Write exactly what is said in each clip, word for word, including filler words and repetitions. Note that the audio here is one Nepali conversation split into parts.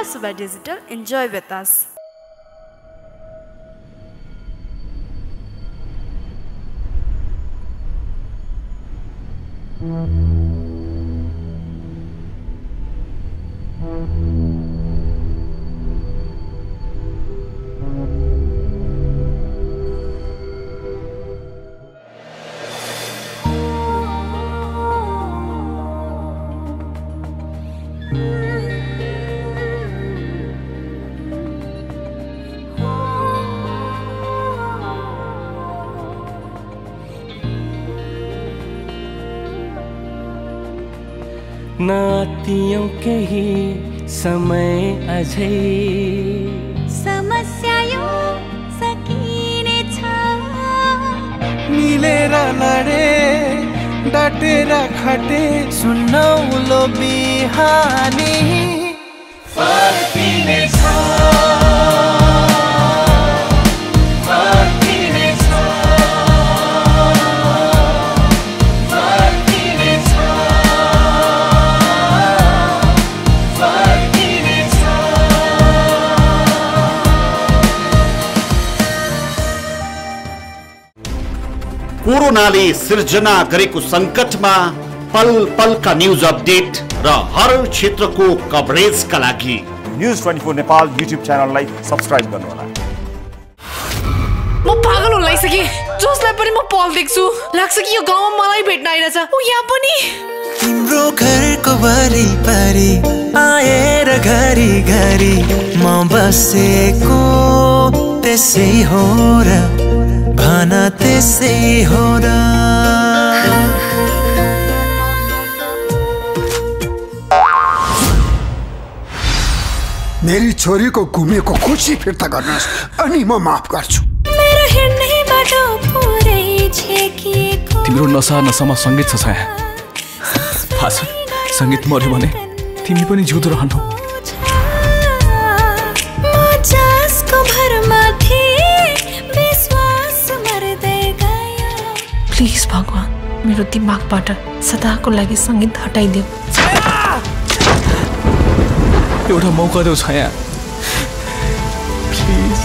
Suba Digital. Enjoy with us. नातियों के ही समय अझै समस्या यो सकिने छ मिलेर लडे डटेर खटे सुनौलो बिहानी फर्किने छ कोरोनाले सिर्जना गरेको संकटमा पल पलका न्यूज अपडेट र हर क्षेत्रको कभरेजका लागि news twenty four Nepal YouTube च्यानललाई सब्स्क्राइब गर्नुहोला। म पागल हुन लागिसके। जसलाई पनि म पल देख्छु लाग्छ कि यो गाउँमा मलाई भेट्न आइरहेछ। उ यहाँ पनि तिम्रो घरको वरिपरि आएर घरि घरि म बसेको त्यसै हो र भाना त्यसै हो र मेरी छोरी को घुमेको खुसी फिर्ता गर्नुहोस् अनि म माफ गर्छु। मेरो हिँड्ने बाटो पुरै छेकिएको तिम्रो नसा नसामा संगीत छ छाया। थाहा छ संगीत मर्यो भने तिमी पनि जिउँदो रहनु। म जसको भरमा थिए विश्वास मर्दै गयो। प्लिज भगवान मेरो दिमागबाट सदाको लागि संगीत हटाइदेऊ। एउटा मौका देऊ छाया प्लिज।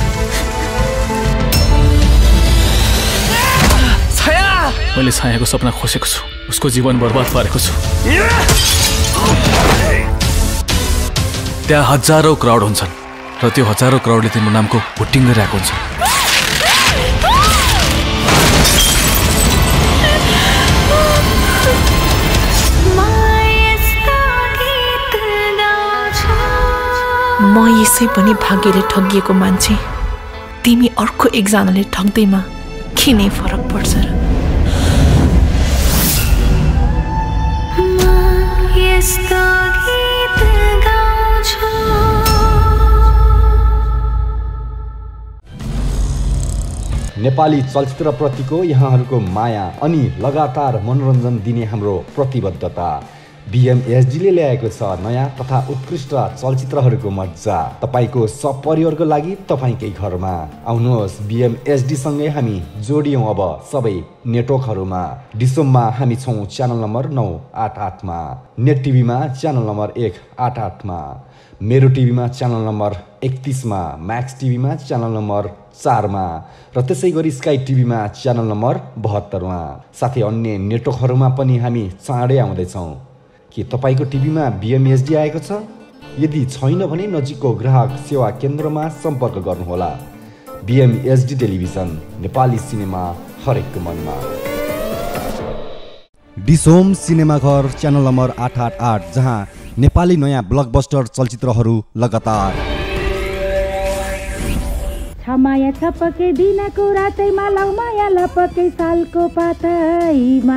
छाया मैले छायाको सपना खोसेको छु। उसको जीवन बर्बाद पारेको छु। त्यहाँ हजारौं क्राउड हुन्छन् र त्यो हजारौं क्राउडले तिम्रो नामको भोटिङ गरिरहेको हुन्छ। म यसै पनि भाग्यले ठगिएको मान्छे। तिमी अर्को एकजनाले ठग्दैमा के नै फरक पर्छ र? नेपाली चलचित्रप्रतिको यहाँहरूको माया अनि लगातार मनोरञ्जन दिने हाम्रो प्रतिबद्धता बीएमएसडीले ल्याएको छ नयाँ तथा उत्कृष्ट चलचित्रहरूको मज्जा तपाईको सपरिवारको लागि तपाईकै घरमा। आउनुहोस् बीएमएसडी सँगै हामी जोडियौं अब सबै नेटवर्कहरूमा। डिसोममा हामी छौं च्यानल नम्बर नौ आठ आठ मा, नेट टिभीमा च्यानल नम्बर एक आठ आठ मा, मेरो टिभीमा च्यानल नम्बर एकतीस मा, म्याक्स टिभीमा च्यानल नम्बर चार मा र त्यसै गरी स्काई टिभीमा च्यानल नम्बर बहत्तर मा। साथै अन्य नेटवर्कहरूमा पनि हामी चाँडै आउँदैछौँ। के तपाईको टिभीमा बीएमएसडी आएको छ? यदि छैन भने नजिकको ग्राहक सेवा केन्द्रमा सम्पर्क गर्नुहोला। बीएमएसडी टेलिभिजन, नेपाली सिनेमा हरेकको मनमा। डिसोम सिनेमा घर च्यानल नम्बर आठ आठ आठ, जहाँ नेपाली नयाँ ब्लकबस्टर चलचित्रहरू लगातार। छमाया छपके दिनको रातैमा लौ माया लपके सालको पातैमा।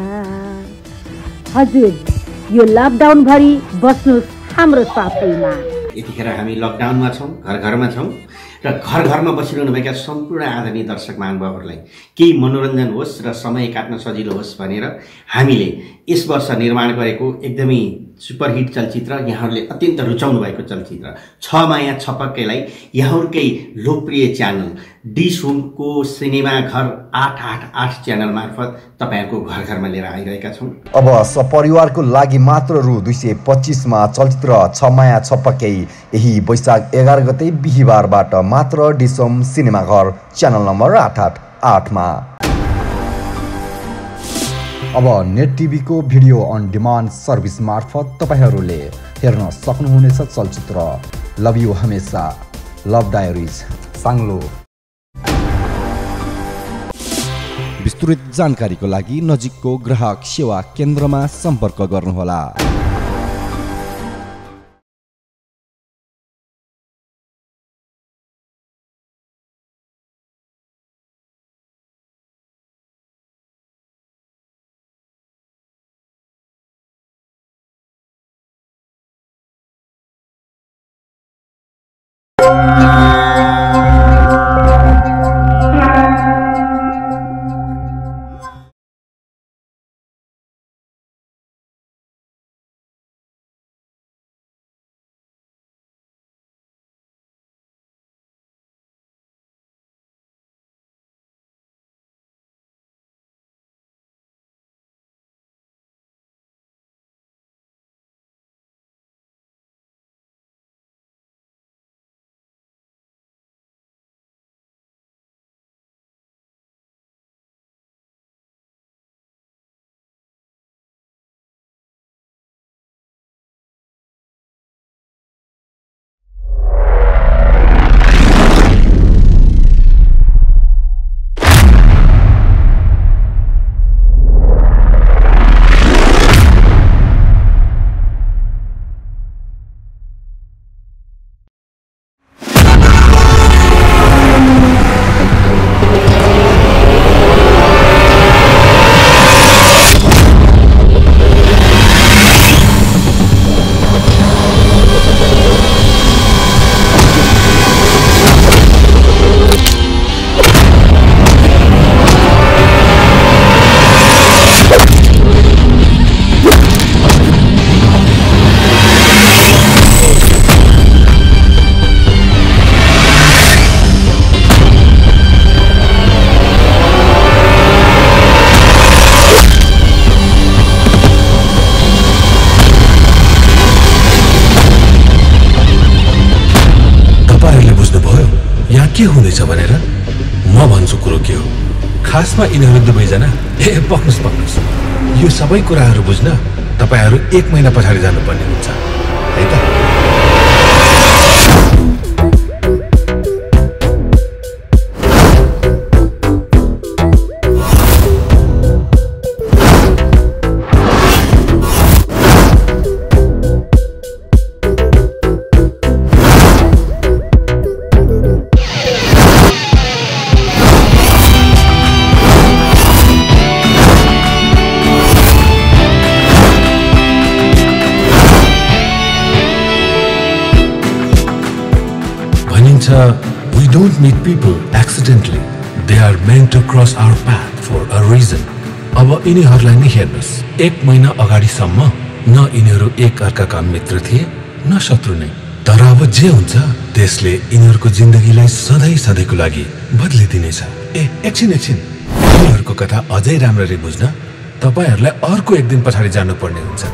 हजुर, यो लकडाउन भरि बस्नुहोस् हाम्रो साथैमा। यतिखेर हामी लकडाउनमा छौँ, घर घरमा छौँ र घर घरमा बसिरहनुभएका सम्पूर्ण आदरणीय दर्शक महानुभावहरूलाई केही मनोरञ्जन होस् र समय काट्न सजिलो होस् भनेर हामीले यस वर्ष निर्माण गरेको एकदमै सुपरहिट चलचित्र, यहाँहरूले अत्यन्त रुचाउनु भएको चलचित्र छ माया छ पक्कैलाई यहाँहरूकै लोकप्रिय च्यानल डिस होमको सिनेमा घर आठ आठ आठ च्यानल मार्फत तपाईँहरूको घर घरमा लिएर आइरहेका छौँ। अब सपरिवारको लागि मात्र रु दुई सय पच्चिसमा चलचित्र छ माया छ पक्कै यही वैशाख एघार गते बिहिबारबाट मात्र डिस होम सिनेमा घर च्यानल नम्बर आठ आठ आठमा। अब नेट टिभीको भिडियो अन डिमान्ड सर्भिस मार्फत तपाईँहरूले हेर्न सक्नुहुनेछ चलचित्र love you Hamesha, love diaries, Sanglo. विस्तृत जानकारीको लागि नजिकको ग्राहक सेवा केन्द्रमा सम्पर्क गर्नुहोला। के हुँदैछ भनेर म भन्छु कुरो के हो। खासमा यिनीहरू दुवैजना ए पक्नुस् पक्नुस् यो सबै कुराहरू बुझ्न तपाईहरू एक महिना पछाडि जानुपर्ने हुन्छ है त। We don't meet people accidentally. They are meant to cross our path for a reason. अब यिनीहरूलाई नै हेर्नुस्, एक महिना अगाडिसम्म न यिनीहरू एक अर्काका मित्र थिए न शत्रु नै। तर अब जे हुन्छ त्यसले यिनीहरूको जिन्दगीलाई सधैँ सधैँको लागि बदलिदिनेछ। ए एकछिन एकछिन यिनीहरूको कथा अझै राम्ररी बुझ्न तपाईहरूलाई अर्को एक दिन पछाडि जानुपर्ने हुन्छ।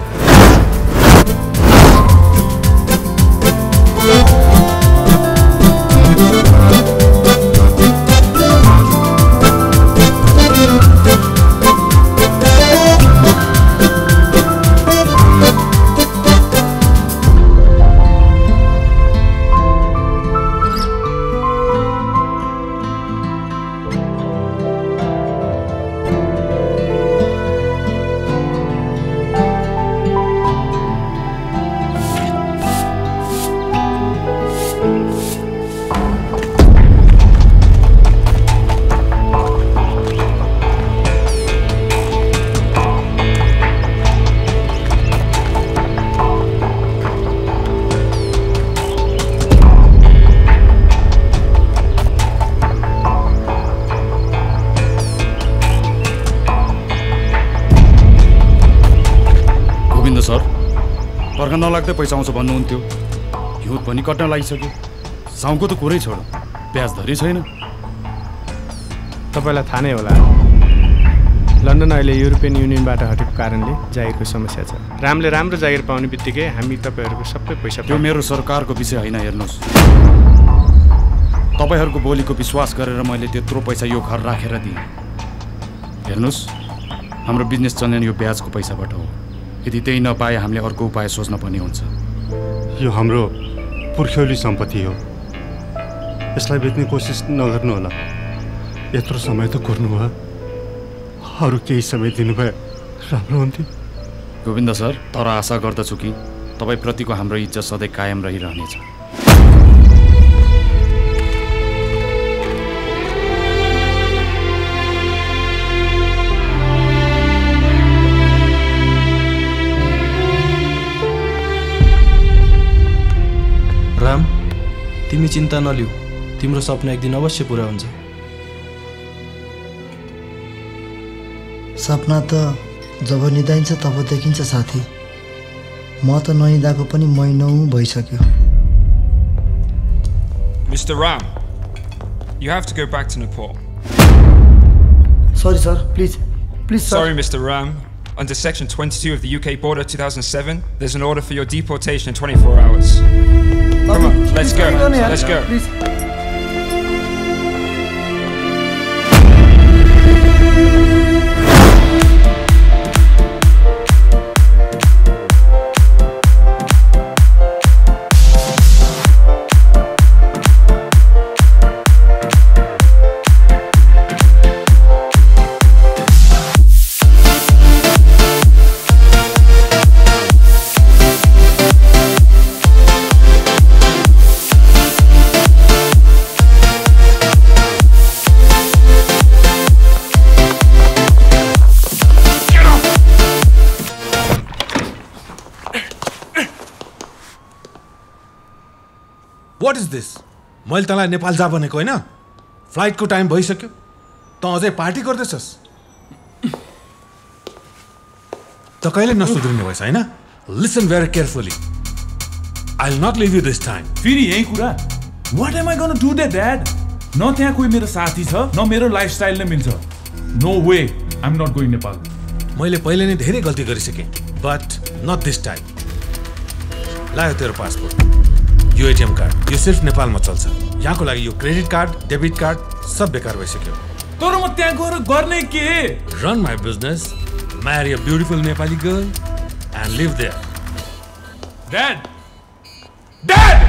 सर पर्खा नलाग्दै पैसा आउँछ भन्नुहुन्थ्यो हिउँ पनि कट्न लागिसक्यो साउको त कुरै छोड ब्याज धरी छैन तपाईँलाई थाहा नै होला लन्डन अहिले युरोपियन युनियनबाट हटेको कारणले जागिरको समस्या छ रामले राम्रो जागिर पाउने बित्तिकै हामी तपाईँहरूको सबै पैसा त्यो मेरो सरकारको विषय होइन हेर्नुहोस् तपाईँहरूको बोलीको विश्वास गरेर मैले त्यत्रो पैसा यो घर राखेर दिएँ हेर्नुहोस् हाम्रो बिजनेस चल्ने यो ब्याजको पैसाबाट हो यदि त्यही नपाए हामीले अर्को उपाय सोच्न पर्ने हुन्छ यो हाम्रो पुर्ख्यौली सम्पत्ति हो यसलाई बेच्ने कोसिस नगर्नु होला यत्रो समय त कुर्नु भयो अरू केही समय दिनुभए राम्रो हुन्थ्यो गोविन्द सर तर आशा गर्दछु कि तपाईँप्रतिको हाम्रो इज्जत सधैँ कायम रहिरहनेछ राम तिमी चिन्ता नलिऊ तिम्रो सपना एक दिन अवश्य पुरा हुन्छ सपना त जब निदाइन्छ तब देखिन्छ साथी म त ननिदाको पनि महिनौँ भइसक्यो Mister Ram, you have to go back to Nepal. Sorry sir, please, please sir. Sorry Mister Ram, under section twenty-two of the U K Border two thousand seven, there's an order for your deportation in twenty-four hours. Come on, let's go, let's go. Please. What is this? मैले तँलाई नेपाल जा भनेको होइन फ्लाइटको टाइम भइसक्यो त अझै पार्टी गर्दैछस् त कहिले नसुध्रिने भएछ हैन listen very carefully I will not leave you this time फेरि यही कुरा what am I gonna do that dad न त्यहाँ कोही मेरो साथी छ न मेरो लाइफस्टाइल नै मिल्छ no way I am not going Nepal मैले पहिले नै धेरै गल्ती गरिसके बट नट दिस टाइम लायो तेरो पासपोर्ट यो एटीएम कार्ड यो सिर्फ नेपालमा चल्छ यहाँको लागि यो क्रेडिट कार्ड डेबिट कार्ड सब बेकार भइसक्यो तर म त्यहाँ गएर गर्ने के run my business marry a beautiful Nepali girl and live there dad dad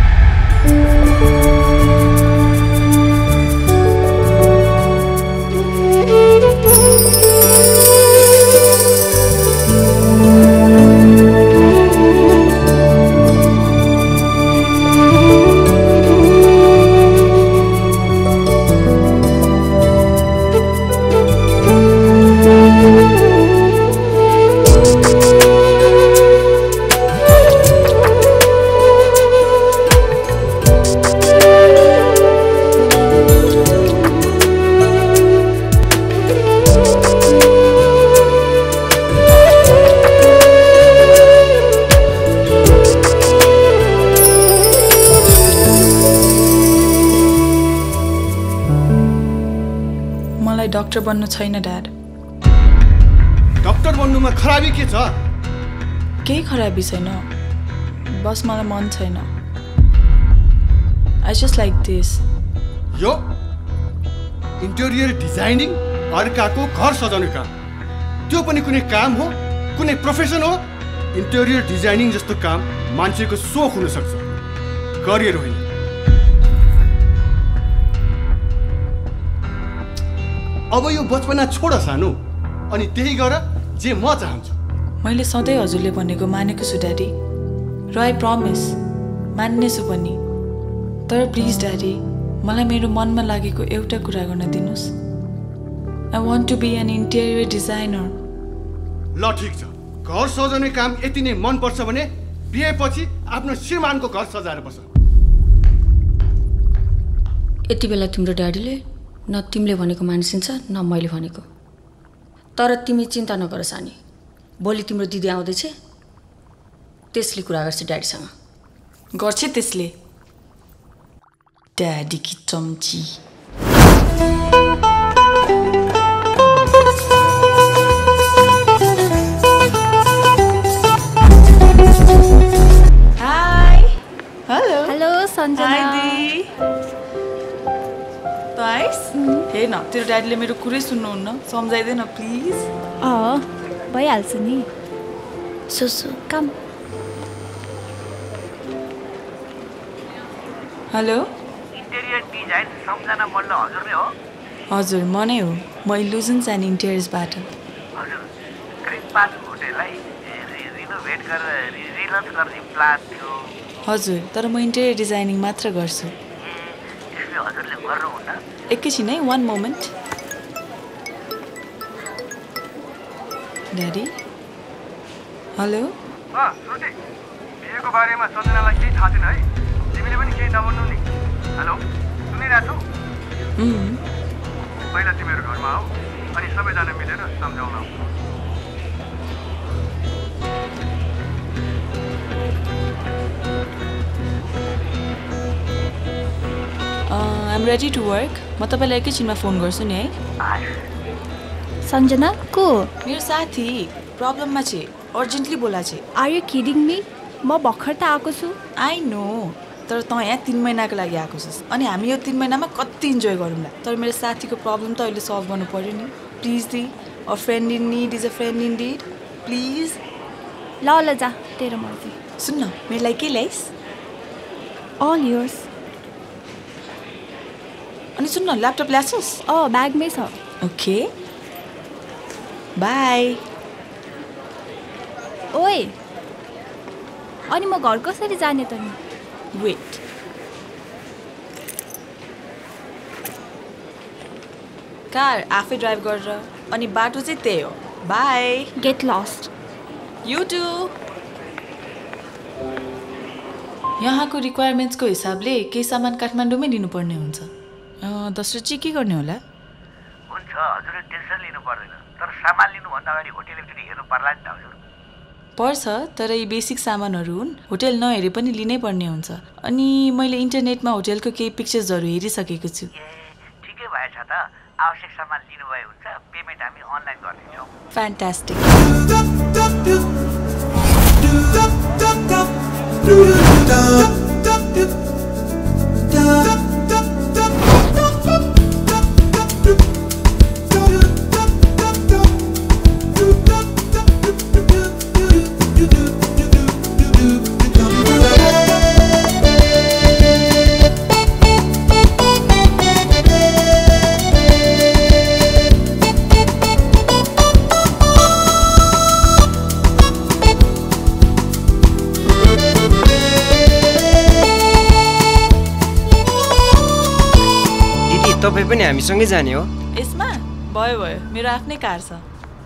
doctor बन्नु छैन ड्याड डाक्टर बन्नुमा खराबी के छ केही खराबी छैन बस मलाई मन छैन आई जस्ट लाइक दिस यो इन्टेरियर डिजाइनिङ अर्काको घर सजाउने काम त्यो पनि कुनै काम हो कुनै प्रोफेसन हो इन्टेरियर डिजाइनिङ जस्तो काम मान्छेको सोख हुन सक्छ करियर होइन अब यो बचपना छोड सानो अनि त्यही गर जे म चाहन्छु मैले सधैँ हजुरले भनेको मानेको छु ड्याडी र आई प्रमिस मान्नेछु पनि तर प्लिज ड्याडी मलाई मेरो मनमा लागेको एउटा कुरा गर्न दिनुस् I want to be an interior designer ल ठिक छ घर सजाउने काम यति नै मन पर्छ भने बिहेपछि आफ्नो श्रीमानको घर सजाएर बस यति बेला तिम्रो ड्याडीले न तिमीले भनेको मानिसिन्छ न मैले भनेको तर तिमी चिन्ता नगर सानी भोलि तिम्रो दिदी आउँदैछ त्यसले कुरा गर्छ ड्याडीसँग। गर्छ त्यसले। ड्याडी कि चम्ची। Hi. Hello. Hello Sanjana. Hi दी। ताइस हे न तेरो ड्याडीले मेरो कुरै सुन्नुहुन्न, सम्झाइदेन प्लिज। अँ भइहाल्छ नि। सुसु कम। Hello. Interior design Samjhana Malla हजुर नै हो? हजुर म नै हो। म इल्युजन्स एन्ड इन्टेरियर्सबाट। हजुर ग्रिन पास होटेललाई रिनोभेट गरेर रिलन्च गर्ने प्लान थियो। हजुर तर म इन्टेरियर डिजाइनिङ मात्र गर्छु। त्यसले हजुरले गर्नुहुन्न? एकैछिन है, वान मोमेन्ट। Daddy hello. अँ श्रुति, बिहेको बारेमा सञ्जनालाई केही थाहा छैन है? तिमीले पनि केही नभन्नु नि। हेलो सुनिरहेको छौ? पहिला तिमीहरू घरमा आऊ अनि सबैजना मिलेर सम्झाउन आऊ। I'm ready to work. म तपाईँलाई एकैछिनमा फोन गर्छु नि है। सञ्जना को? मेरो साथी प्रब्लममा छ, अर्जेन्टली बोला छ। Are you kidding me? म भर्खर त आएको छु। आई नो, तर तँ यहाँ तिन महिनाको लागि आएको छस् अनि हामी यो तिन महिनामा कति इन्जोय गरौँला। तर मेरो साथीको प्रब्लम त अहिले सल्भ गर्नु पर्यो नि। प्लिज दी, a friend in need is a friend indeed. Please. ल ल जा, तेरो मर्जी। सुन्न, मेरो लागि के ल्याइस्? All yours. अनि सुन्न, ल्यापटप ल्याछस्? अँ ब्यागमै छ। Okay bye. ओए अनि म घर कसरी जाने त नि? वेट, कार आफै ड्राइभ गरेर अनि बाटो चाहिँ त्यही हो। Bye. Get lost. You too. यहाँको रिक्वायरमेन्ट्सको हिसाबले केही सामान काठमाडौँमै लिनुपर्ने हुन्छ। दसरो चाहिँ के गर्ने होला? हुन्छ हजुरले टेन्सन लिनु पर्दैन, तर सामान लिनुभन्दा अगाडि होटेल एकचोटि हेर्नु पर्ला नि त हजुर। पर्छ, तर यी बेसिक सामानहरू हुन्, होटेल नहेरे पनि लिनै पर्ने हुन्छ। अनि मैले इन्टरनेटमा होटेलको केही पिक्चर्सहरू हेरिसकेको छु। ठिकै भएछ त, आवश्यक सामान लिनुभए हुन्छ, पेमेन्ट हामी अनलाइन गर्नेछौँ। फ्यान्टास्टिक। तपाईँ पनि हामीसँगै जाने हो? यसमा भयो भयो, मेरो आफ्नै कार छ।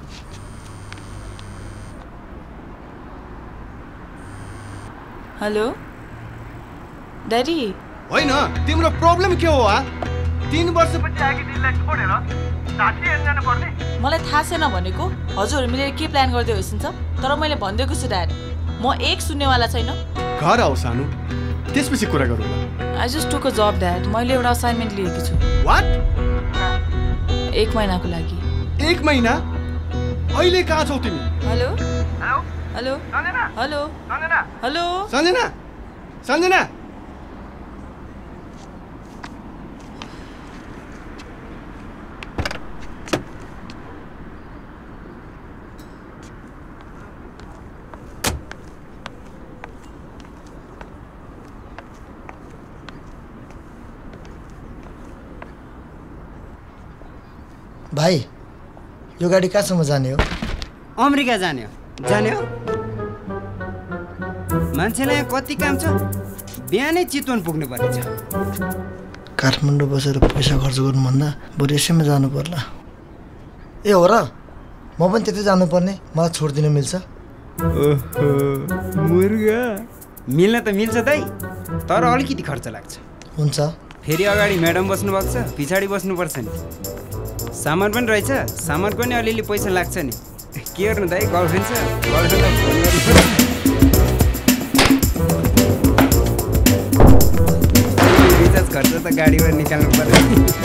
Hello daddy. होइन, तिम्रो प्रब्लम के हो? आ तीन वर्षपछि आएकी दिदीलाई छोडेर साथी हेर्न जानु पर्ने? मलाई थाहा छैन भनेको। हजुर मिलेर के प्लान गर्दै होइसिन्छ? तर मैले भनिदिएको छु ड्याड, म एक सुन्नेवाला छैन। घर आऊ सानो, त्यसपछि कुरा गरौँला। I just took a job dad. मैले एउटा असाइनमेन्ट लिएको छु। व्हाट? एक महिनाको लागि। एक महिना? अहिले कहाँ छौ तिमी? Hello hello hello Sanjana. Hello Sanjana. Hello Sanjana. Sanjana. भाइ यो गाडी कहाँसम्म जाने हो? अमेरिका जाने हो। जाने हो? मान्छेलाई यहाँ कति काम छ, बिहानै चितवन पुग्नु पर्ने छ। काठमाडौँ बसेर पैसा खर्च गर्नुभन्दा बरु यसैमा जानु पर्ला। ए हो र, म पनि त्यतै जानुपर्ने, मलाई छोडिदिनु मिल्छ? ओहो मुर्गा, मिल्न त मिल्छ दाइ, तर अलिकति खर्च लाग्छ। हुन्छ। फेरि अगाडि म्याडम बस्नु भएको छ, पछाडि बस्नुपर्छ नि। सामान पनि रहेछ, सामानको नि अलिअलि पैसा लाग्छ नि। के गर्नु दाइ, गर्लफ्रेन्ड छ, गर्लफ्रेन्डलाई फोन गर्नु। त गाडीबाट निकाल्नु पर्यो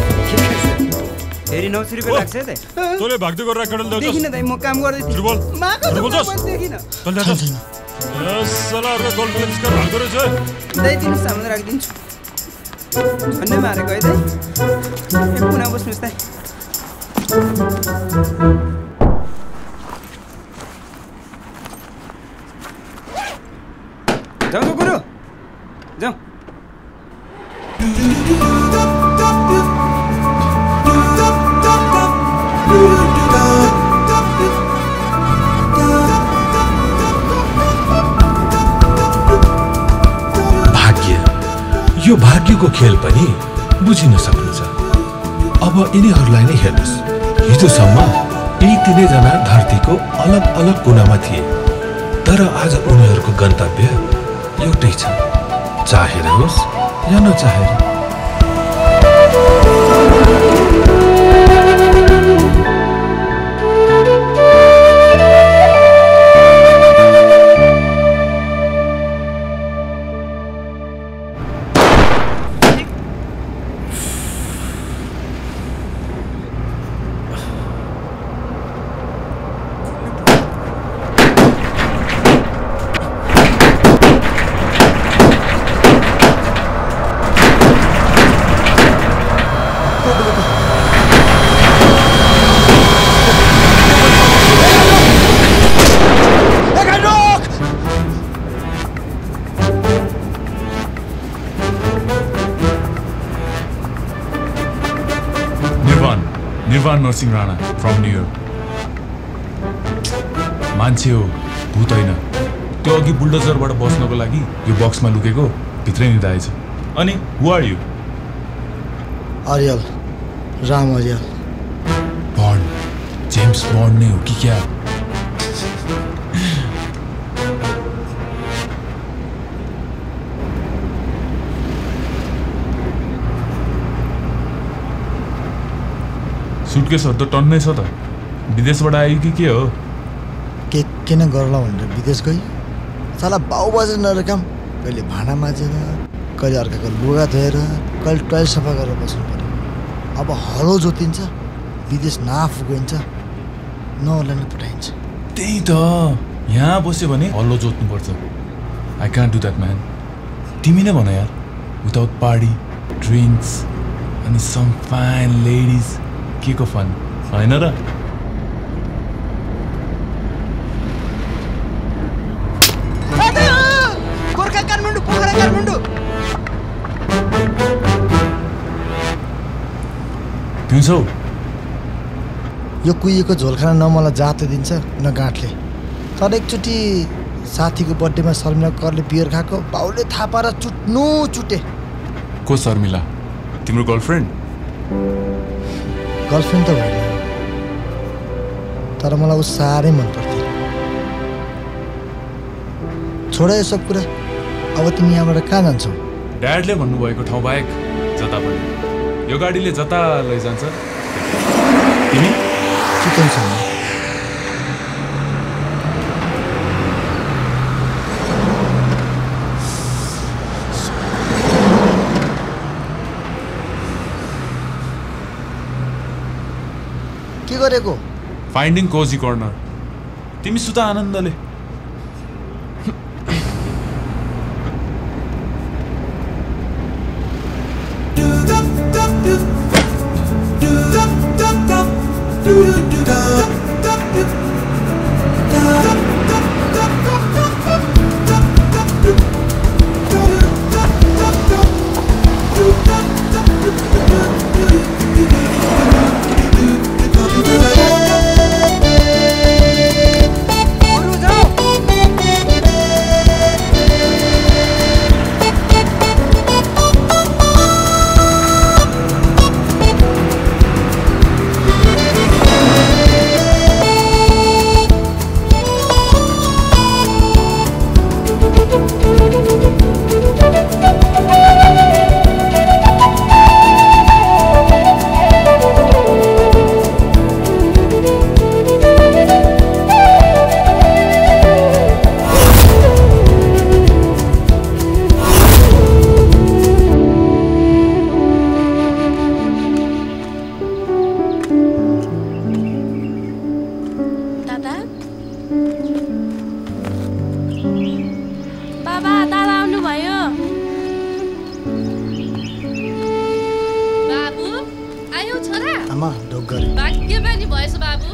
फेरि नौ सय रुपियाँ लाग्छ है तँले भाग्दै गरेर कडल ल्याउँछस् देखिन दाइ म काम गर्दै थिएँ बोल देखिन तँ ल्याउँछ सलाहरुको कन्फरेन्स कर भाग्दो रहेछ दाइ दिनु सामान राखिदिन्छु झन्डै मारेको है दाइ एक कुना बस्नुहोस् दाइ जाऊ कुकुरो जाऊ भाग्य यो भाग्यको खेल पनि बुझिन सकिन्छ अब यिनीहरूलाई नै हेर्नुहोस् हिजोसम्म यी तिनैजना धरतीको अलग अलग कुनामा थिए तर आज उनीहरूको गन्तव्य एउटै छ चाहेर होस् या नचाहेर निर्वाण नरसिंह राणा फ्रम न्युयोर्क मान्छे हो भूत होइन त्यो अघि बुल्डोजरबाट बस्नको लागि यो बक्समा लुकेको भित्रै निधाएछ अनि who are you a real Ram a real Bond James Bond नै हो कि क्या सुटकेसहरू त टन्नै छ त विदेशबाट आयो कि के हो के किन गर्ला भनेर विदेश गयो साला बाउ बाजे नरकम कहिले भाँडा माझेर कहिले अर्काको लुगा धोएर कहिले टोइलेट सफा गरेर बस्नु पर्यो अब हलो जोतिन्छ विदेश नाफ गइन्छ नहोलाले पठाइन्छ त्यही त यहाँ बस्यो भने हलो जोत्नुपर्छ I can't do that man तिमी नै भन यार विदाउट पार्टी ड्रिङ्क्स अनि सम फाइन लेडिज के को फन होइन र गोर्खा काठमाडौँ पोखरा काठमाडौँ पिउँछौ यो कुहिएको झोल खाना न मलाई जात दिन्छ न गाँठले तर एकचोटि साथीको बर्थडेमा शर्मिला करले बियर खाएको बाउले थाहा पाएर चुट्नु चुटे को शर्मिला तिम्रो गर्लफ्रेन्ड गर्लफ्रेन्ड त होइन तर मलाई ऊ साह्रै मन पर्थ्यो छोड यो सब कुरा अब तिमी यहाँबाट कहाँ जान्छौ ड्याडले भन्नुभएको ठाउँ बाहेक जता पनि यो गाडीले जता लैजान्छ तिमी चिकन छ के गरेको फाइन्डिङ कोजी कर्नर तिमी सुता आनन्दले जाऊ बाबा दादा आउनुभयो। बाबु आयो छोरा। आमा ढोक गरे। भाग्यमानी भएछ बाबु।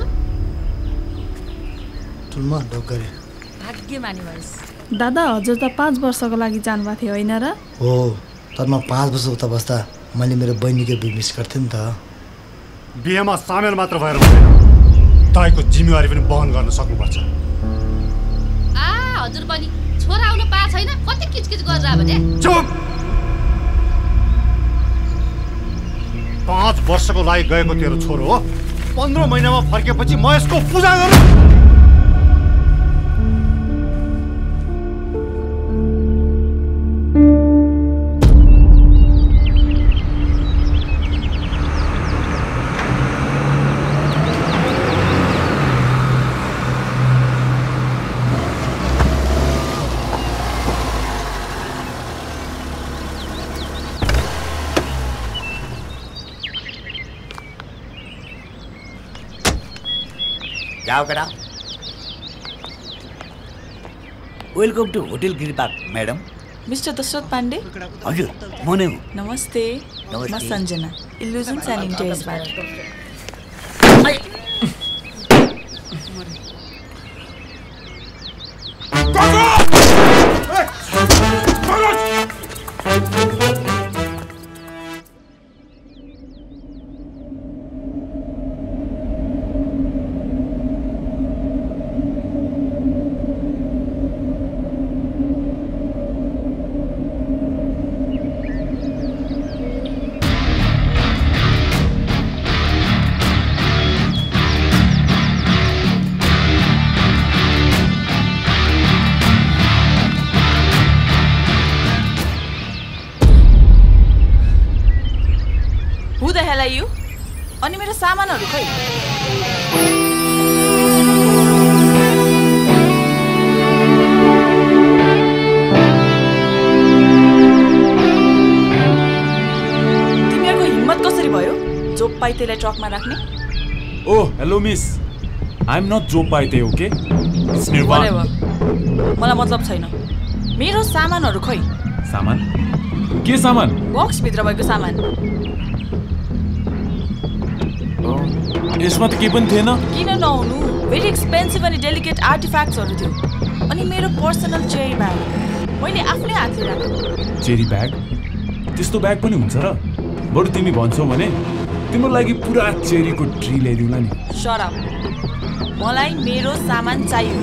ठुल्मा ढोक गरे। भाग्यमानी भएछ। दादा हजुर त पाँच वर्षको लागि जानुभएको थियो होइन र? हो तर म पाँच वर्ष उता बस्दा मैले मेरो बहिनीको बिहे मिस गर्थेँ नि त। बिहेमा सामेल मात्र भएर हुँदैन, तपाईँको जिम्मेवारी पनि वहन गर्न सक्नुपर्छ। आ हजुर पनि छोरा आउनु पाएको छैन, कति किचकिच गरेर भने। चुप! पाँच वर्षको लागि गएको तेरो छोरो हो, पन्ध्र महिनामा फर्केपछि म यसको पूजा गर्नु। जाओ करा। Welcome to hotel Giripark madam. Mister Dasharath Pandey. हजुर म नै हुँ। नमस्ते। नमस्ते। म सञ्जना, इल्युजन्स एन्ड इन्टेरियर्सबाट। अनि मेरो सामानहरु खै? तिमीहरुको हिम्मत कसरी भयो जो पाइतेलाई ट्रकमा राख्ने? Oh hello miss, I am not Jo Paite, okay? It's निर्वाण। मलाई मतलब छैन। मेरो सामानहरु खै? सामान? के सामान? बक्स भित्र भएको सामान। यसमा त के पनि थिएन। किन नहुनु? भेरी एक्सपेन्सिभ अनि डेलिकेट आर्टिफ्याक्ट्सहरु थियो। अनि मेरो पर्सनल चेरी ब्याग मैले आफ्नै हातले राखेँ। Cherry bag? त्यस्तो ब्याग पनि हुन्छ र? बरु तिमी भन्छौ भने तिम्रो लागि पुरा चेरीको ट्री ल्याइदिउँला नि। Shut up. मलाई मेरो सामान चाहियो।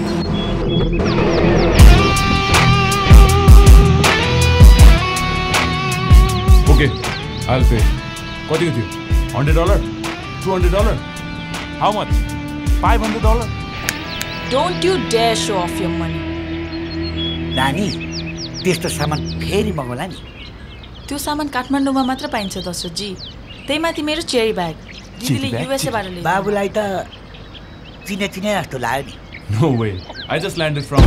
Okay, I'll pay. कतिको थियो? Hundred dollar? Two hundred dollar? How much? five hundred dollars? Don't you dare show off your money. नानी, त्यस्तो सामान फेरि मगाउला नि। त्यो सामान काठमाडौँमा मात्र पाइन्छ दशरथजी। त्यही माथि मेरो चेरी ब्याग दिदीले युएसए बाट ल्याए। बाबुलाई त चिने चिने जस्तो लाग्यो नि। No way. I just landed from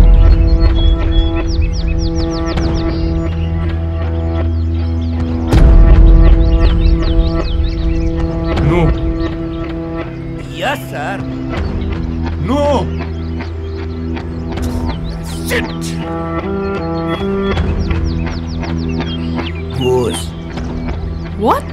No. Yes, sir. No. Shit. Boss. What?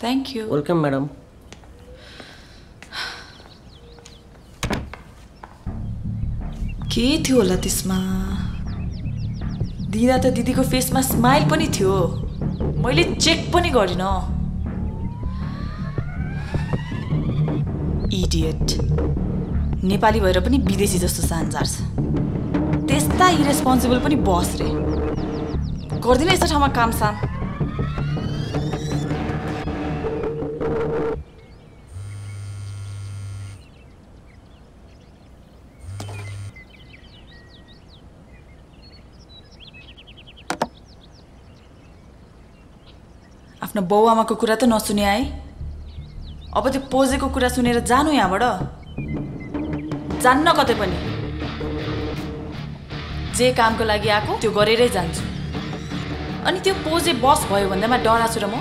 Thank you welcome madam के थियो होला त्यसमा दिदा त दिदीको फेसमा स्माइल पनि थियो मैले चेक पनि गरिन इडियट नेपाली भएर पनि विदेशी जस्तो सान्जार छ त्यस्ता इरेस्पोन्सिबल पनि बस रे गर्दिन यस्तो ठाउँमा काम साम आफ्नो बाउ आमाको कुरा त नसुने है अब त्यो पोजेको कुरा सुनेर जानु यहाँबाट जान्न कतै पनि जे कामको लागि आएको त्यो गरेरै जान्छु अनि त्यो पोजे बस भयो भन्दैमा डराछु र म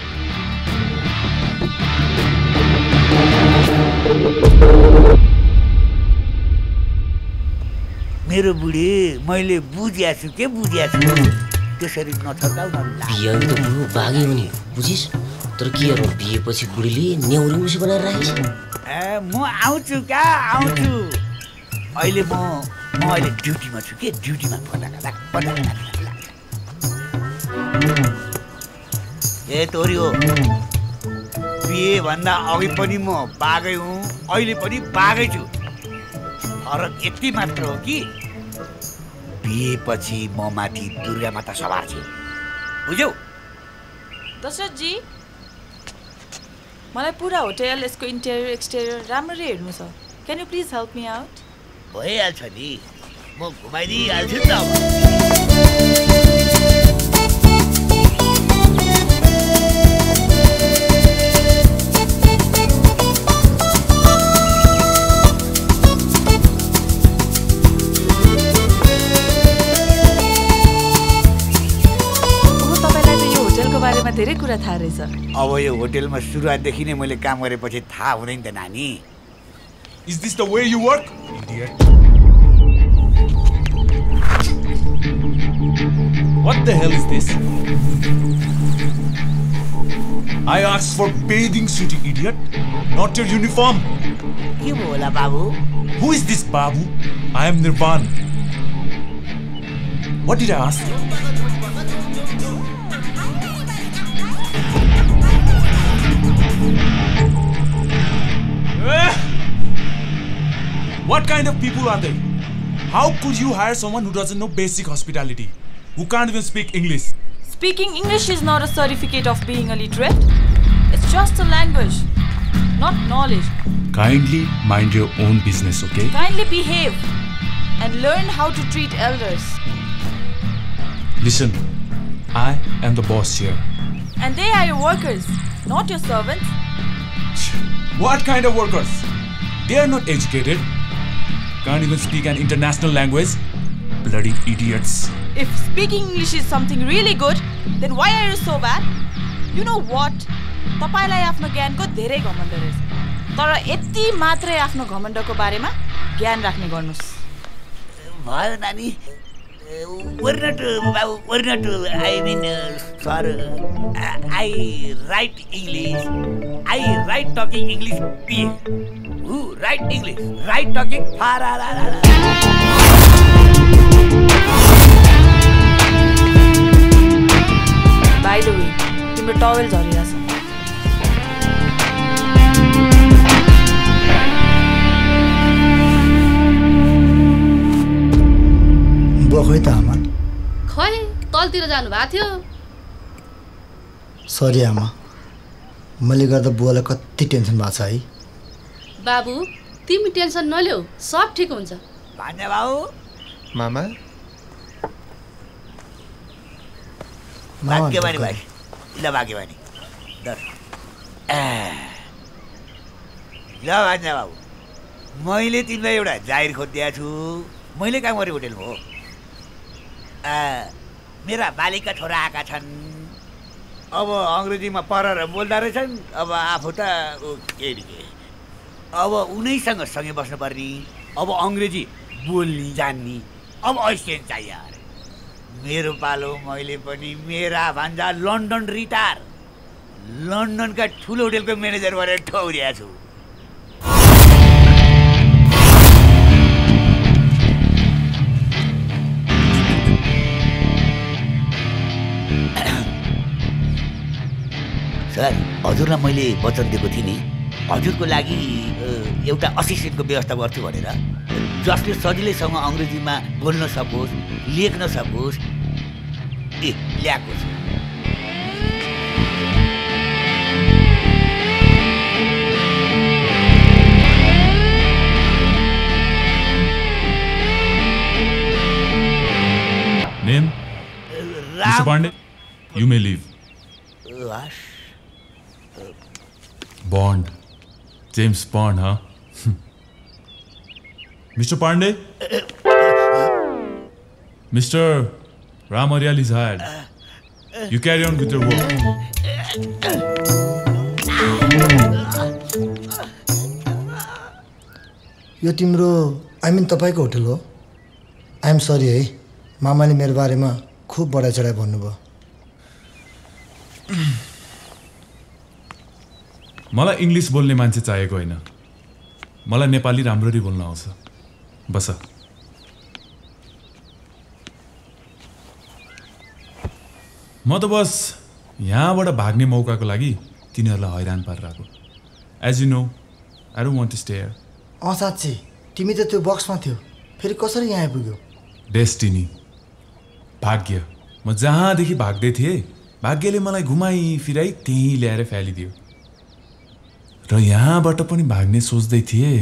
मेरो बुढी मैले बुझ्या छु के बुझ्या छु त्यसरी नछटाउ न बिहे त बुढो बागे हो नि बुझिस तर के हो बिहेपछि बुढीले नेउरी मुसी बनाएर राखेछ ए म आउँछु क्या आउँछु अहिले म म अहिले ड्युटीमा छु के ड्युटीमा पटाका लाग पटाका लाग ए तोरी हो बिहे भन्दा अघि पनि म बागै हुँ अहिले पनि बागै छु फरक यति मात्र हो कि बिहेपछि म माथि दुर्गा माता सवार छु बुझ्यौ दशरथ जी मलाई पुरा होटल यसको इन्टेरियर एक्सटेरियर राम्ररी हेर्नु छ can you please help me out भइहाल्छ नि म घुमाइदिइहाल्छु नि त बारेमा धेरै कुरा थाहा रहेछ अब यो होटलमा सुरुवातदेखि नै मैले काम गरेपछि थाहा हुँदैन त नानी Is this the way you work? Idiot. What the hell is this? I asked for bathing suit, idiot, not your uniform. के होला बाबु? Who is this Babu? I am Nirvan. What did I ask you? What kind of people are they? How could you hire someone who doesn't know basic hospitality? Who can't even speak English? Speaking English is not a certificate of being illiterate. It's just a language, not knowledge. Kindly mind your own business, okay? Kindly behave and learn how to treat elders. Listen, I am the boss here. And they are your workers, not your servants. What kind of workers? They are not educated. Can't even speak an international language. Bloody idiots. If speaking English is something really good, then why are you so bad? You know what? तपाईलाई आफ्नो ज्ञानको धेरै घमण्ड रहेछ तर यति मात्रै आफ्नो घमण्डको बारेमा ज्ञान राख्ने गर्नुस् भयो नानी We're not, uh, we're not, uh, I mean, uh, sir, uh, I write English. I write talking English. Who write English? Write talking. By the way, तिम्रो टवेल झरिरहेछ बखै त आमा खै तलतिर जानु भएको थियो सरी आमा मैले गर्दा बुवालाई कति टेन्सन भएको छ है बाबु तिमी टेन्सन नलिऊ सब ठिक हुन्छ भान्जा बाबु मामा भाग्यवानी भाइ ल भाग्यवानी दस ल भान्जा बाबु मैले तिमीलाई एउटा जाहिर खोजिदिएको छु मैले काम गरेँ होटेलमा हो मेरा बालिका छोरा आएका छन् अब अङ्ग्रेजीमा पढेर बोल्दा रहेछन् अब आफू त के के अब उनैसँग सँगै बस्नुपर्ने अब अङ्ग्रेजी बोल्ने जान्ने अब असिस्टेन्ट चाहियो अरे मेरो पालो मैले पनि मेरा भान्जा लन्डन रिटायर लन्डनका ठुलो होटेलको म्यानेजर भनेर ठौरिया छु। सर, हजुरलाई मैले वचन दिएको थिएँ नि, हजुरको लागि एउटा असिस्टेन्टको व्यवस्था गर्छु भनेर, जसले सजिलैसँग अङ्ग्रेजीमा बोल्न सकोस्, लेख्न सकोस्। ए ल्याएको छु। Name? Mister Pandey, you may leave. Rush. Bond. James Bond, huh? Mister Pandey? Mister Ramaryal is hired. You carry on with your work. यो तिम्रो आई मिन तपाईँको होटल हो? आई एम सरी है, मामाले मेरो बारेमा खुब बढाइ चढाइ भन्नुभयो। मलाई इङ्ग्लिस बोल्ने मान्छे चाहिएको होइन, मलाई नेपाली राम्ररी बोल्न आउँछ। बस। म त बस यहाँबाट भाग्ने मौकाको लागि तिनीहरूलाई हैरान पारिरहेको। As you know, I don't want to stay here. अँ साँच्ची, तिमी त त्यो बक्समा थियो, फेरि कसरी यहाँ आइपुग्यो? डेस्टिनी, भाग्य। म जहाँदेखि भाग्दै थिएँ, भाग्यले मलाई घुमाइ फिराइ त्यहीँ ल्याएर फ्यालिदियो। र यहाँबाट पनि भाग्ने सोच्दै थिएँ,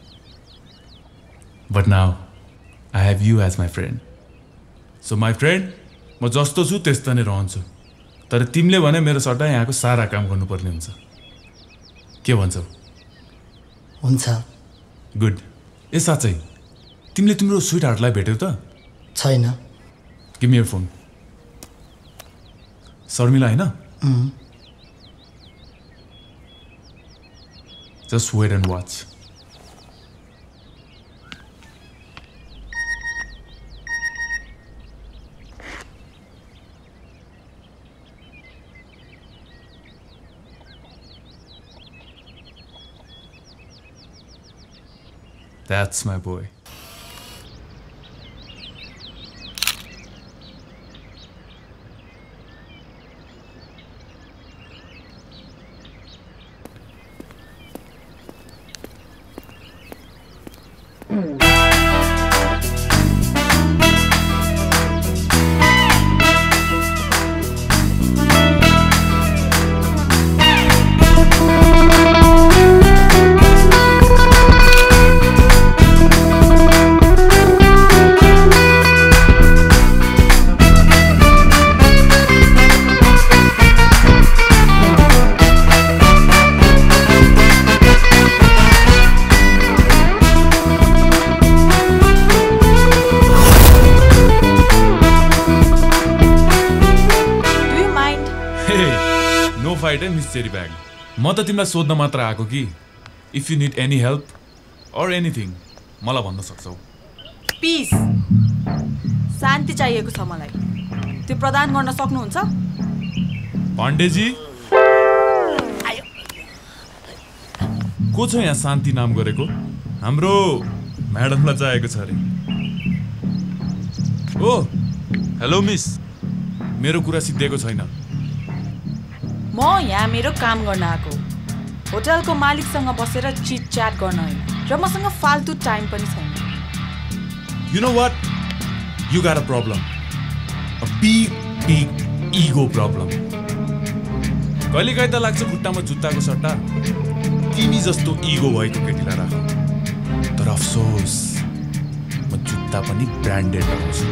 but now I have you as my friend. So my friend, म जस्तो छु त्यस्तो नै रहन्छु, तर तिमीले भने मेरो सट्टा यहाँको सारा काम गर्नुपर्ने हुन्छ। के भन्छौ? हुन्छ। गुड। ए साँच्चै तिमीले तिम्रो स्विट हार्टलाई भेट्यौ त? छैन। Give me your phone. Sharmila होइन? Just wait and watch. That's my boy. Mystery bag, म त तिमीलाई सोध्न मात्र आएको कि if you need any help or anything मलाई भन्न सक्छौ। पिस, शान्ति चाहिएको छ मलाई, त्यो प्रदान गर्न सक्नुहुन्छ? पाण्डेजी, को छ यहाँ शान्ति नाम गरेको? हाम्रो म्याडमलाई चाहिएको छ अरे। ओ हेलो मिस, मेरो कुरा सिद्धिएको छैन। म यहाँ मेरो काम गर्न आएको, होटलको मालिकसँग बसेर चिट च्याट गर्न होइन, र मसँग फाल्तु टाइम पनि छैन। You know what? You got a problem. A big, big ego problem. कहिलेकाहीँ त लाग्छ खुट्टामा जुत्ताको सट्टा तिमी जस्तो इगो भएको केटीलाई राख, तर अफसोस म जुत्ता पनि ब्रान्डेड लगाउँछु।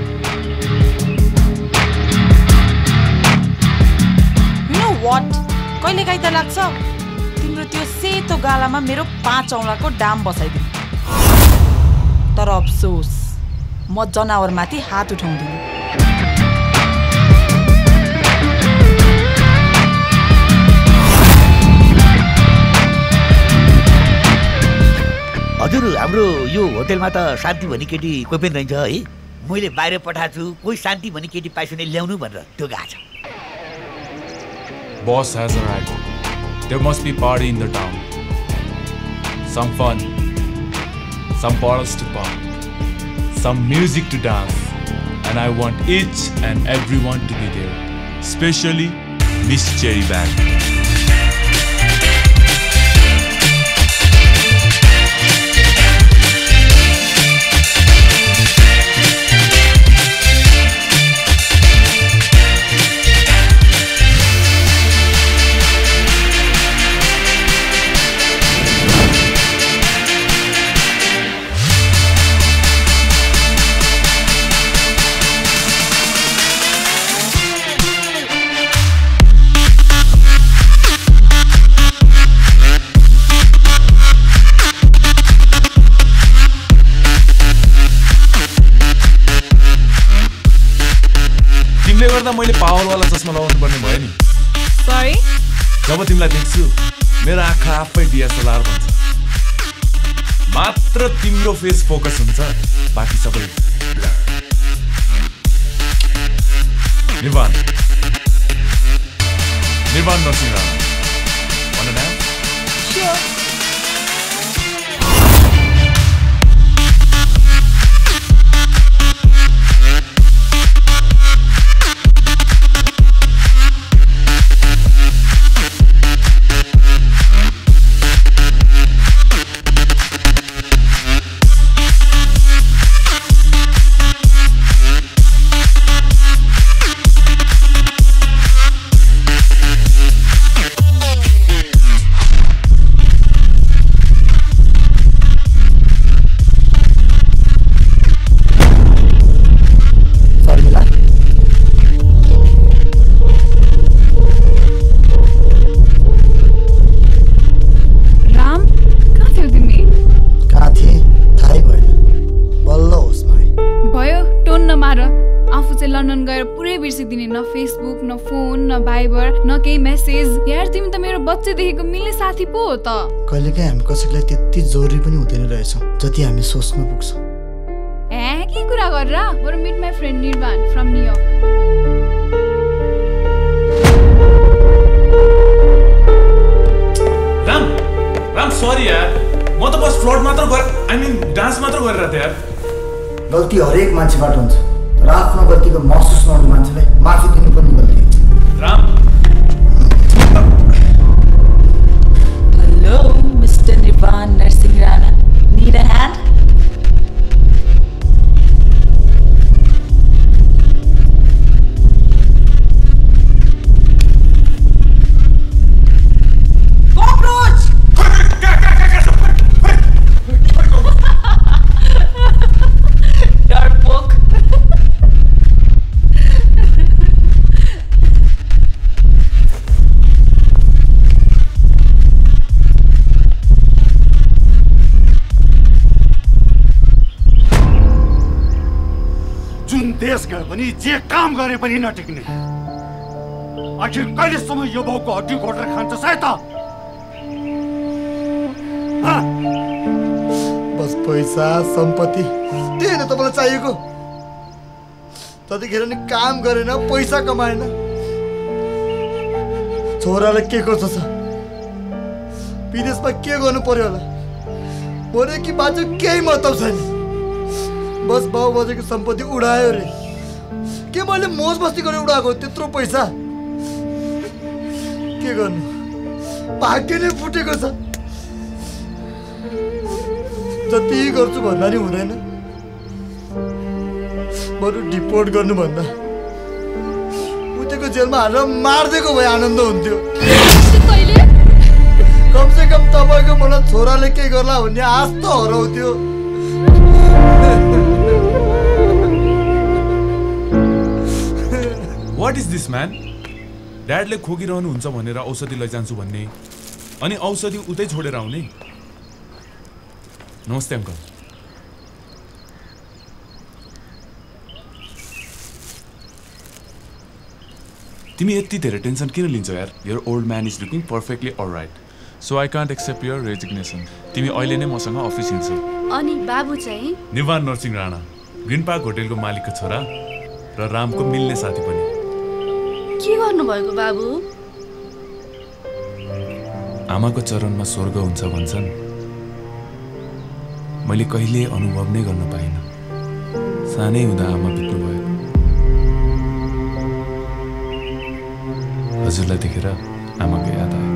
What? कहिलेकाहीँ त लाग्छ तिम्रो त्यो सेतो गालामा मेरो पाँच औँलाको डाम बसाइदिनु, तर अफसोस म जनावरमाथि हात उठाउँदिनँ। हजुर, हाम्रो यो होटेलमा त शान्ति भन्ने केटी कोही पनि रहन्छ है। मैले बाहिर पठाएको छु, कोही शान्ति भन्ने केटी पाइसु नै ल्याउनु भनेर त्यो गएको छ। Boss has arrived. there must be party in the town. Some fun, some bottles to pop, some music to dance. And I want each and everyone to be there, especially Miss Cherry Bag. मैले पावरवाला चस्मा लगाउनु पर्ने भयो नि सरी जब तिमीलाई देख्छु मेरो आँखा आफै डिएसएलआर भन्छ मात्र तिम्रो फेस फोकस हुन्छ बाकी सबै Nirvana Nirvana Narsingh Rana wanna dance? Sure. London गएर पुरै बिर्सिदिने न फेसबुक न फोन न भाइबर न केही मेसेज यार तिमी त मेरो बच्चेदेखिको मिल्ने साथी पो हो त कहिलेकाहीँ हामी कसैलाई त्यति जरुरी पनि हुँदैन रहेछ जति हामी सोच्न पुग्छौँ ए के कुरा गरेर बरु meet my friend Nirvana from New York राम राम सरी यार म त बस फ्लट मात्र गर आई मिन डान्स मात्र गरिरहेको थिएँ यार गल्ती हरेक मान्छेबाट हुन्छ र आफ्नो गल्तीको महसुस नगर्ने मान्छेलाई माफी दिनुपर्ने गल्ती Ram hello mister Nirvana Narsingh Rana need a hand देश गए पनि जे काम गरे पनि नटिक्ने आखिर कहिलेसम्म यो बाउको हड्डी घोटेर खान्छ सायद त बस पैसा सम्पत्ति त्यही न तपाईँलाई चाहिएको त्यतिखेर नि काम गरेन पैसा कमाएन छोरालाई के गर्छ छ विदेशमा के गर्नु पर्यो होला बोले कि बाजु केही मतलब छैन बस बाउ बाजेको सम्पत्ति उडायो रे के मैले मोज मस्ती गरेर उडाएको त्यत्रो पैसा के गर्नु भाग्य नै फुटेको छ जति गर्छु भन्दा नि हुँदैन बरु डिपोर्ट गर्नु भन्दा उतेको जेलमा हालेर मारिदिएको भए आनन्द हुन्थ्यो कमसे कम तपाईँको मलाई छोराले के गर्ला भन्ने आश त हराउँथ्यो What is this man? ड्याडले खोकिरहनु हुन्छ भनेर औषधि लैजान्छु भन्ने अनि औषधि उतै छोडेर आउने नमस्ते अंकल तिमी यति धेरै टेन्सन किन लिन्छौ यार your old man is looking perfectly alright so I can't accept your resignation तिमी अहिले नै मसँग अफिस हिँड्छौ अनि बाबु चाहिँ निर्वाण नरसिंह राणा ग्रीन पार्क होटलको मालिकको छोरा र रामको मिल्ने साथी पनि के गर्नु भएको बाबु आमाको चरणमा स्वर्ग हुन्छ भन्छन्। मैले कहिले अनुभव नै गर्न पाइनँ। सानै हुँदा आमा बित्नुभयो। हजुरलाई देखेर आमाको याद आयो।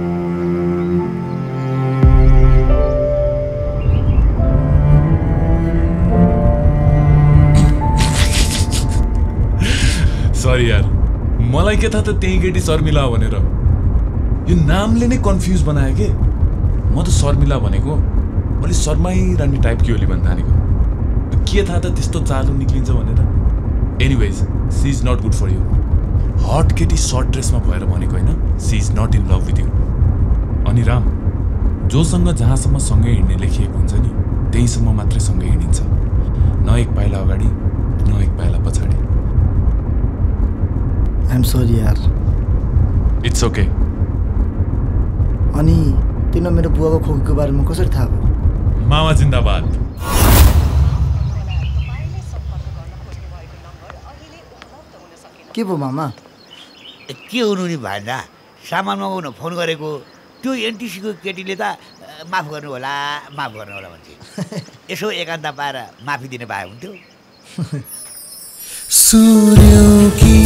सरी यार, मलाई के थाहा त त्यही केटी शर्मिला हो भनेर। यो नामले नै कन्फ्युज बनायो के। म त शर्मिला भनेको अलि शर्माई रानी टाइपकी होली भन्न थालेको। के थाहा त त्यस्तो चालु निक्लिन्छ भनेर। Anyways, she is not good for you. Hot केटी सर्ट ड्रेसमा भएर भनेको होइन, she is not in love with you. अनि राम, जोसँग जहाँसम्म सँगै हिँड्ने लेखिएको हुन्छ नि त्यहीसम्म मात्रै सँगै हिँडिन्छ। न एक पाइला अगाडि न एक पाइला पछाडि। आई एम सरी यार। It's okay. अनि तिम्रो मेरो बुवाको खोकीको बारेमा कसरी थाहा भयो? मामा जिन्दाबाद। के भयो मामा? के हुनु नि भन्दा सामान मगाउन फोन गरेको त्यो एनटिसीको केटीले त माफ गर्नु होला माफ गर्नु होला भन्छ। यसो एकान्त पाएर माफी दिने भए हुन्थ्यो। सुन्यौ कि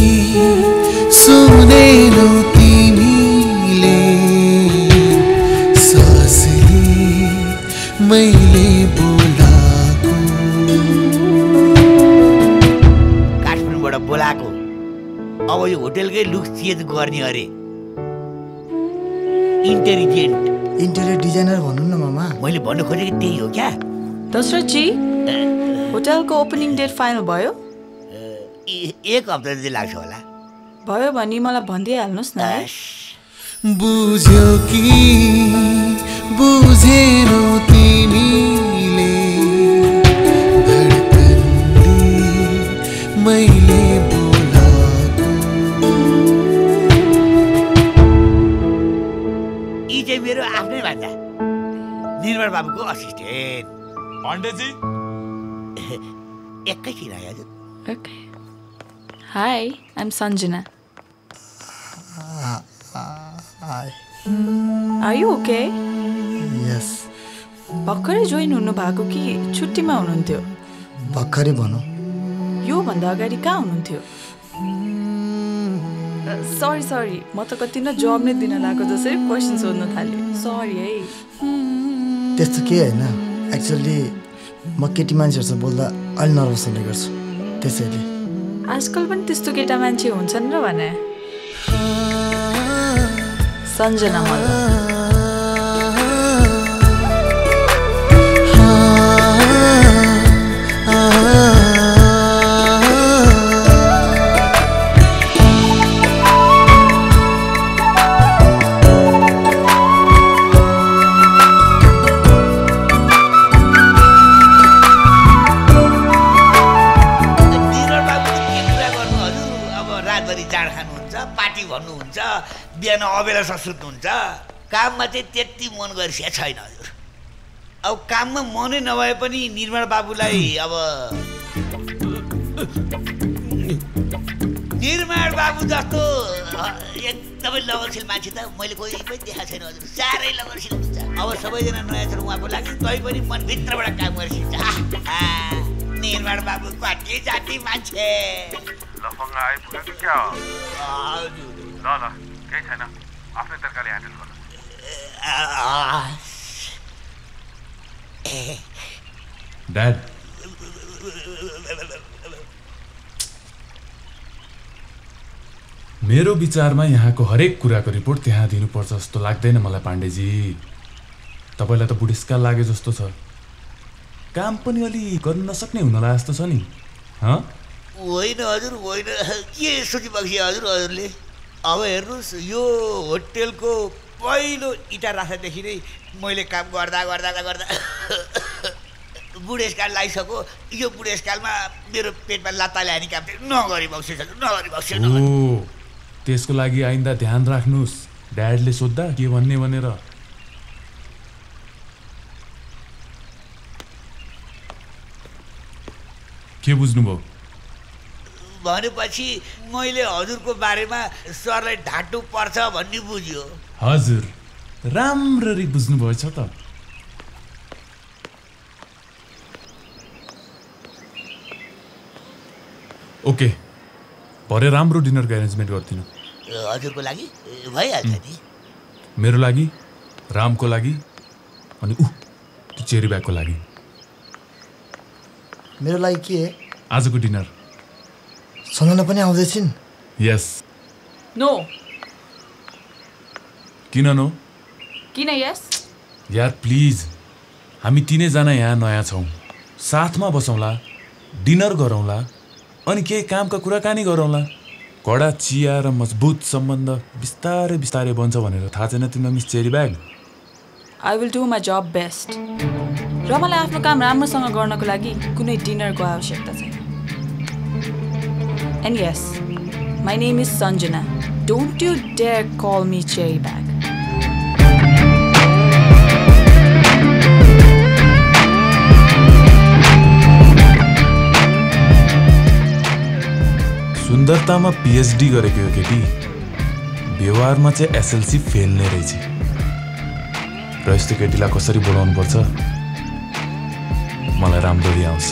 सुनेनौ तिमीले सासले मैले बोलाको। काठमाडौँबाट बोलाएको। अब यो होटेलकै लुक चेन्ज गर्ने अरे। इन्टेलिजेन्ट इन्टेरियर डिजाइनर भन्नु न मामा। मैले भन्नु खोजेको त्यही हो क्या। दशरथजी, होटलको ओपनिङ डेट फाइनल भयो? एक हप्ता जति लाग्छ होला। भयो भने मलाई भनिदिइहाल्नुहोस् न। बुझ्यौ कि बुझेनौ तिमीले धडकनले मैले बोलाको। यी चाहिँ मेरो आफ्नै भन्दा निर्मल बाबुको असिस्टेन्ट पाण्डेजी। एकैछिन है हजुर। Okay. Hi, I am Sanjana. Are you okay? Yes. भर्खरै जोइन हुनु भएको कि छुट्टीमा हुनुहुन्थ्यो? भर्खरै भनौँ। योभन्दा अगाडि कहाँ हुनुहुन्थ्यो? सरी सरी, म त कति न जब नै दिन लागेको जसरी क्वेसन सोध्न थालेँ। सरी है। त्यस्तो केही होइन। एक्चुअली म केटी मान्छेहरूसँग बोल्दा अलि नर्भस हुने गर्छु, त्यसैले। आजकल पनि त्यस्तो केटा मान्छे हुन्छन् र भने। सञ्जना मल्ल। बिहान अबेला सुत्नुहुन्छ। काममा चाहिँ त्यति मन गरिसकेको छैन हजुर। अब काममा मनै नभए पनि निर्मल बाबुलाई अब निर्मल बाबु जस्तो एकदमै लगनशील मान्छे त मैले कोही पनि देखाएको छैन हजुर। साह्रै लगनशील हुन्छ। अब सबैजना नयाँ छन् उहाँको लागि, तै पनि मनभित्रबाट काम गरिसिन्छ। निर्मल बाबु कति जाति मान्छे। लफङ्गा आइपुग्यो कि क्या हो? हजुर। ल ल केही छैन, आफ्नै तरिकाले ह्यान्डल गर्नु। ड्याड, मेरो विचारमा यहाँको हरेक कुराको रिपोर्ट त्यहाँ दिनुपर्छ जस्तो लाग्दैन मलाई पाण्डेजी। तपाईँलाई त बुढेसकाल लागे जस्तो छ। काम पनि अलि गर्नु नसक्ने हुनला जस्तो छ नि। हँ होइन हजुर, होइन। के सोचिबक्सी हजुर हजुरले? अब हेर्नुहोस्, यो होटेलको पहिलो इँटा राख्दादेखि नै मैले काम गर्दा गर्दा गर्दा बुढेसकाल लागिसक्यो। यो बुढेसकालमा मेरो पेटमा लात्ताले हानी काम चाहिँ नगरी बक्से नगरी बक्से। ओ, त्यसको लागि आइन्दा ध्यान राख्नुहोस्। ड्याडले सोद्धा के भन्ने भनेर। के बुझ्नुभयो? भनेपछि मैले हजुरको बारेमा सरलाई ढाँट्नु पर्छ भन्ने बुझ्यो। हजुर, राम्ररी बुझ्नुभएछ त। ओके, भरे राम्रो डिनरको एरेन्जमेन्ट गरिदिनु। हजुरको लागि भइहाल्छ नि। मेरो लागि, रामको लागि अनि उ त्यो चेरी ब्यागको लागि। मेरो लागि के आजको डिनर? सम्झना पनि आउँदैछिन्। यस। नो। किन नो? किन यस? यार प्लिज, हामी तिनैजना यहाँ नयाँ छौँ, साथमा बसौँला, डिनर गरौँला अनि केही कामका कुराकानी गरौँला। कडा चिया र मजबुत सम्बन्ध बिस्तारै बिस्तारै बन्छ भनेर थाहा छैन तिमीलाई miss cherry bag? I will do my job best. र मलाई आफ्नो काम राम्रोसँग गर्नको लागि कुनै डिनरको आवश्यकता छैन। And yes, my name is Sanjana. Don't you dare call me cherry bag. सुन्दरतामा पिएचडी गरेको यो केटी व्यवहारमा चाहिँ एसएलसी फेल नै रहेछ। र यस्तो केटीलाई कसरी बोलाउनु पर्छ मलाई राम्ररी आउँछ।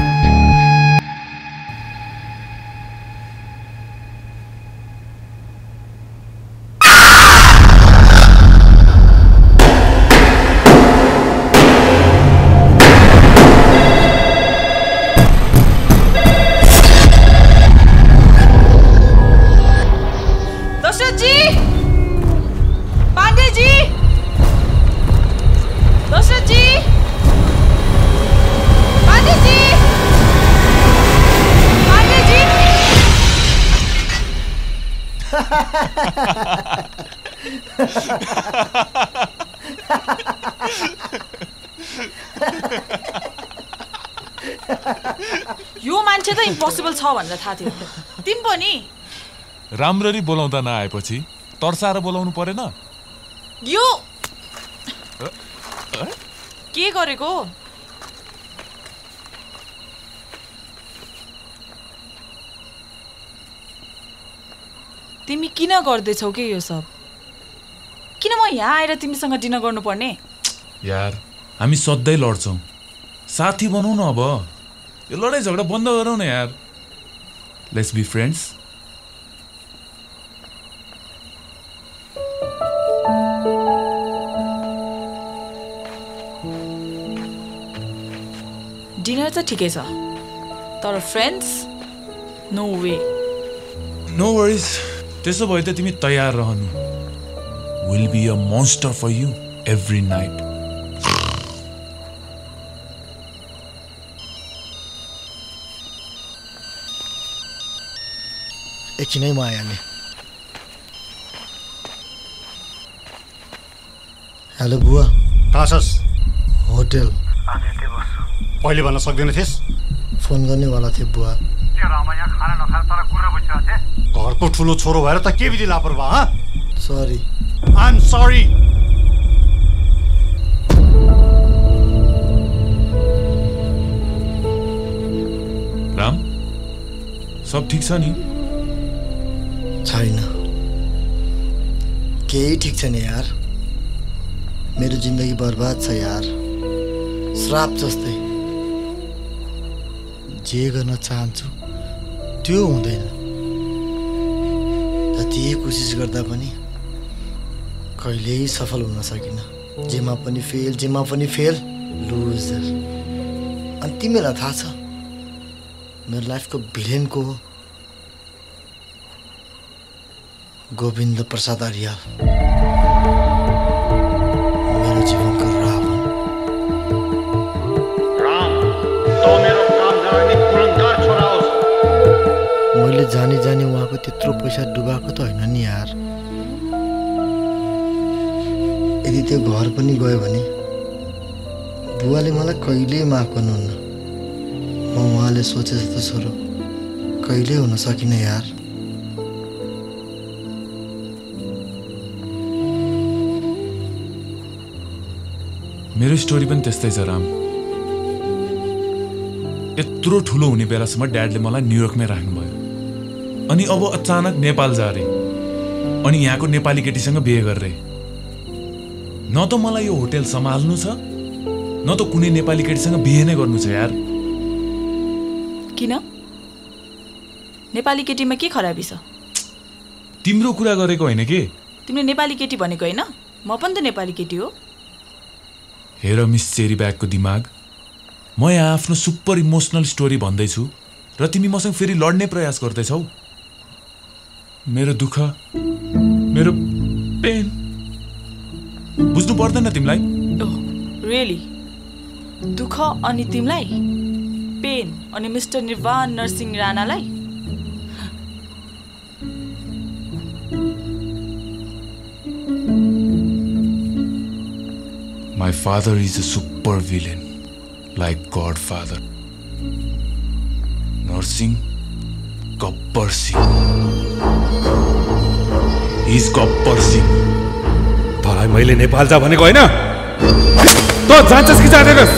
यो मान्छे त इम्पोसिबल छ भनेर थाहा थियो। तिमी पनि राम्ररी बोलाउँदा नआएपछि तर्साएर बोलाउनु परेन? यो के गरेको? तिमी किन गर्दैछौ के यो सब? किन म यहाँ आएर तिमीसँग डिनर गर्नुपर्ने? यार हामी सधैँ लड्छौँ, साथी बनाऊ न। अब यो लडाइँ झगडा बन्द गरौँ न यार। Let's be friends. डिनर त ठिकै छ, तर friends no way. No worries. त्यसो भए त तिमी तयार रहनु। Will be a monster for you every night. एकछिनै म आइहाल्ने। हेलो बुवा। कहाँ छस्? होटल। पहिले भन्न सक्दैन थिएस्? फोन गर्नेवाला थिएँ बुवा। घरको ठुलो छोरो भएर त के विधि लापरवाह? Sorry. I am sorry. Ram, सब ठिक छ नि? छैन, केही ठिक छैन यार। मेरो जिन्दगी बर्बाद छ यार, श्राप जस्तै। जे गर्न चाहन्छु त्यो हुँदैन। जति कोसिस गर्दा पनि कहिल्यै सफल हुन सकिनँ। जेमा पनि फेल, जेमा पनि फेल, लुजर। अनि तिमीलाई थाहा छ मेरो लाइफको भिलेन को हो? गोविन्द प्रसाद आर्याल, मेरो जीवनको रावण। राम, तो मेरो काम नगर्ने कुरङ्कार छोरा होस्। मैले जाने जाने उहाँको त्यत्रो पैसा डुबाएको त होइन नि यार। यदि त्यो घर पनि गयो भने बुवाले मलाई कहिल्यै माफ गर्नुहुन्न। म उहाँले सोचे जस्तो छोरो कहिल्यै हुन सकिनँ यार। मेरो स्टोरी पनि त्यस्तै छ राम। यत्रो ठुलो हुने बेलासम्म ड्याडले मलाई न्युयोर्कमै राख्नुभयो। अनि अब अचानक नेपाल जा रे, अनि यहाँको नेपाली केटीसँग बिहे गरे। न त मलाई यो होटल सम्हाल्नु छ न त कुनै नेपाली केटीसँग बिहे नै गर्नु छ यार। किन? नेपाली केटीमा के खराबी छ? तिम्रो कुरा गरेको होइन के? तिमीले नेपाली केटी भनेको होइन? म पनि त नेपाली केटी हो। हेर मिस चेरी ब्यागको दिमाग, म यहाँ आफ्नो सुपर इमोसनल स्टोरी भन्दैछु र तिमी मसँग फेरि लड्ने प्रयास गर्दैछौ। मेरो दुःख, मेरो पेन बुझ्नु पर्दैन तिमीलाई? Oh really? दुःख अनि तिमीलाई पेन अनि mister Nirvana Narasimha राणालाई? My father is a super villain, like Godfather. Narsingh, Gabbar Singh. He's Gabbar Singh. तँलाई मैले नेपाल जा भनेको होइन? तँ जान्छस् कि जाँदैनस्?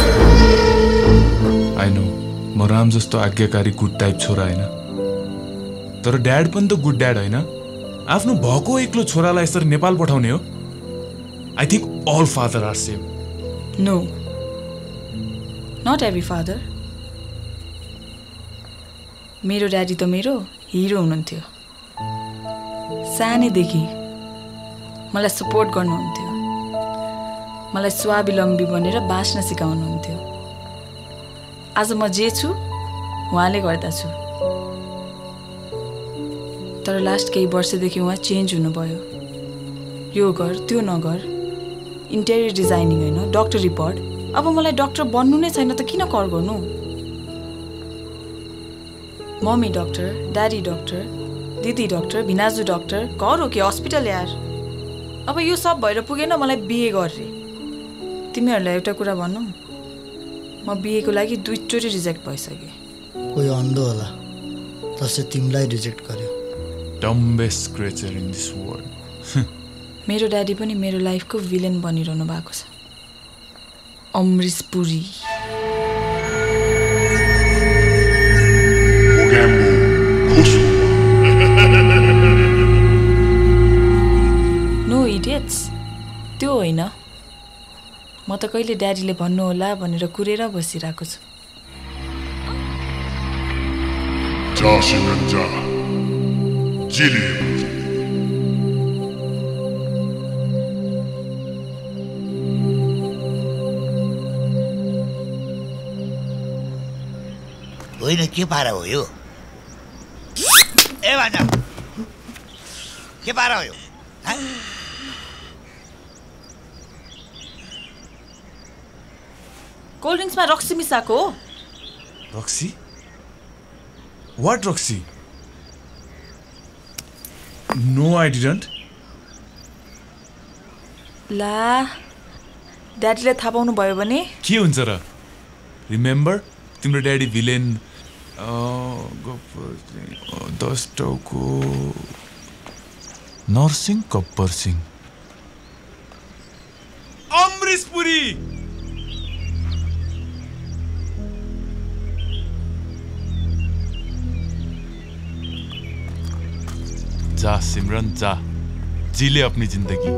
I know, म राम जस्तो आज्ञाकारी गुड टाइप छोरा होइन, तर ड्याड पनि त गुड ड्याड होइन। आफ्नो भएको एक्लो छोरालाई यसरी नेपाल पठाउने हो? I think all fathers are same. No, not every father. मेरो ड्याडी त मेरो हिरो हुनुहुन्थ्यो। सानैदेखि मलाई सपोर्ट गर्नुहुन्थ्यो, मलाई स्वावलम्बी बनेर बाँच्न सिकाउनुहुन्थ्यो। आज म जे छु उहाँले गर्दा छु। तर लास्ट केही वर्षदेखि उहाँ चेन्ज हुनुभयो। यो गर त्यो नगर, इन्टेरियर डिजाइनिङ होइन डक्टर रिपोर्ट। अब मलाई डक्टर बन्नु नै छैन त किन कर गर्नु? मम्मी डक्टर, ड्याडी डक्टर, दिदी डक्टर, भिनाजु डक्टर, घर हो कि हस्पिटल यार? अब यो सब भएर पुगेन मलाई बिहे गर्ने। तिमीहरूलाई एउटा कुरा भनौँ, म बिहेको लागि दुईचोटि रिजेक्ट भइसकेँ। कोही अन्धो होला जसले तिमीलाई रिजेक्ट गर्यो। Dumbest creature in this world. मेरो ड्याडी पनि मेरो लाइफको भिलेन बनिरहनु भएको छ, अमरीश पुरी। नो इडियट्स, त्यो होइन। म त कहिले ड्याडीले भन्नु होला भनेर कुरेर बसिरहेको छु। जा सिमरन जा, जिले होइन के पारा हो यो? ए भान्जा के पारा हो यो? कोल्ड ड्रिङ्क्समा रक्सी मिसाएको हो। रक्सी? What रक्सी? No, I didn't. ला ड्याडीले थाहा पाउनु भयो भने के हुन्छ र? रिमेम्बर तिम्रो ड्याडी भिलेन दस टाउको नरसिंह गब्बर सिंह, अमरीश पुरी। जा सिमरन जा, जीले अपनी जिंदगी।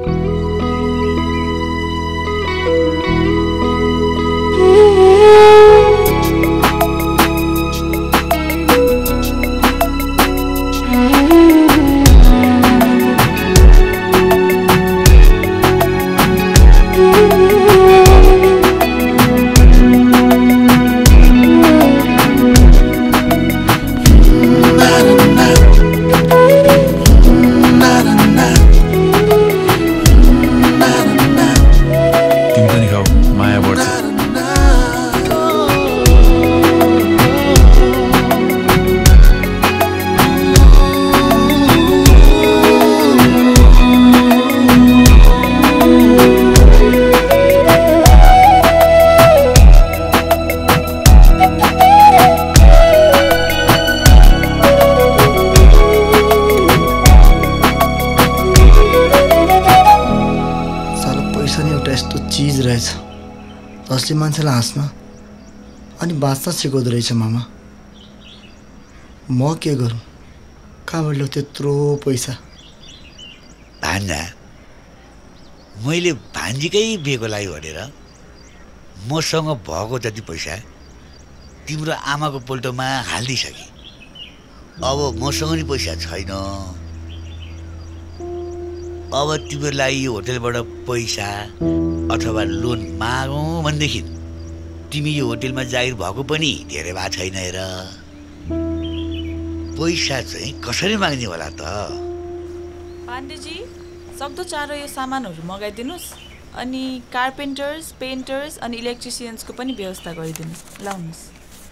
जसले मान्छेलाई हाँस्न अनि बाँच्न सिकाउँदो रहेछ। मामा म के गरौँ? कहाँबाट ल्याउ त्यत्रो पैसा? भान्जा मैले भान्जीकै बिहेको लागि भनेर मसँग भएको जति पैसा तिम्रो आमाको पोल्टोमा हालिदिइसकेँ। अब मसँग नि पैसा छैन। अब तिम्रो लागि यो होटलबाट पैसा अथवा लोन मागौँ भनेदेखि तिमी यो होटलमा जागिर भएको पनि धेरै भएको छैन हेर। पैसा चाहिँ कसरी माग्ने होला त? पाण्डेजी, सक्दो चाँडो यो सामानहरू मगाइदिनुहोस् अनि कार्पेन्टर्स, पेन्टर्स अनि इलेक्ट्रिसियन्सको पनि व्यवस्था गरिदिनुहोस्। लाउनुहोस्।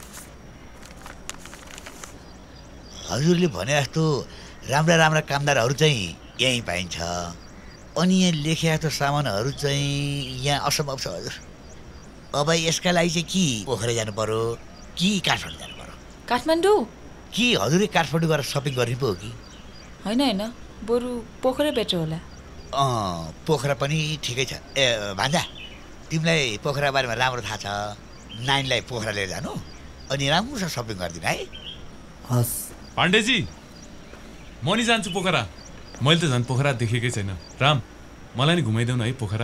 हजुरले भने जस्तो राम्रा राम्रा कामदारहरू चाहिँ यहीँ पाइन्छ, अनि यहाँ लेखे जस्तो सामानहरू चाहिँ यहाँ असम्भव छ हजुर। अब यसका लागि चाहिँ कि पोखरा जानु पर्यो कि काठमाडौँ जानु पर्यो? काठमाडौँ? कि हजुरले काठमाडौँ गएर सपिङ गर्ने पो हो कि? होइन होइन, बरु पोखरै बेटर होला। अँ, पोखरा पनि ठिकै छ। ए भान्जा, तिमीलाई पोखरा बारेमा राम्रो थाहा छ। नानीलाई पोखरा लिएर जानु अनि राम्रोसँग सपिङ गरिदिनु है। हस् पाण्डेजी, म नि जान्छु पोखरा। मैले त झन् पोखरा देखेकै छैन। राम, मलाई नि घुमाइदेऊ न है पोखरा।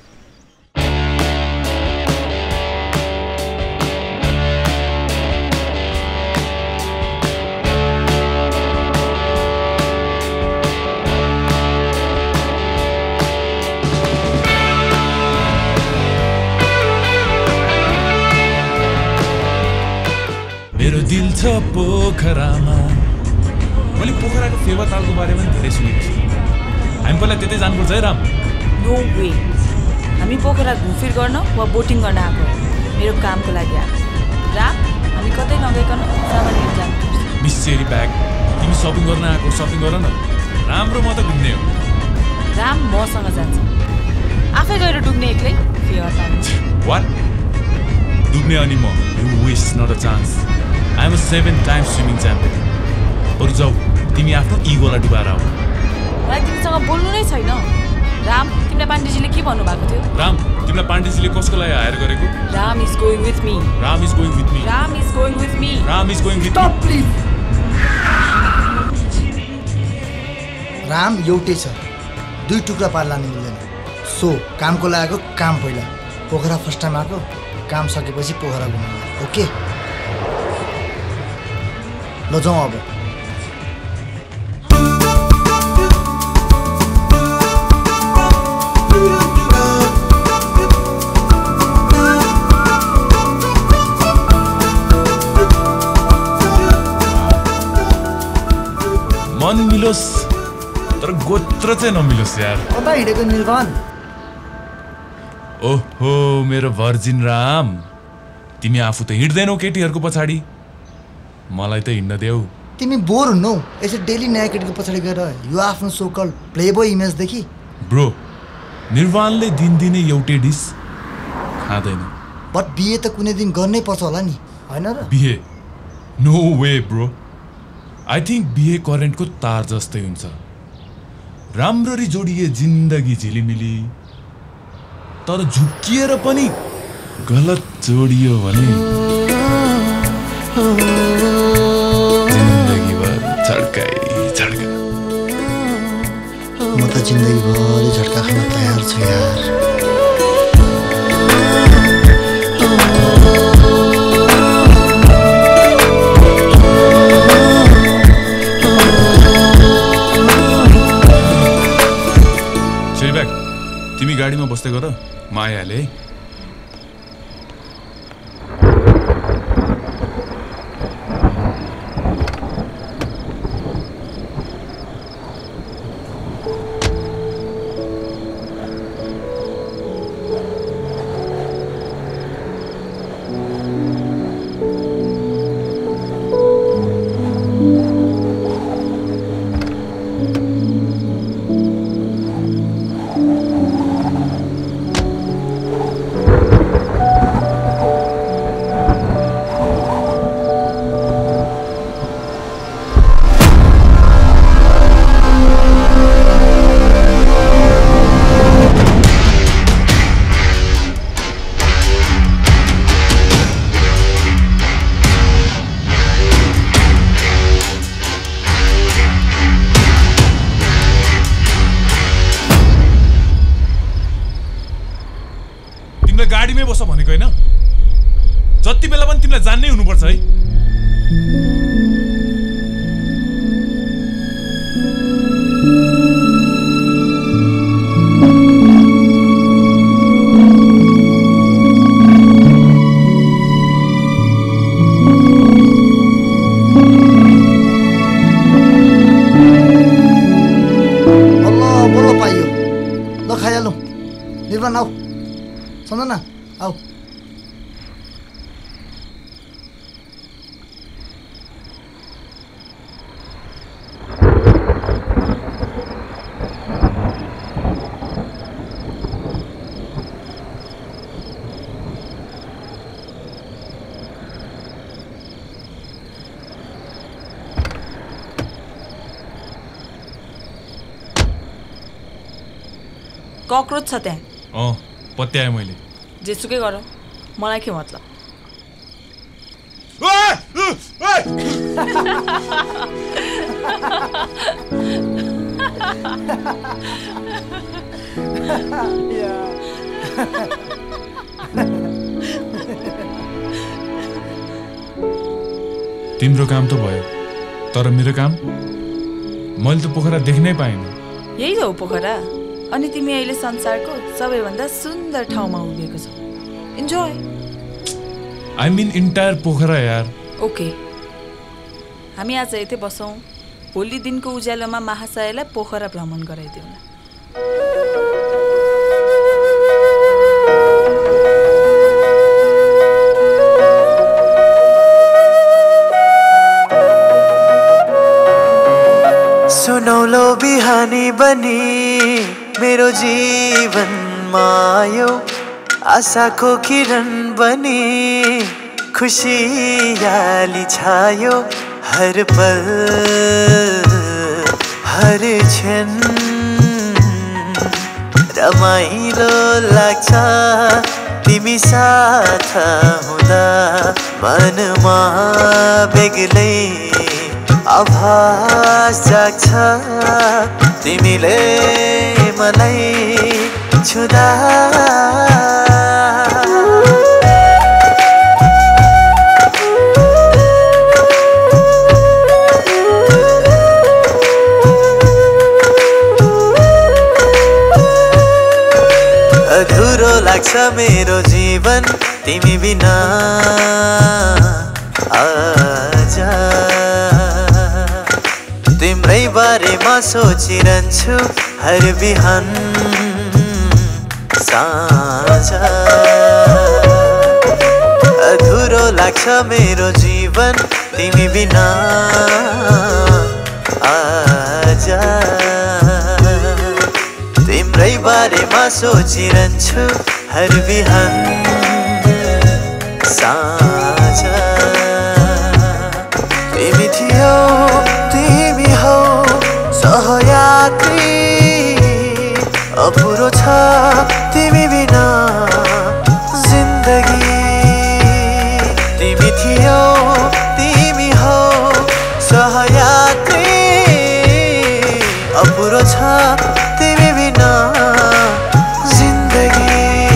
मेरो दिल छ पोखरामा। मैले पोखराको फेवा तालको बारेमा पनि धेरै सुनेको छु। हामी पहिला त्यतै जानुपर्छ है राम? नो वे, हामी पोखरा घुमफिर गर्न वा बोटिङ गर्न आएको, मेरो कामको लागि आएको। राम, हामी कतै नगइकन सामान लिएर जानुपर्छ। मिस चेरी ब्याग, तिमी सपिङ गर्न आएको, सपिङ गर न। राम्रो म त घुम्ने हो। राम मसँग जान्छ, आफै गएर डुब्ने एक्लै फेवा ताल्छ। वाट? डुब्ने अनि म? You waste not a chance. I am a seven times swimming champion. बरु जाऊ, तिमी आफ्नो इगोलाई डुबाएर आऊ। मलाई तिमीसँग बोल्नु नै छैन। राम, तिमीलाई पाण्डेजीले के भन्नुभएको थियो? राम, तिमीलाई पाण्डेजीले कसको लागि हायर गरेको? Ram is going with me. Ram is going with me. Ram is going with me. Ram is going with me. Stop please. Ram एउटै छ, दुई टुक्रा पार लानु मिल्दैन। सो कामको लागेको काम पहिला, पोखरा फर्स्ट टाइम आएको, काम सकेपछि पोखरा घुमाउनु। ओके, ल जाउँ अब। मन मिलोस् तर गोत्र चाहिँ नमिलोस् यार। कता हिँडेको निर्वाण? ओहो मेरो भर्जिन राम, तिमी आफू त हिँड्दैनौ केटीहरूको पछाडि, मलाई त हिँड्न देऊ। तिमी बोर हुन्नौ यसरी डेली नयाँ केटीको पछाडि गएर यो आफ्नो सोकल प्लेबोय इमेज देखि? ब्रो, निर्वाणले दिनदिनै एउटै डिस खाँदैन। बट बिहे त कुनै दिन गर्नै पर्छ होला नि, होइन र? बिहे? No way bro. I think बिहे करेन्टको तार जस्तै हुन्छ। राम्ररी जोडिए जिन्दगी झिलिमिली, तर झुक्किएर पनि गलत जोडियो भने जिन्दगीभर झड्काइ झड्का। म त जिन्दगीभरि झड्का खान तयार छु यार। तिमी गाडीमा बस्दै गर, म आइहालेँ है। तिमीलाई गाडीमै बस भनेको होइन जति बेला पनि तिमीलाई जान्नै हुनुपर्छ है निर्वाण आऊ सम्झना आऊ ककरोच छ त्यहाँ अँ पत्याएँ मैले जेसुकै गर मलाई के मतलब तिम्रो काम त भयो तर मेरो काम मैले त पोखरा देख्नै पाइनँ यही हो पोखरा अनि तिमी अहिले संसारको सबैभन्दा सुन्दर ठाउँमा उभिएको छौ enjoy I mean entire Pokhara यार ओके हामी आज यतै बसौँ भोलि दिनको उज्यालोमा महाशयलाई पोखरा भ्रमण गराइदिउँ सुनौलो बिहानी बनी मेरो जीवनमा आयो आशाको किरण बनी खुशियाली छायो हर पल हर क्षण रमाइलो लाग्छ तिमी साथ हुँदा मनमा बेग्लै आभास जाग्छ तिमीले मलाई छुँदा अधुरो लाग्छ मेरो जीवन तिमी बिना आजा तिम्रै बारेमा सोचिरहन्छु हर बिहान साँझ अधुरो लाग्छ मेरो जीवन तिमी बिना आजा तिम्रै बारेमा सोचिरहन्छु हर बिहान साँझ तिमी थियौ तिमी हौ सहयात्री अपुरो छ तिमी बिना जिन्दगी तिमी थियौ तिमी हौ सहयात्री अपुरो छ तिमी बिना जिन्दगी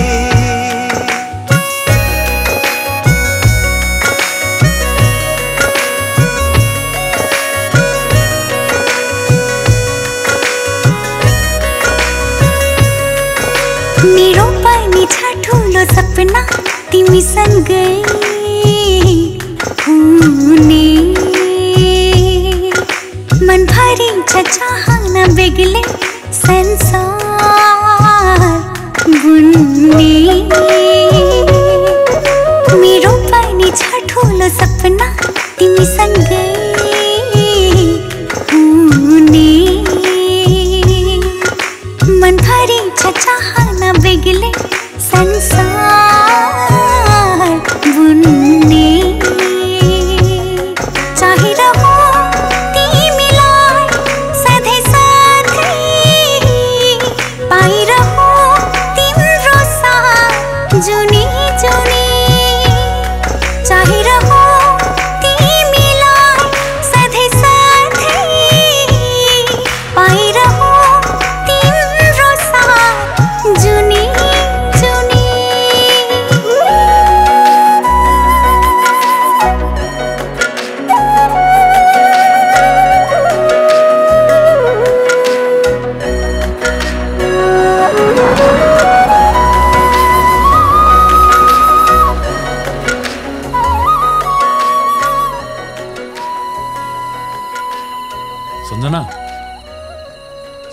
मेरो पनि छ ठुलो सपना तिमी सँगै हुने मनभरि छ चाहना बेग्लै संसार बुन्ने मेरो पनि छ ठुलो सपना तिमी सँगै हुने मनभरि छ चाहना बेग्लै संसार बुन्ने चाहिरहो तिमीलाई सधैँ साथै पाइरहो तिम्रो साथ जुनी जुनी चाहिरहो तिमीलाई सधैँ साथै पाइरहो तिम्रो साथ जुनी जुनी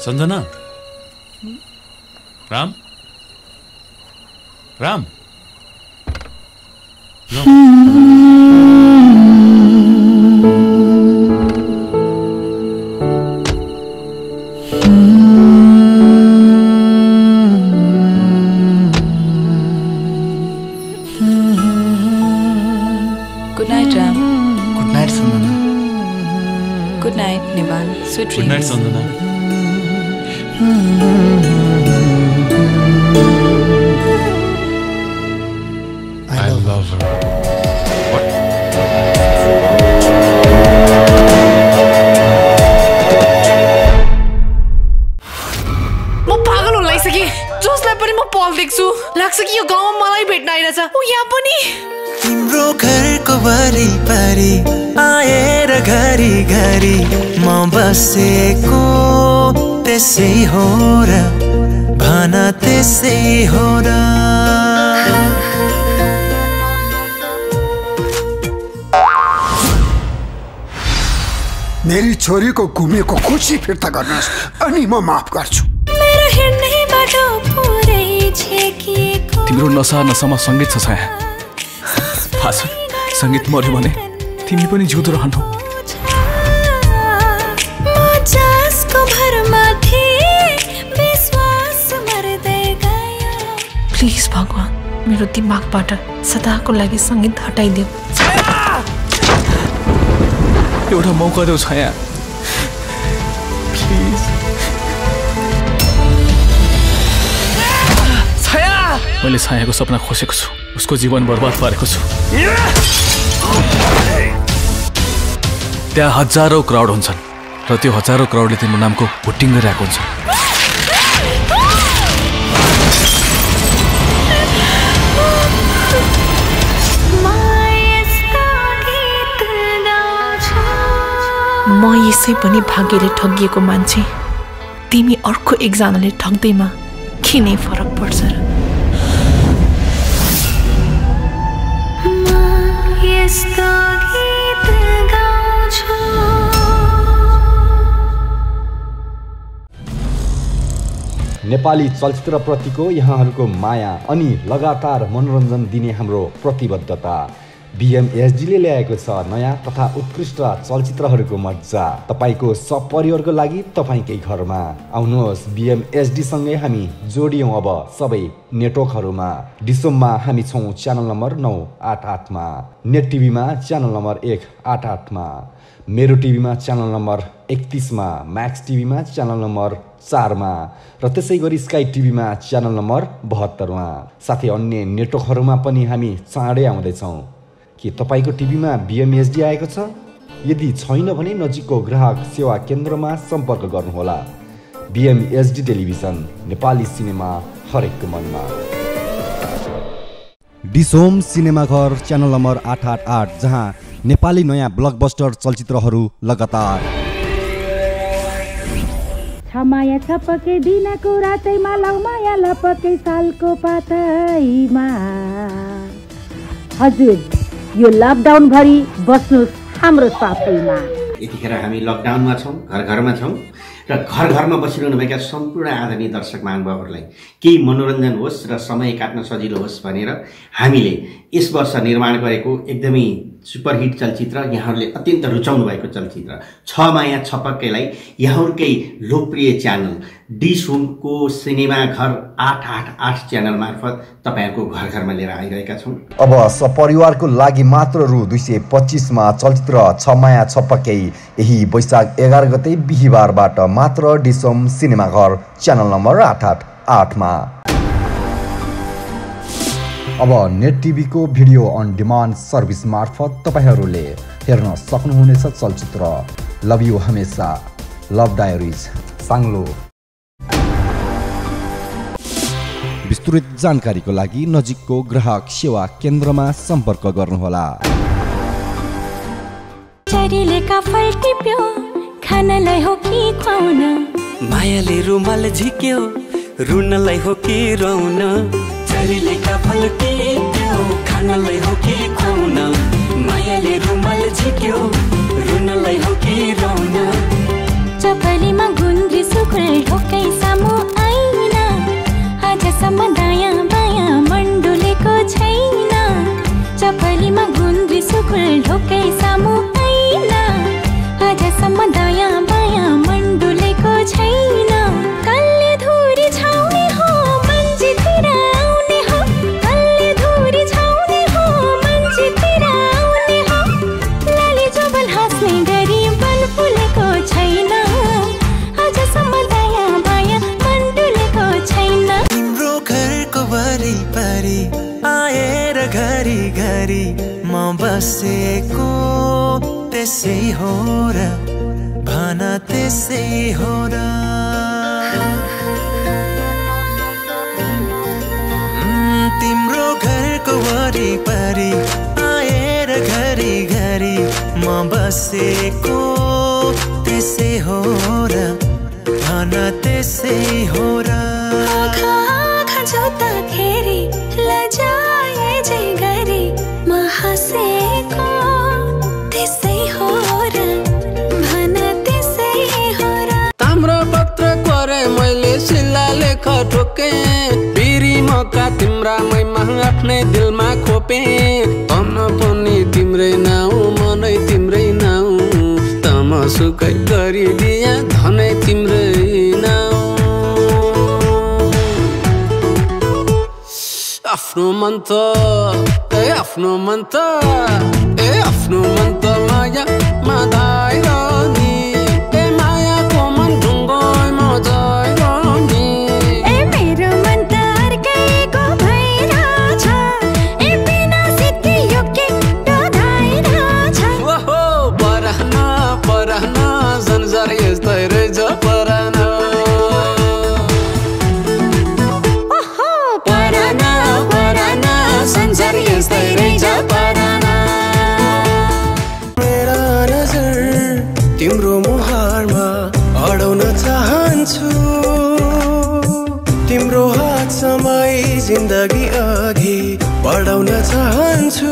Sanjana Ram Ram Good night, Ram. Good night, Sandana. Good night, Nivan. Sweet dreams. Good night, Sandana. I love her. What? म पागल हुन लागिसकेँ जसलाई पनि म पल देख्छु लाग्छ कि यो गाउँमा मलाई भेट्न आइरहेछ ऊ यहाँ पनि तिम्रो घरको वरिपरि आएर घरि घरि म बसेको त्यसै हो र भन त्यसै हो र मेरी छोरीको घुमेको खुसी फिर्ता गर्नुहोस् अनि म माफ गर्छु। मेरो हिँड्ने बाटो पुरै छेकिएको तिम्रो नसा नसामा सङ्गीत छ छाया थाहा छ सङ्गीत मर्यो भने तिमी पनि जिउँदो रहनु म जसको भरमा थिएँ विश्वास मर्दै गयो प्लिज भगवान मेरो दिमागबाट सदाको लागि सङ्गीत हटाइदेऊ एउटा मौका देऊ छाया प्लिज छाया मैले छायाको सपना खोसेको छु उसको जीवन बर्बाद पारेको छु त्यहाँ हजारौँ क्राउड हुन्छन् र त्यो हजारौँ क्राउडले तिम्रो नामको भोटिङ गरिरहेको हुन्छ म यसै पनि भाग्यले ठगिएको मान्छे तिमी अर्को एकजनाले ठग्दैमा के नै फरक पर्छ र यस्तो गीत गाउँछु नेपाली चलचित्रप्रतिको यहाँहरूको माया अनि लगातार मनोरञ्जन दिने हाम्रो प्रतिबद्धता बीएमएसडीले ल्याएको छ नयाँ तथा उत्कृष्ट चलचित्रहरूको मज्जा तपाईको सपरिवारको लागि तपाईकै घरमा आउनुहोस् बीएमएसडी सँगै हामी जोडियौं अब सबै नेटवर्कहरूमा डिसोममा हामी छौं च्यानल नम्बर नौ आठ आठमा नेट टिभीमा च्यानल नम्बर एक आठ आठमा मेरो टिभीमा च्यानल नम्बर एकतीसमा म्याक्स टिभीमा च्यानल नम्बर चारमा र त्यसै गरी स्काई टिभीमा च्यानल नम्बर बहत्तरमा साथै अन्य नेटवर्कहरूमा पनि हामी चाँडै आउँदैछौँ के तपाईको टिभीमा बीएमएसडी आएको छ यदि छैन भने नजिकको ग्राहक सेवा केन्द्रमा सम्पर्क गर्नुहोला बीएमएसडी टेलिभिजन नेपाली सिनेमा हरेकको मनमा डिसोम सिनेमा घर च्यानल नम्बर आठ आठ आठ जहाँ नेपाली नयाँ ब्लकबस्टर चलचित्रहरू लगातार छमाया छपके दिनको रातैमा लौ माया लपके सालको पातैमा हजुर यो लकडाउन भरि बस्नुस् हाम्रो साथैमा यतिखेर हामी लकडाउनमा छौँ घर घरमा छौँ र घर घरमा बसिरहनुभएका सम्पूर्ण आदरणीय दर्शक महानुभावहरूलाई केही मनोरञ्जन होस् र समय काट्न सजिलो होस् भनेर हामीले यस वर्ष निर्माण गरेको एकदमै सुपरहिट चलचित्र यहाँहरूले अत्यन्त रुचाउनु भएको चलचित्र छ माया छपक्केलाई यहाँहरूकै लोकप्रिय च्यानल डिसोमको सिनेमा घर आठ आठ आठ च्यानल मार्फत तपाईँहरूको घर घरमा लिएर आइरहेका छौँ अब सपरिवारको लागि मात्र रु दुई सय पच्चिसमा चलचित्र छ माया छपक्कै यही वैशाख एघार गते बिहिबारबाट मात्र डिसोम सिनेमा घर च्यानल नम्बर आठ आठ आठमा अब नेट टिभीको भिडियो अन डिमान्ड सर्भिस मार्फत तपाईहरूले हेर्न सक्नुहुनेछ चलचित्र love you Hamesha love diaries Sanglo विस्तृत जानकारीको लागि नजिकको ग्राहक सेवा केन्द्रमा सम्पर्क गर्नुहोला चरीलेका फल टिप्यो खानलाई हो कि खुवाउन मायाले रुमाल झिक्यो रुनलाई हो कि रुन चरीलेका फल टिप्यो खानलाई हो कि खुवाउन मायाले रुमाल झिक्यो रुनलाई हो कि रुन चपलीमा गुन्द्री सुकुल ढोकै सामु आइन आजसम्म दायाँ बायाँ मण्डुलेको छैन चपलीमा गुन्द्री सुकुल ढोकै सामु आइन आजसम्म दायाँ बायाँ मण्डुलेको छैन कल्ले धुरी छाउने हो मन्जितिर आउने हो कल्ले धुरी छाउने हो मन्जितिर आउने हो लाली जोबन हाँस्ने गरी बन फुलेको छैन आजसम्म दायाँ बायाँ मण्डुलेको छैन तिम्रो घरको वरिपरि आएर घरी घरी म बसेको त्यसै हो र भन त्यसै हो र तिम्रो घरको वरिपरि आएर घरी घरी म बसेको त्यसै हो र भन त्यसै हो र आँखा आँखा जोत्दाखेरि लजाए जे गरी म हाँसेको त्यसै हो र भन त्यसै हो र ताम्रो पत्र करे मैले सिल्ला लेख ठोके बिरी मका तिम्रा मैमा आफ्नै दिलमा खोपे तन पनि तिम्रै नाउ मनै तिम्रै नाउ तमसुकै गरिदिया धनै तिम्रै नाउ आफ्नो मन त ए आफ्नो मन त ए आफ्नो मन त माया माधाएर नि ए मायाको मन ढुङ्गोमा जाएर नि ए मेरो मन त अर्कैको भइरहेछ ए बिना सिद्धि यो के डोधाइरहेछ ओहो परान परान संसार यस्तै रहेछ परान ओहो परान परान संसार यस्तै रहेछ परान मेरा नजर तिम्रो मुहारमा अडाउन चाहन्छु तिम्रो हात समाई जिन्दगी अघि बढाउन चाहन्छु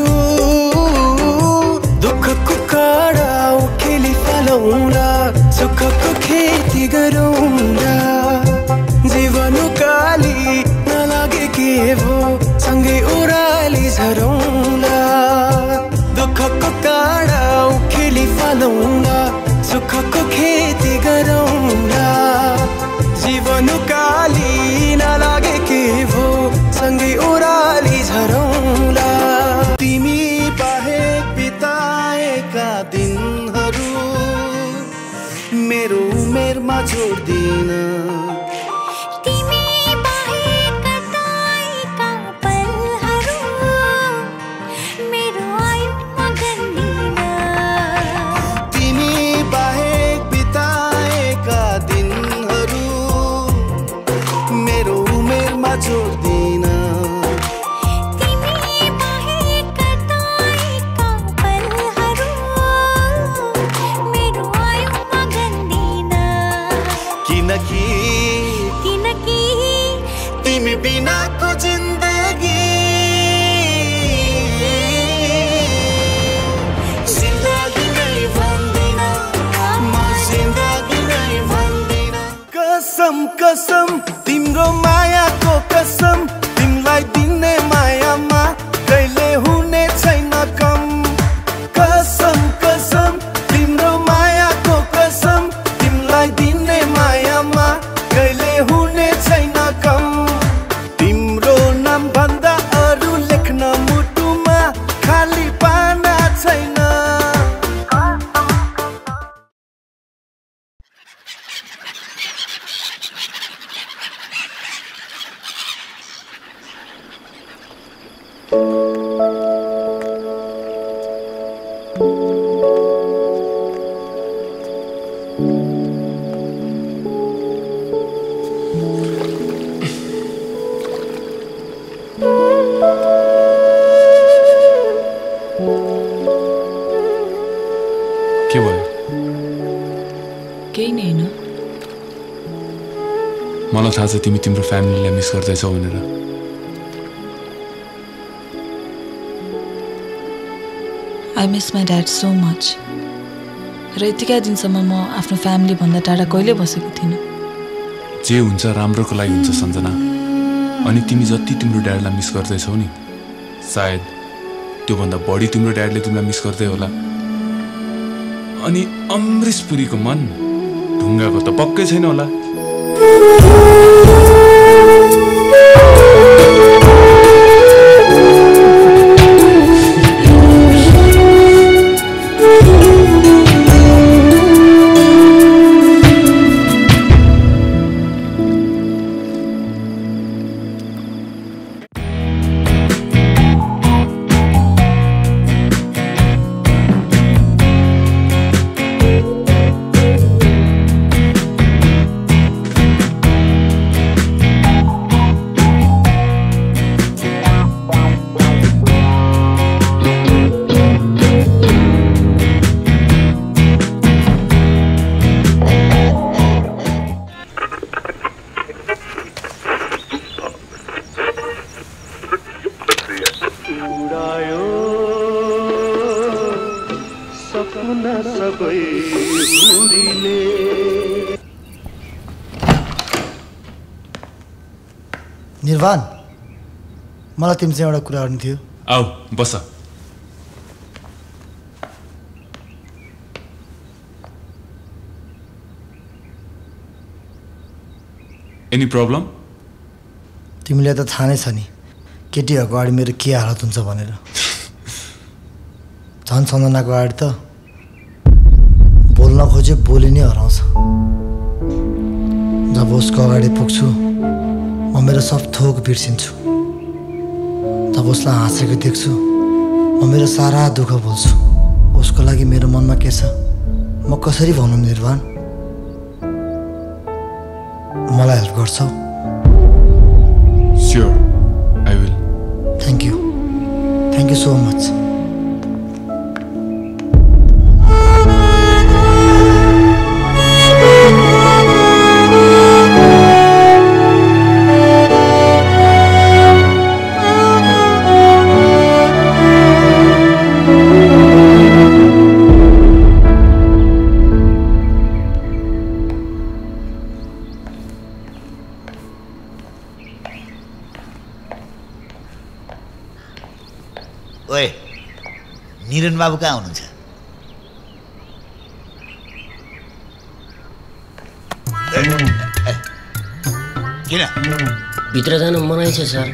दुःखको काँडा उखेली फालौँला सुखको खेती गरौँला जीवन उकाली नलागे के भो सँगै ओह्राली झरौँला दुःखको काँडा उखेली फालौँला सुखको खेती गरौँला जीवन उकाली नलागे के भो सँगै ओह्राली झरौँला तिमी बाहेक बिताएका दिनहरू मेरो उमेरमा जोड्दिन तिमी बाहेक कताएका पलहरू मेरो आयुमा गन्दिन तिमी बाहेक बिताएका दिनहरू मेरो उमेरमा जोड्दिन तिमी बाहेक कताएका पलहरू मेरो आयुमा गन्दिन किनकि किनकि तिमी बिनाको जिन्दगी जिन्दगी नै भन्दिन म जिन्दगी नै भन्दिन कसम कसम तिम्रो मायाको कसम तिमीलाई दिने मायामा कहिले हुने छैन कम कसम कसम तिम्रो मायाको कसम तिमीलाई दिने मायामा कहिले हुने छैन कम तिम्रो नाम भन्दा अरू लेख्न मुटुमा खाली पाना छैन के भयो केही नै होइन मलाई थाहा छ तिमी तिम्रो फ्यामिलीलाई मिस गर्दैछौ भनेर I miss my dad so much. र यतिका दिनसम्म म आफ्नो फ्यामिली भन्दा टाढा कहिले बसेको थिइनँ। जे हुन्छ राम्रोको लागि हुन्छ सञ्जना। अनि तिमी जति तिम्रो ड्याडीलाई मिस गर्दैछौ नि सायद त्योभन्दा बढी तिम्रो ड्याडीले तिमीलाई मिस गर्दै होला। अनि अमृष पुरीको मन ढुङ्गाको त पक्कै छैन होला। निर्वाण, मलाई तिमीसँग एउटा कुरा गर्नु थियो। आऊ बस। Any problem? तिमीलाई त थाहा नै छ नि केटीहरूको अगाडि मेरो के हालत हुन्छ भनेर। झन् सन्दनाको अगाडि त बोल्न खोजे बोली नै हराउँछ। जब उसको अगाडि पुग्छु म मेरो सब थोक बिर्सिन्छु। जब उसलाई हाँसेको देख्छु म मेरो सारा दुःख बोल्छु। उसको लागि मेरो मनमा के छ म कसरी भनौँ निर्वाण? मलाई हेल्प गर्छौ? Sure, I will. Thank you, thank you so much. ओए, निरन बाबु कहाँ हुनुहुन्छ? किन भित्र जान मनाइ छ सर।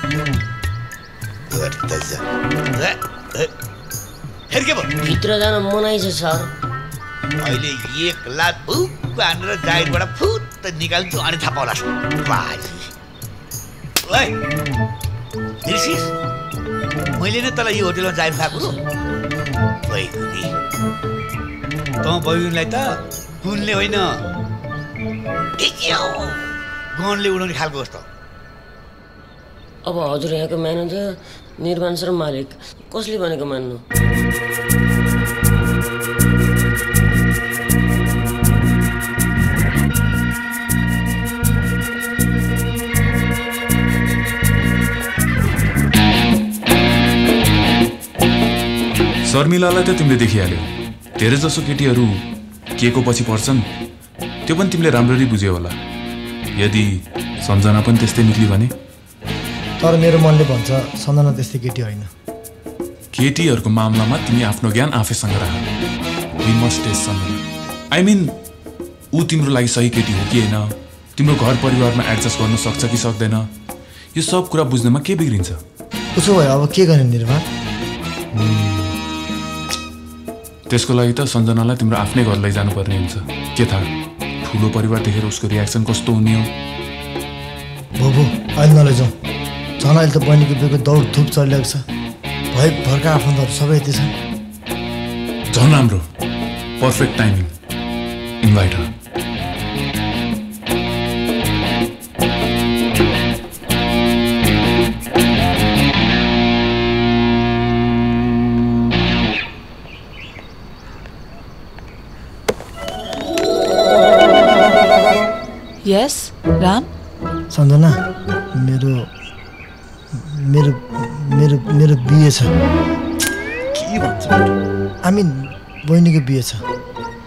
भित्र जान मनाइ छ सर। अहिले एक लाख फुक हानेर जागिरबाट फुट निकाल्छु अनि थाहा पाउला। मैले नै तँलाई यो होटेलमा जागिर खाएको बैगुनी। त बैगुनीलाई त कुनले होइन गनले उडाउने खालको जस्तो। अब हजुर यहाँको म्यानेजर, निर्माण सर, मालिक कसले भनेको मान्नु? शर्मिलालाई त तिमीले देखिहाल्यौ। धेरै जसो केटीहरू के को पछि पर्छन् त्यो पनि तिमीले राम्ररी बुझ्यौ होला। यदि सञ्जना पनि त्यस्तै निक्ली भने? तर मेरो मनले भन्छ सञ्जना त्यस्तै केटी होइन। केटीहरूको मामलामा तिमी आफ्नो ज्ञान आफैसँग राख। We must test Sanjana. I mean ऊ तिम्रो लागि सही केटी हो कि होइन, तिम्रो घर परिवारमा एडजस्ट गर्न सक्छ कि सक्दैन, यो सब कुरा बुझ्नमा के बिग्रिन्छ? उसो भए अब के गर्ने निर्माण? त्यसको लागि त सञ्जनालाई तिम्रो आफ्नै घर लैजानुपर्ने हुन्छ। के थाहा ठुलो परिवार देखेर उसको रियाक्सन कस्तो हुने हो। बाबु अहिले नलैजाउँ, झन् अहिले त बहिनीको बेको दौड धुप चलिरहेको छ। भए भरका आफन्तहरू सबै यति छन्। झन् राम्रो, perfect timing. Invite her. Yes Ram. Sanjana, मेरो मेरो मेरो मेरो बिहे छ। के भन्छ? आई मिन बहिनीको बिहे छ।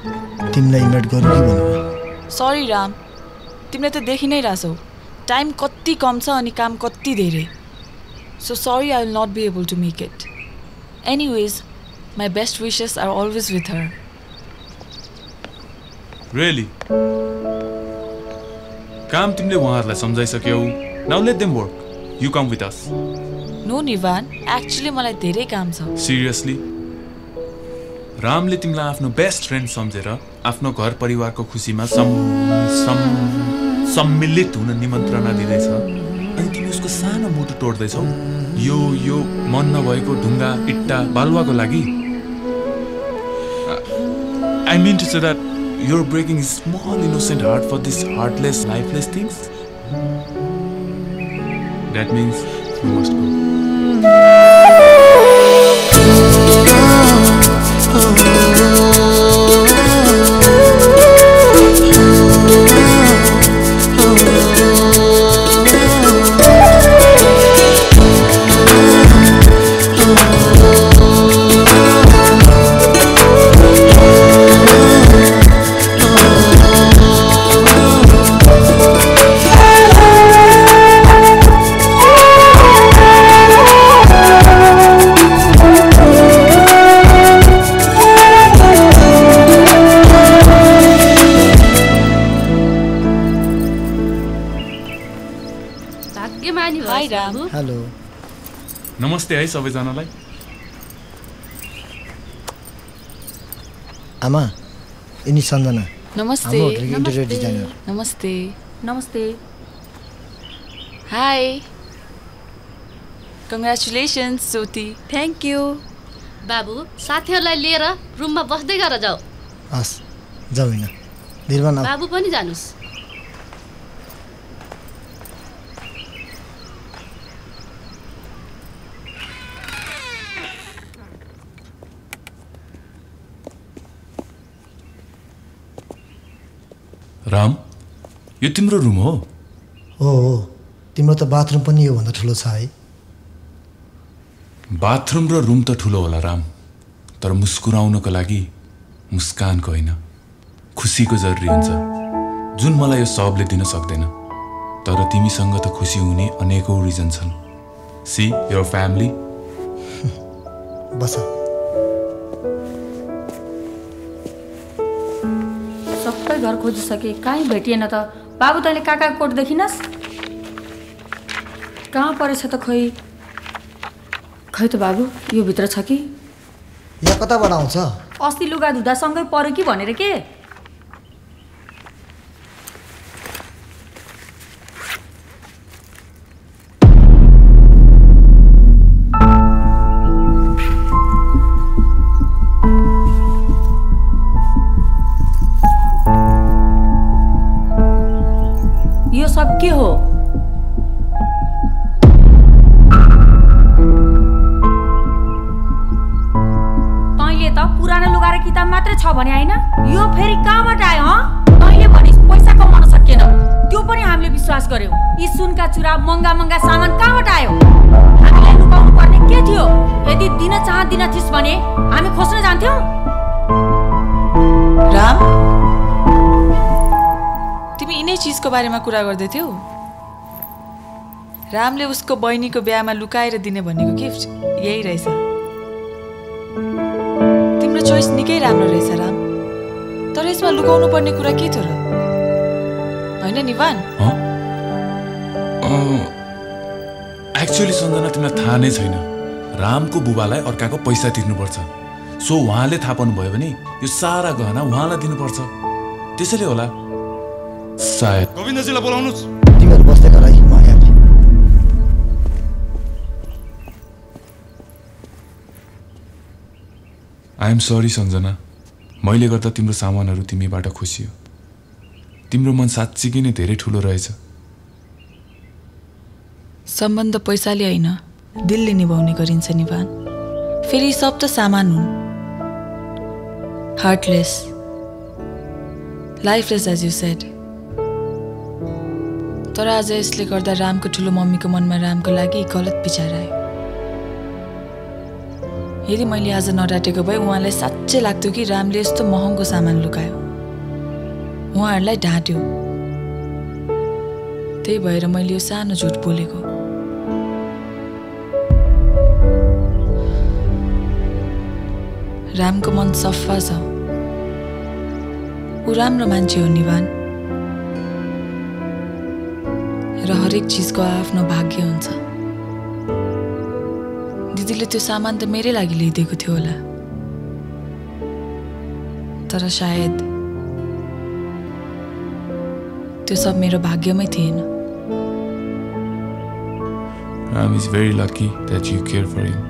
तिमीलाई इन्भाइट गरौँ कि भनेको। सरी राम, तिमीले त देखि नै रहेछौ टाइम कति कम छ अनि काम कति धेरै। So sorry, I will not be able to make it. Anyways, my best wishes are always with her. Really? काम तिमीले उहाँहरूलाई सम्झाइसक्यौ। Now let them work. You come with us. No निवान, एक्चुअली मलाई धेरै काम छ। सिरियसली? रामले तिमीलाई आफ्नो बेस्ट फ्रेन्ड सम्झेर आफ्नो घर परिवारको खुसीमा सम सम सम्मिलित हुन निमन्त्रणा दिँदैछ अनि तिमी उसको सानो मुटु तोड्दैछौ यो यो मन नभएको ढुङ्गा इट्टा बालुवाको लागि। I mean to say that you are breaking small innocent heart for this heartless lifeless things. That means you must go. Hello, नमस्ते है सबैजनालाई। आमा, यिनी सञ्जना। नमस्ते। Interior designer. नमस्ते। नमस्ते। Hi, congratulations Jyoti. Thank you. बाबु, साथीहरूलाई लिएर रुममा बस्दै गर जाऊ। हस्, जाऊ हैन। निर्वाण बाबु पनि जानुस्। राम, यो तिम्रो रुम हो? हो हो, तिम्रो त बाथरुम पनि योभन्दा ठुलो छ है। बाथरुम र रुम त ठुलो होला राम, तर मुस्कुराउनको लागि मुस्कानको होइन खुसीको जरुरी हुन्छ, जुन मलाई यो सबले दिन सक्दैन। तर तिमीसँग त खुसी हुने अनेकौं रिजन छन्। See your family. बस सबै घर खोजिसके, कहीँ भेटिएन त। बाबु, तैँले काकाको कोट देखिनस्? कहाँ परेछ त? खोइ खै त बाबु, यो भित्र छ कि? यहाँ कताबाट आउँछ? अस्ति लुगा धुँदा सँगै पर्यो कि भनेर के? यो सब के हो? तैँले त पुरानो लुगा र किताब मात्रै छ भने हैन, यो फेरि कहाँबाट आयो? हँ, तैँले भनिस् पैसा कमाउन सकेन, त्यो पनि हामीले विश्वास गर्यौं। यी सुनका चुरा, महँगा महँगा सामान कहाँबाट आयो? हामीलाई लुकाउनु पर्ने के थियो? यदि दिन चाहदिन थिस् भने हामी खोज्न जान्थ्यौं। राम, तिमी यिनै चीजको बारेमा कुरा गर्दै थियौ? रामले उसको बहिनीको बिहामा लुकाएर दिने भनेको गिफ्ट यही रहेछ। तिम्रो चोइस निकै राम्रो रहेछ राम, तर यसमा लुकाउनु पर्ने कुरा के थियो र? होइन निवान? एक्चुअली सञ्जना, तिमीलाई थाहा नै छैन, रामको बुबालाई अर्काको पैसा तिर्नुपर्छ। सो उहाँले थाहा पाउनुभयो भने यो सारा गहना उहाँलाई दिनुपर्छ, त्यसैले होला सायद। गोविन्दजीलाई बोलाउनुस्। तिमीहरू बस्दै गर है, म आइहालेँ। आई एम सरी सञ्जना, मैले गर्दा तिम्रो सामानहरू तिमीबाट खुसियो। तिम्रो मन साँच्चीकै नै धेरै ठुलो रहेछ। सम्बन्ध पैसाले होइन, दिलले निभाउने गरिन्छ निवान। फेरि सब त सामान हुन्, heartless, lifeless as you said. तर आज यसले गर्दा रामको ठुलो मम्मीको मनमा रामको लागि गलत विचार आयो। यदि मैले आज नडाटेको भए उहाँलाई साँच्चै लाग्थ्यो कि रामले यस्तो महँगो सामान लुकायो। उहाँहरूलाई ढाँट्यो। त्यही भएर मैले यो सानो झुट बोलेको। रामको मन सफा छ। ऊ राम्रो मान्छे हो निवान। र हरेक चिजको आफ्नो भाग्य हुन्छ। दिदीले त्यो सामान त मेरै लागि ल्याइदिएको थियो होला, तर सायद त्यो सब मेरो भाग्यमै थिएन। Ram is very lucky that you care for him.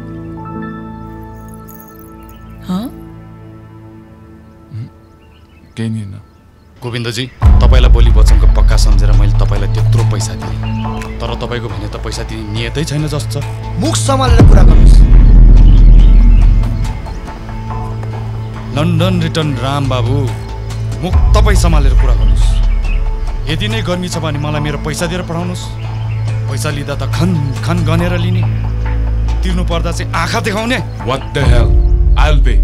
Huh? केही नि हैन। गोविन्दजी, तपाईलाई भोलि वचनको पक्का सम्झेर मैले तपाईलाई त्यत्रो पैसा दिएँ, तर तपाईको भने त पैसा दिने नियतै छैन जस्तो। मुख सम्हालेर कुरा गर्नुस्। लन्डन रिटर्न राम बाबु, मुख तपाई सम्हालेर कुरा गर्नुस्। यदि नै गर्मी छ भने मलाई मेरो पैसा दिएर पठाउनुस्। पैसा लिँदा त खन खन गनेर लिने, तिर्नु पर्दा चाहिँ आँखा देखाउने। What the hell? I'll pay.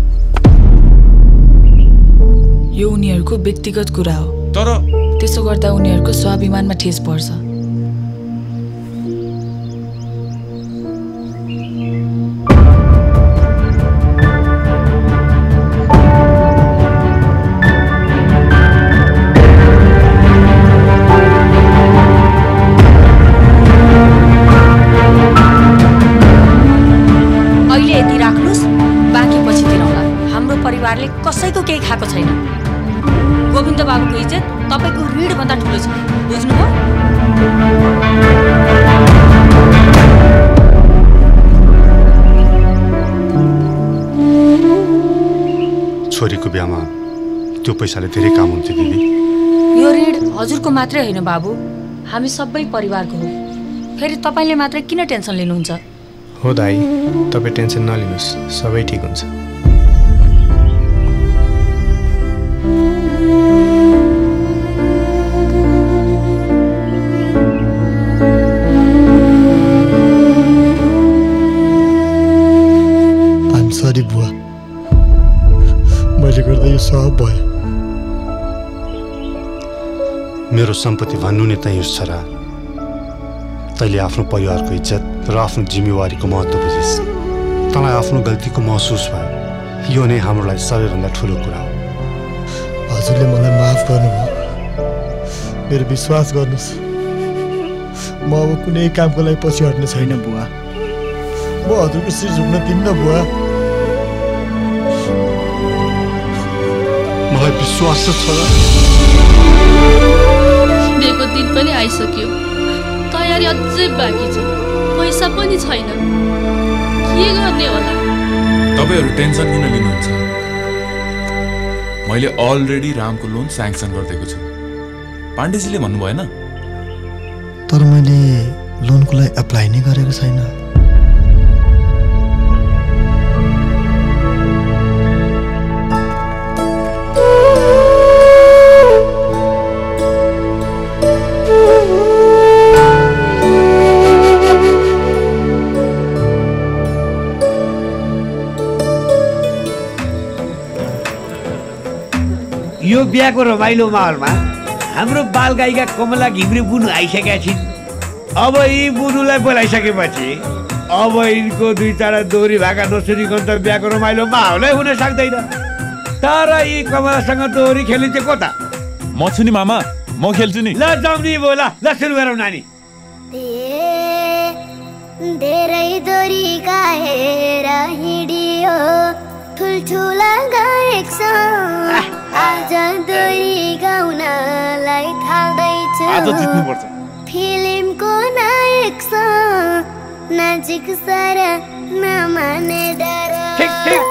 यो उनीहरूको व्यक्तिगत कुरा हो, तर त्यसो गर्दा उनीहरूको स्वाभिमानमा ठेस पर्छ। अहिले यति राख्नुस्, बाँकी पछि दिनौला। हाम्रो परिवारले कसैको केही खाएको छैन। गोविन्द बाबुको इज्जत तपाईको ऋण भन्दा ठुलो छ, बुझ्नुभयो? छोरीको बिहामा त्यो पैसाले धेरै काम हुन्थ्यो दिदी। यो ऋण हजुरको मात्रै होइन बाबु, हामी सबै परिवारको हो। फेरि तपाईले मात्रै किन टेन्सन लिनुहुन्छ? हो दाइ, तपाईँ टेन्सन नलिनुहोस्, सबै ठिक हुन्छ। सरी बुवा, मैले गर्दा यो सब भयो। मेरो सम्पत्ति भन्नु नै तै छ र तैँले आफ्नो परिवारको इज्जत र आफ्नो जिम्मेवारीको महत्त्व बुझिस्। तँलाई आफ्नो गल्तीको महसुस भयो, यो नै हाम्रो लागि सबैभन्दा ठुलो कुरा हो। हजुरले मलाई माफ गर्नुभयो, मेरो विश्वास गर्नुहोस्, म अब कुनै कामको लागि पछि हट्ने छैन बुवा। म हजुरको शिर झुक्न दिन्न बुवा। मलाई विश्वास छ र बिहेको दिन पनि आइसक्यो, तयारी अझै बाँकी छ, पैसा पनि छैन, के गर्ने होला? तपाईहरु टेन्सन किन लिनुहुन्छ? मैले अलरेडी रामको लोन स्याङ्सन गरिदिएको छु। पाण्डेजीले भन्नु भएन? तर मैले लोनको लागि एप्लाई नै गरेको छैन। यो बिहाको रमाइलो माहौलमा हाम्रो बालगायिका कमला घिम्रे बुनु आइसकेका छिन्। अब यी बुनुलाई बोलाइसकेपछि अब यिनको दुई चारवटा दोहोरी भाका नसुनिकन त बिहाको रमाइलो माहौलै हुन सक्दैन। तर यी कमलासँग दोहोरी खेल्ने चाहिँ को त? म छु नि मामा, म खेल्छु नि। ल जाउँ नि बोला, ल सुरु गरौँ नानी। धेरै दोरी गाएर हिँडियो, ठुल्ठुला गायक छ, आज दोरी गाउनलाई थाल्दैछु। आज जित्नुपर्छ। फिल्मको नायक छ, नजिक सर नमाने डर। ठीक ठीक।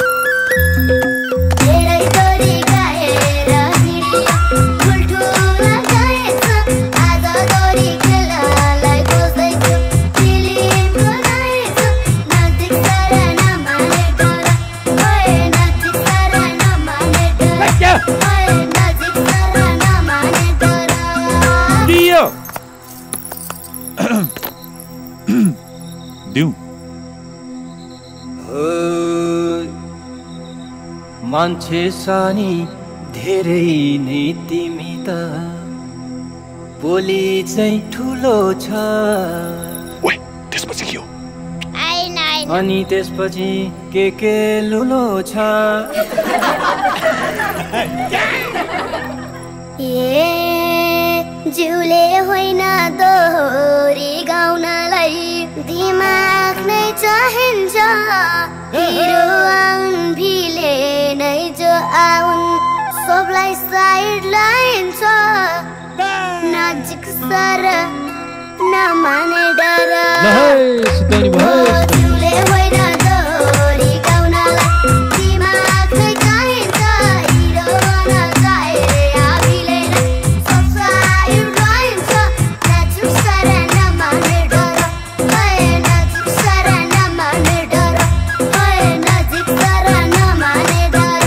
धेरै दोरी गाएर हिँडियो, ठुल्ठुला गायक छ, आज दोरी खेल्नलाई खोज्दैछु। फिल्मको नायक छ, नजिक सर नमाने डर। ओए नजिक सर नमाने डर। ओए नजिक सर नमाने डर। दियो दिउ मान्छे सानी धेरै नै तिमी त बोली चाहिँ ठुलो छ त्यसपछि के हो अनि त्यसपछि के के लुलो छ ए जिउले होइन दोहोरी गाउनलाई दिमाग नै चाहिन्छ हिरो आउन् भिले नै जो आउन् सबलाई साइड लाइन्छ नजिक सर नमाने डर जिउले होइन दोहोरी गाउनलाई दिमाग नै चाहिन्छ हिरो आउन चाहिए भिले नै सब साइड लाइन्छ नजिक सर नमाने डर नजिक सर नमाने डर नजिक सर नमाने डर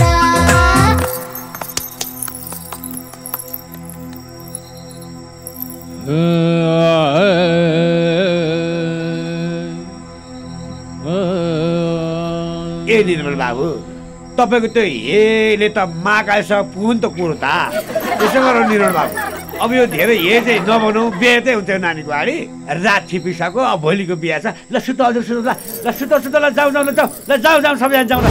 ए निर्मल बाबु तपाईँको त्यो हेले त महाकालसँग पुग्नु त कुरो त त्यसो गर निर्मल बाबु अब यो धेरै हे चाहिँ नबनाऊ बिहे चाहिँ हुन्छ नानीको अगाडि रात छिपिसक्यो अब भोलिको बिहा छ ल सुत हजुर सुत ल ल सुत सुत ल जाउँ जाउँ ल जाउँ ल जाउँ जाउँ सबैजना जाउँ ल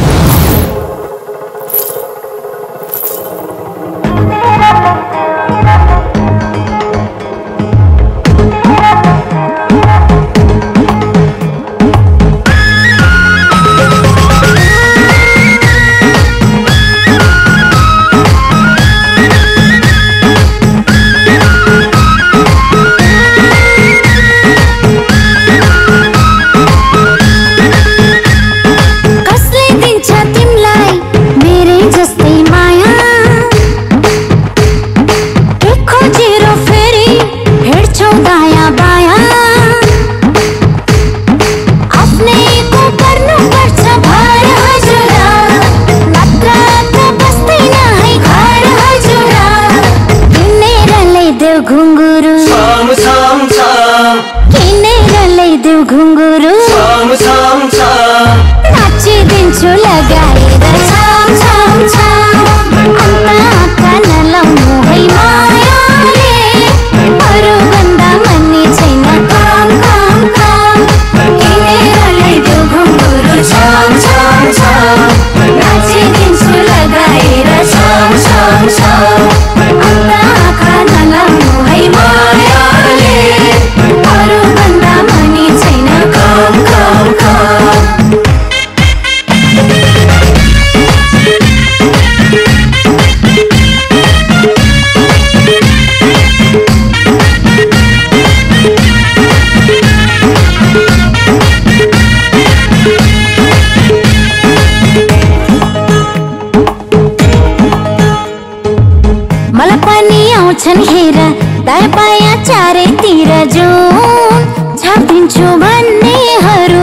छन् हेर दायाँ बायाँ चारैतिर जो छापिदिन्छु भन्नेहरू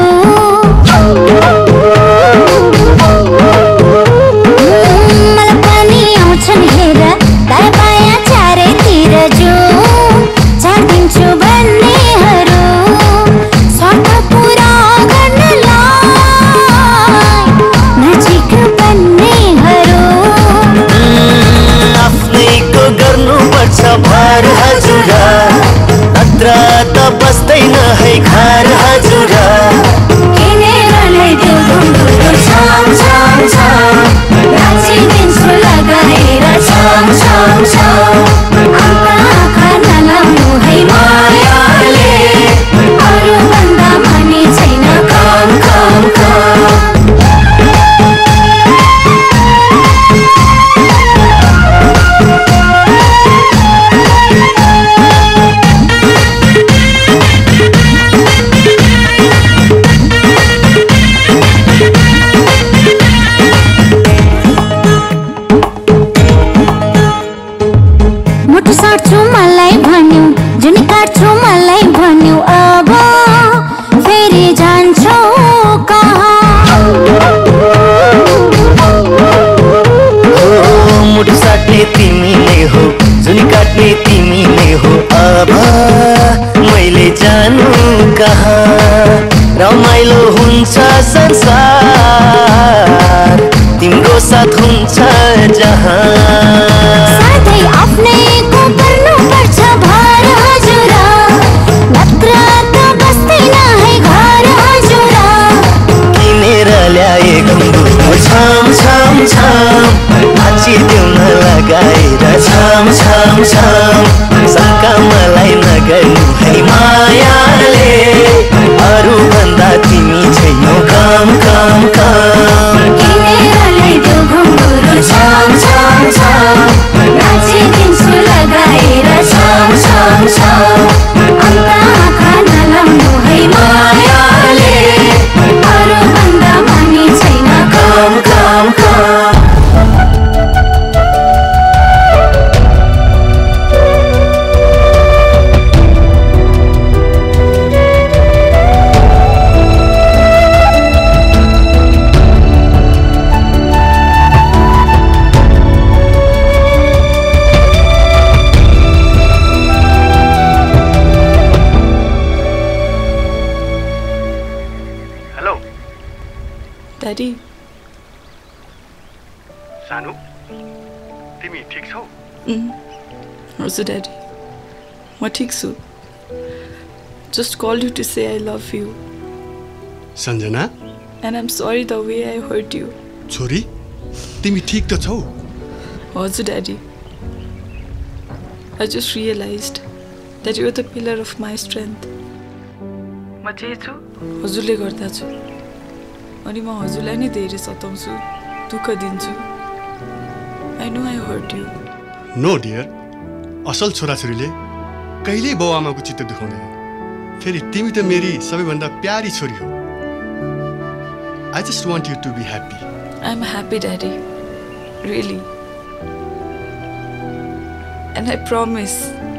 मलाई पनि आउँछन् हेर दायाँ बायाँ चारैतिर जो छापिदिन्छु भन्नेहरू स्वार्थ पुरा गर्नलाई नजिक बन्नेहरू आफ्नैको गर्नुपर्छ भर हजुर नत्र त बस्दैन है घर हजुर किनेर ल्याइदेऊ घुङ्गुरो छम छम छम नाचिदिन्छु लगाएर छम छम छम आँखा नलाउनु है मायाले अरूभन्दा पनि छैन कम कम कम मुटु साट्छु मलाई भन्यो जुनी काट्छु मलाई भन्यो अब फेरि जान्छौ कहाँ मुटु साट्ने तिमी नै हो जुनी काट्ने तिमी नै हो अब मैले जानु कहाँ रमाइलो हुन्छ संसार तिम्रो साथ हुन्छ जहाँ साथै आफ्नैको पर्नुपर्छ भार हजुर नत्र त बस्दैन है घर हजुर किनेर ल्याए घुम्बुको छम छम छम नाचिदेऊ न लगाएर छम छम छम शङ्का मलाई नगर्नु है मायाले अरू भन्दा तिमी छैनौ कम कम कम किनेर ल्याइदेऊ घुम्बुरो छम छम छम नाचिदिन्छु लगाएर छम छम छम अन्त आँखा नलाउनु है मायाले अरू भन्दा मानी छैन कम कम कम Daddy. सानु तिमी ठीक छौ? हजुर Daddy. म ठीक छु. Just called you to say I love you. Sanjana? And I'm sorry the way I hurt you. छोरी, तिमी ठीक त छौ? हजुर Daddy. I just realized that you're the pillar of my strength. म जे छु हजुरले गर्दा छु. अनि म हजुरलाई नै धेरै सताउँछु, दुःख दिन्छु. I know I hurt you. No dear. असल छोराछोरीले कहिल्यै बाउ आमाको चित्त दुखाउँदैन. फेरि तिमी त मेरी सबैभन्दा प्यारी छोरी हो. I just want you to be happy. I'm happy, Daddy. Really. And I promise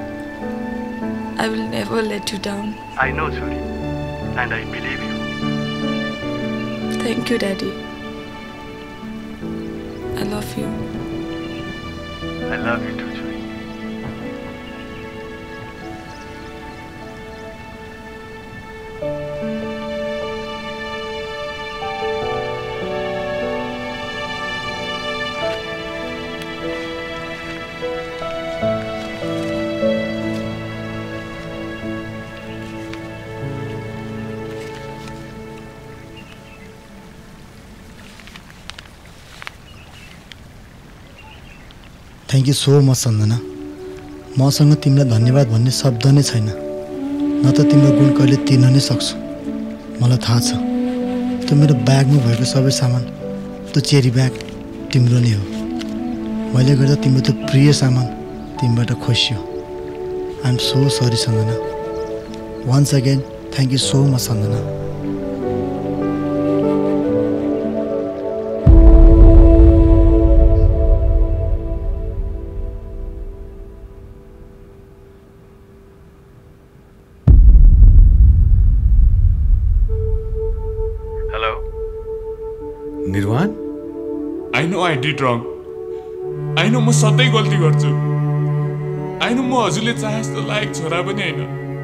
I will never let you down. I know, Chori. And I believe you. Thank you, Daddy. I love you. I love you too, Chori. Thank you so much Sanjana. मसँग तिमीलाई धन्यवाद भन्ने शब्द नै छैन. न त तिम्रो गुण कहिले तिर्न नै सक्छु. मलाई थाहा छ त्यो मेरो ब्यागमा भएको सबै सामान त्यो चेरी ब्याग तिम्रो नै हो. मैले गर्दा तिम्रो त्यो प्रिय सामान तिमीबाट खोसियो. I am so sorry Sanjana. Once again thank you so much Sanjana. Nirvana, I know I did wrong. I know म सधैँ गल्ती गर्छु. I know म हजुरले चाहे जस्तो लायक छोरा पनि हैन.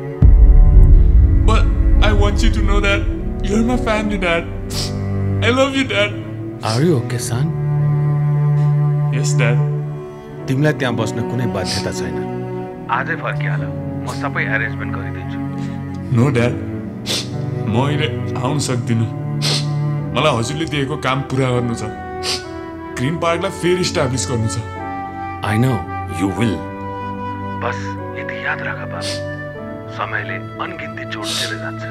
But I want you to know that you're my family, Dad. I love you, Dad. Are you okay, son? Yes, Dad. तिमीलाई त्यहाँ बस्न कुनै बाध्यता छैन. आजै फर्किहाल. म सबै अरेन्जमेन्ट गरिदिन्छु. No, Dad. म अहिले आउन सक्दिनँ. मलाई हजुरले दिएको काम पुरा गर्नु छ. ग्रीन पार्कलाई फेरि इस्टाब्लिस गर्नु छ. I know you will. बस यति याद राख बाबु, समयले अनगिन्ती चोट दिएर जान्छ.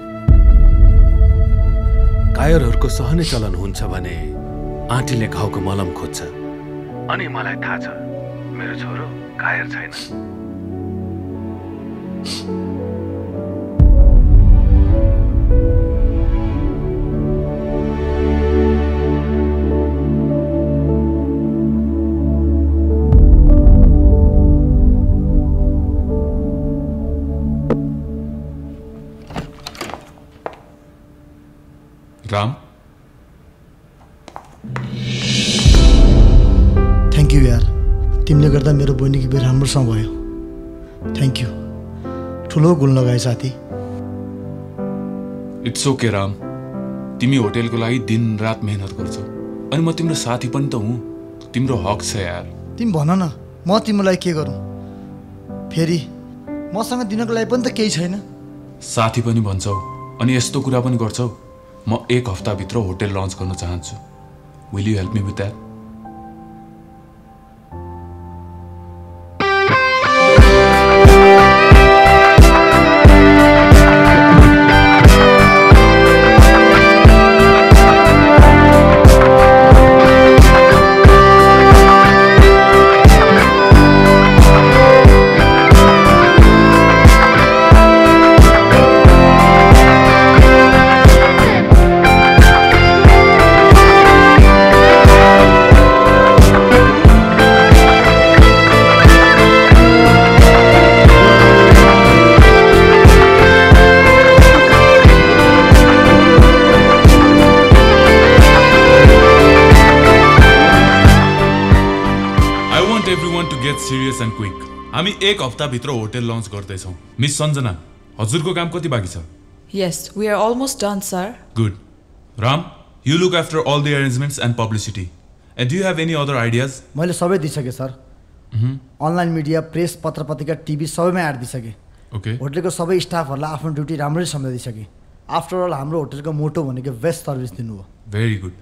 कायरहरूको सहने चलन हुन्छ भने आँटीले घाउको मलम खोज्छ. अनि मलाई थाहा छ मेरो छोरो कायर छैन. राम, थ्याङ्क यू यार. तिमीले गर्दा मेरो बहिनीको बिहे राम्रोसँग भयो. Thank you. ठुलो गुण लगाए साथी. It's okay Ram. तिमी होटेलको लागि दिन रात मेहनत गर्छौ. अनि म तिम्रो साथी पनि त हुँ, तिम्रो हक छ यार। तिमी भन न, म तिमीलाई के गरौँ? फेरि मसँग दिनको लागि पनि त केही छैन। साथी पनि भन्छौ अनि यस्तो कुरा पनि गर्छौ। म एक हप्ताभित्र होटल लन्च गर्न चाहन्छु। Will you help me with that? Serious and quick. हामी एक हप्ताभित्र होटल लन्च गर्दैछौँ। मिस सञ्जना, हजुरको काम कति बाँकी छ? Yes, we are almost done, sir. Good. Ram, you look after all the arrangements and publicity. And do you have any other ideas? मैले सबै दिइसकेँ सर। अनलाइन मिडिया, प्रेस, पत्र पत्रिका, टिभी सबैमा एड दिइसकेँ। ओके। होटलको सबै स्टाफहरूलाई आफ्नो ड्युटी राम्ररी सम्झाइदिइसकेँ। आफ्टर अल हाम्रो होटलको मोटो भनेको बेस्ट सर्भिस दिनु हो। Very good.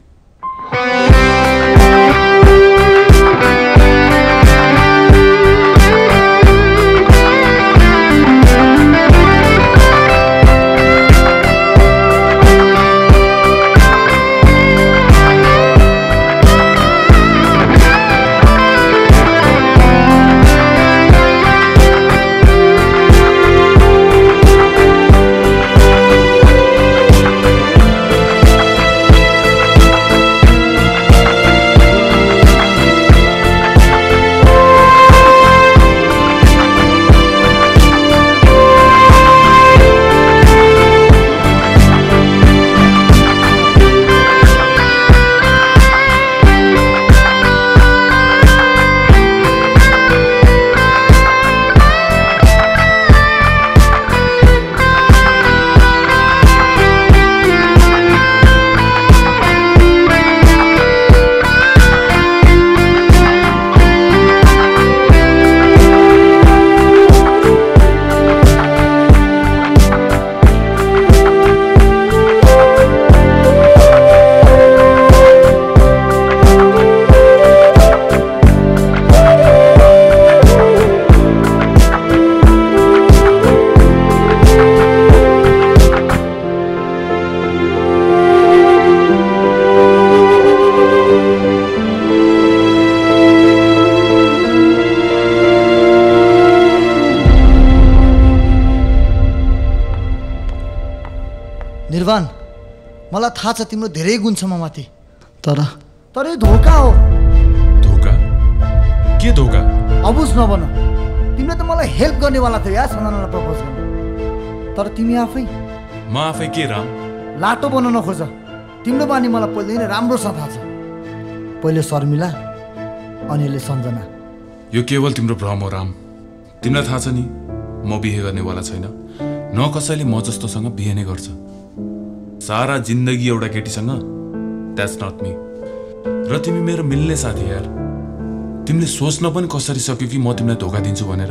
निर्वाण, मलाई थाहा छ तिम्रो धेरै गुण छ ममाथि, तर तर यो धोका हो। धोका? के धोका? अबुझ नबन। तिमीले त मलाई हेल्प गर्नेवाला थियो यार सञ्जनालाई प्रपोज गर्न, तर तिमी आफै म आफै के राम? लाटो बनाउन खोज। तिम्रो बानी मलाई पहिल्यै नै राम्रोसँग थाहा छ। पहिले शर्मिला अनि अहिले सञ्जना। यो केवल तिम्रो भ्रम हो राम। तिमीलाई थाहा छ नि म बिहे गर्नेवाला छैन। न कसैले म जस्तोसँग बिहे नै गर्छ। सारा जिन्दगी एउटा केटीसँग, द्याट्स नट मी। र तिमी मेरो मिल्ने साथी यार। तिमीले सोच्न पनि कसरी सक्यो कि म तिमीलाई धोका दिन्छु भनेर?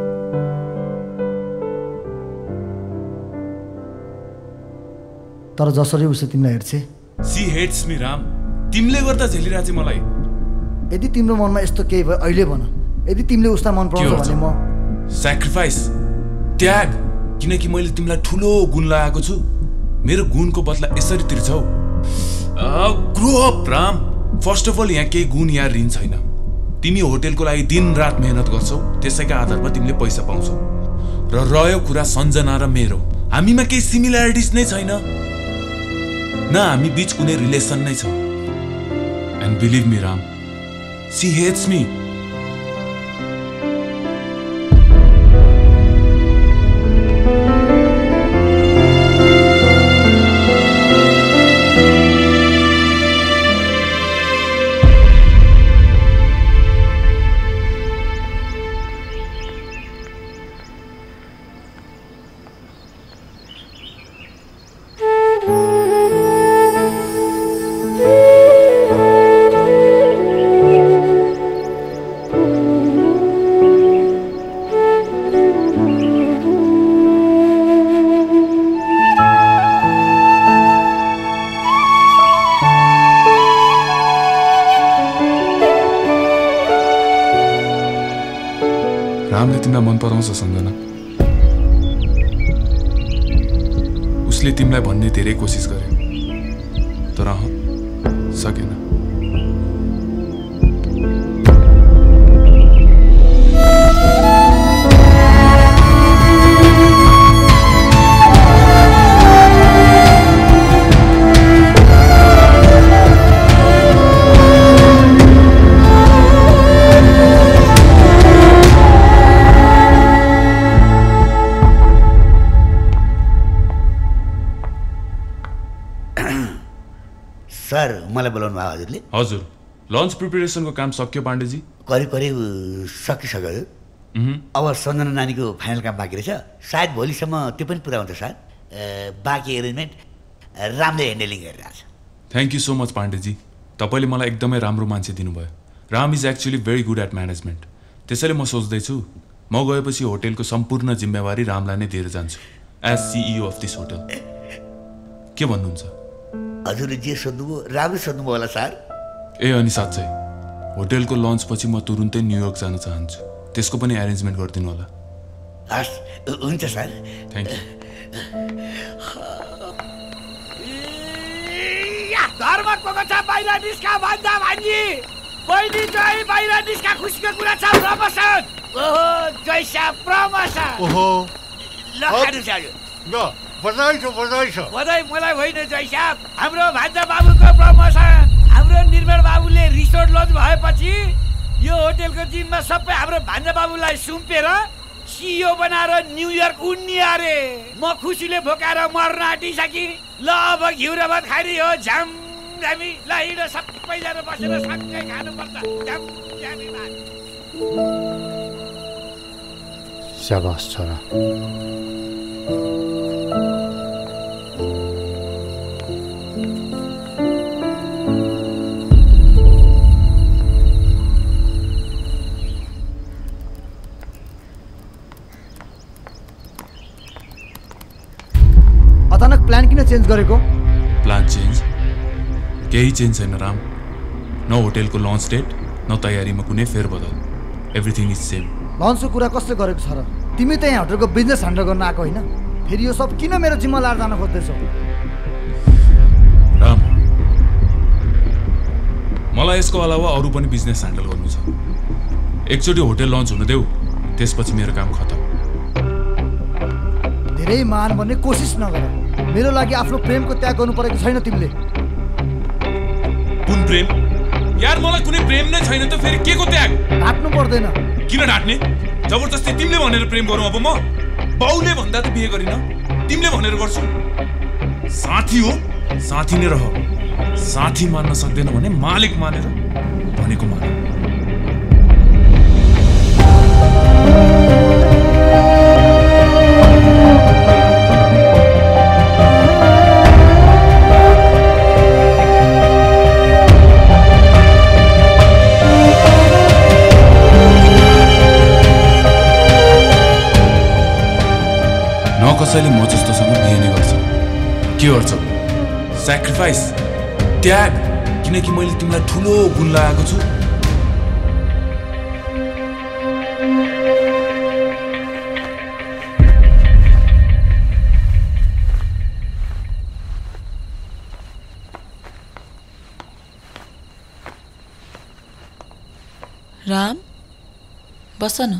तर जसरी उसे तिमीलाई हेर्छे, सी हेट्स मी राम। तिमीले गर्दा झेलिरहेछ मलाई। यदि तिम्रो मनमा यस्तो केही भयो अहिले भन। यदि तिमीले उसलाई मन पराउँछौ भने म स्याक्रिफाइस, त्याग। किनकि मैले तिमीलाई ठुलो गुण लगाएको छु। मेरो गुणको बदला यसरी तिर्छौ? Grow up Ram. First of all यहाँ केही गुण या ऋण छैन। तिमी होटलको लागि दिन रात मेहनत गर्छौ, त्यसैका आधारमा तिमीले पैसा पाउँछौ। र रह्यो कुरा सञ्जना र मेरो, हामीमा केही सिमिल्यारिटिज नै छैन, न हामी बीच कुनै रिलेसन नै छ। And believe me Ram, she hates me. Thank you. रामले तिमीलाई मन पराउँछ सम्झना। उसले तिमीलाई भन्ने धेरै कोसिस गरे तर अह सकेन। सर मलाई बोलाउनु भयो हजुरले? हजुर, लन्च प्रिपरेसनको काम सक्यो पाण्डेजी? करिब करिब सकिसक्यो। अब सञ्जना नानीको फाइनल काम बाँकी रहेछ, सायद भोलिसम्म त्यो पनि पुरा हुन्छ सर। बाँकी एरेन्जमेन्ट रामले ह्यान्डलिङ गरिरहेछ। Thank you so much Pande ji, तपाईँले मलाई एकदमै राम्रो मान्छे दिनुभयो। Ram is actually very good at management. त्यसैले म सोच्दैछु म गएपछि होटेलको सम्पूर्ण जिम्मेवारी रामलाई नै दिएर जान्छु as CEO of this hotel. के भन्नुहुन्छ? हजुरले जे सोध्नुभयो राम्रो सोध्नुभयो होला सर। ए अनि साँच्चै होटेलको लन्च पछि म तुरुन्तै न्युयोर्क जान चाहन्छु, त्यसको पनि एरेन्जमेन्ट गरिदिनु होला। हस् हुन्छ सर। Thank you. घरमा को को छ बाहिर निस्का भन्दा भान्जी। बहिनी चाहिँ बाहिर निस्का, खुसीको कुरा छ प्रमोसन। ओहो जय साहब प्रमोसन। ओहो ल खानु छ ल बधाई छ बधाई छ। बधाई मलाई होइन जय साहब, हाम्रो भान्जा बाबुको प्रमोसन। हाम्रो निर्मल बाबुले रिसोर्ट लज भएपछि यो होटेलको जिम्मा सबै हाम्रो भान्जा बाबुलाई सुम्पेर सिइओ बनाएर न्युयोर्क उड्ने अरे। म खुसीले भोकाएर मर्न आँटिसकेँ। ल अब घिउ र भात खाने हो झ्याम झ्यामी। ल हिँड सबैजना बसेर सँगै खानुपर्छ झ्याम झ्यामी भात। शाबास छोरा। अचानक प्लान किन चेन्ज गरेको? Plan change? केही चेन्ज छैन राम। न होटेलको लन्च डेट न तयारीमा कुनै फेरबदल। Everything is same. लन्चको कुरा कसले गरेको छ र? तिमी त यहाँ होटेलको बिजनेस ह्यान्डल गर्न आएको होइन? फेरि यो सब किन मेरो जिम्मा लाएर जान खोज्दैछौ? राम, मलाई यसको अलावा अरू पनि बिजनेस ह्यान्डल गर्नु छ। एकचोटि होटेल लन्च हुन देऊ, त्यसपछि मेरो काम खतम। धेरै मान भन्ने कोसिस नगर। मेरो लागि आफ्नो प्रेमको त्याग गर्नु परेको छैन तिमीले। कुन प्रेम? यार मलाई कुनै प्रेम नै छैन त फेरि के को त्याग? ढाट्नु पर्दैन। किन ढाट्ने? जबरजस्ती तिमीले भनेर प्रेम गरौँ अब म? बाउले भन्दा त बिहे गरिन, तिमीले भनेर गर्छु। साथी हो, साथी नै रह। साथी मान्न सक्दैन भने मालिक मानेर भनेको मान। कसैले म जस्तोसँग बिहे नै गर्छ। के गर्छ? स्याक्रिफाइस, त्याग। किनकि मैले तिमीलाई ठुलो गुण लगाएको छु। राम बस न।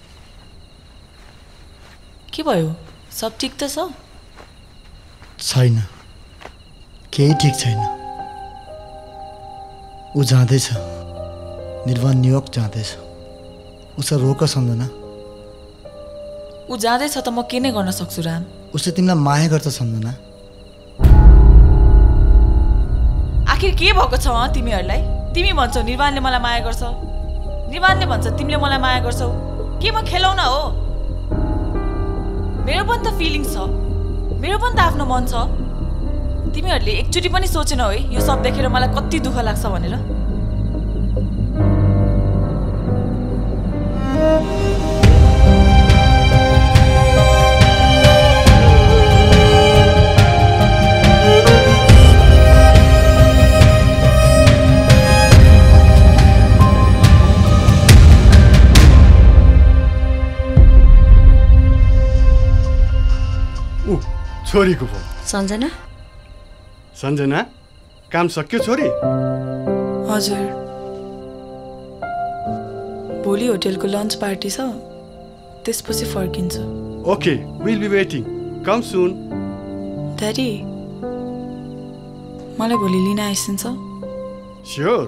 के भयो? सब ठिक त छ? छैन, केही ठिक छैन। ऊ जाँदैछ, निर्वाण न्युयोर्क जाँदैछ। उसलाई रोक सम्झना। ऊ जाँदैछ त म के नै गर्न सक्छु राम? उसले तिमीलाई माया गर्छ सम्झना। आखिर के भएको छ तिमीहरूलाई? तिमी भन्छौ निर्वाणले मलाई माया गर्छ, निर्वाणले भन्छ तिमीले मलाई माया गर्छौ। के म खेलौना हो? मेरो पनि त फिलिङ छ, मेरो पनि त आफ्नो मन छ। तिमीहरूले एकचोटि पनि सोचेनौ है यो सब देखेर मलाई कति दुःख लाग्छ भनेर? छोरीको फोन। सञ्जना सञ्जना काम सक्यो छोरी? हजुर, भोलि होटेलको लन्च पार्टी छ, त्यसपछि फर्किन्छु। Okay, will be waiting, come soon. Daddy, मलाई भोलि लिन आइसिन्छ? Sure.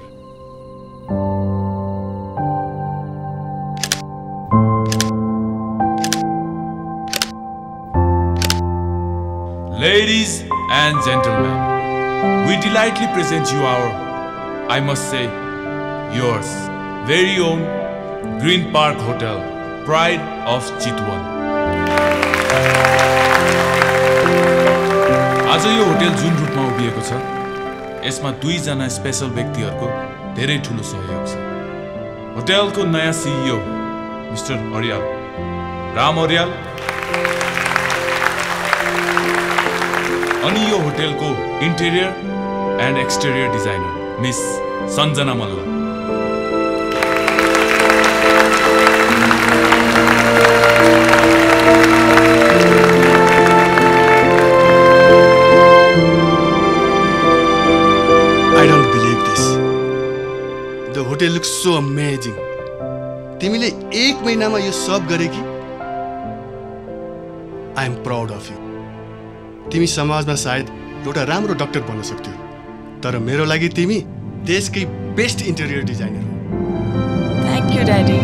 Ladies and gentlemen, we delightfully present you our, I must say, yours, very own Green Park Hotel, Pride of Chitwan. आज यो होटल जुन रूपमा उभिएको छ, यसमा दुईजना स्पेशल व्यक्तिहरूको धेरै ठुलो सहयोग छ। होटलको नयाँ सिइओ मिस्टर अर्याल, राम अर्याल, अनि यो होटलको interior and exterior designer miss Sanjana Malla. I don't believe this. The hotel looks so amazing. तिमीले एक महिनामा यो सब गरे कि? I am proud of you. तिमी समाजमा सायद एउटा राम्रो डाक्टर बन्न सक्थ्यौ, तर मेरो लागि तिमी देशकै बेस्ट इन्टेरियर डिजाइनर हो। Thank you daddy.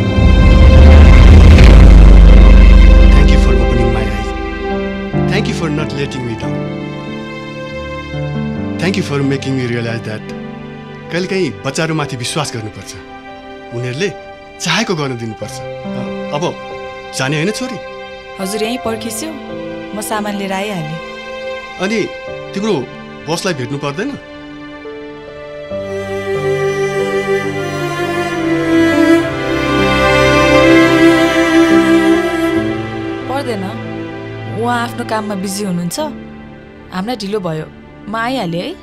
Thank you for opening my eyes. Thank you for not letting me down. Thank you for making me realize that कहिलेकाहीँ बच्चाहरूमाथि विश्वास गर्नुपर्छ, उनीहरूले चाहेको गर्न दिनुपर्छ। अब जाने होइन छोरी? हजुर, यहीँ पर्खिस्यो, म सामान लिएर आइहालेँ। अनि तिम्रो बसलाई भेट्नु पर्दैन? पर्दैन, उहाँ आफ्नो काममा बिजी हुनुहुन्छ, हामीलाई ढिलो भयो, म आइहालेँ है।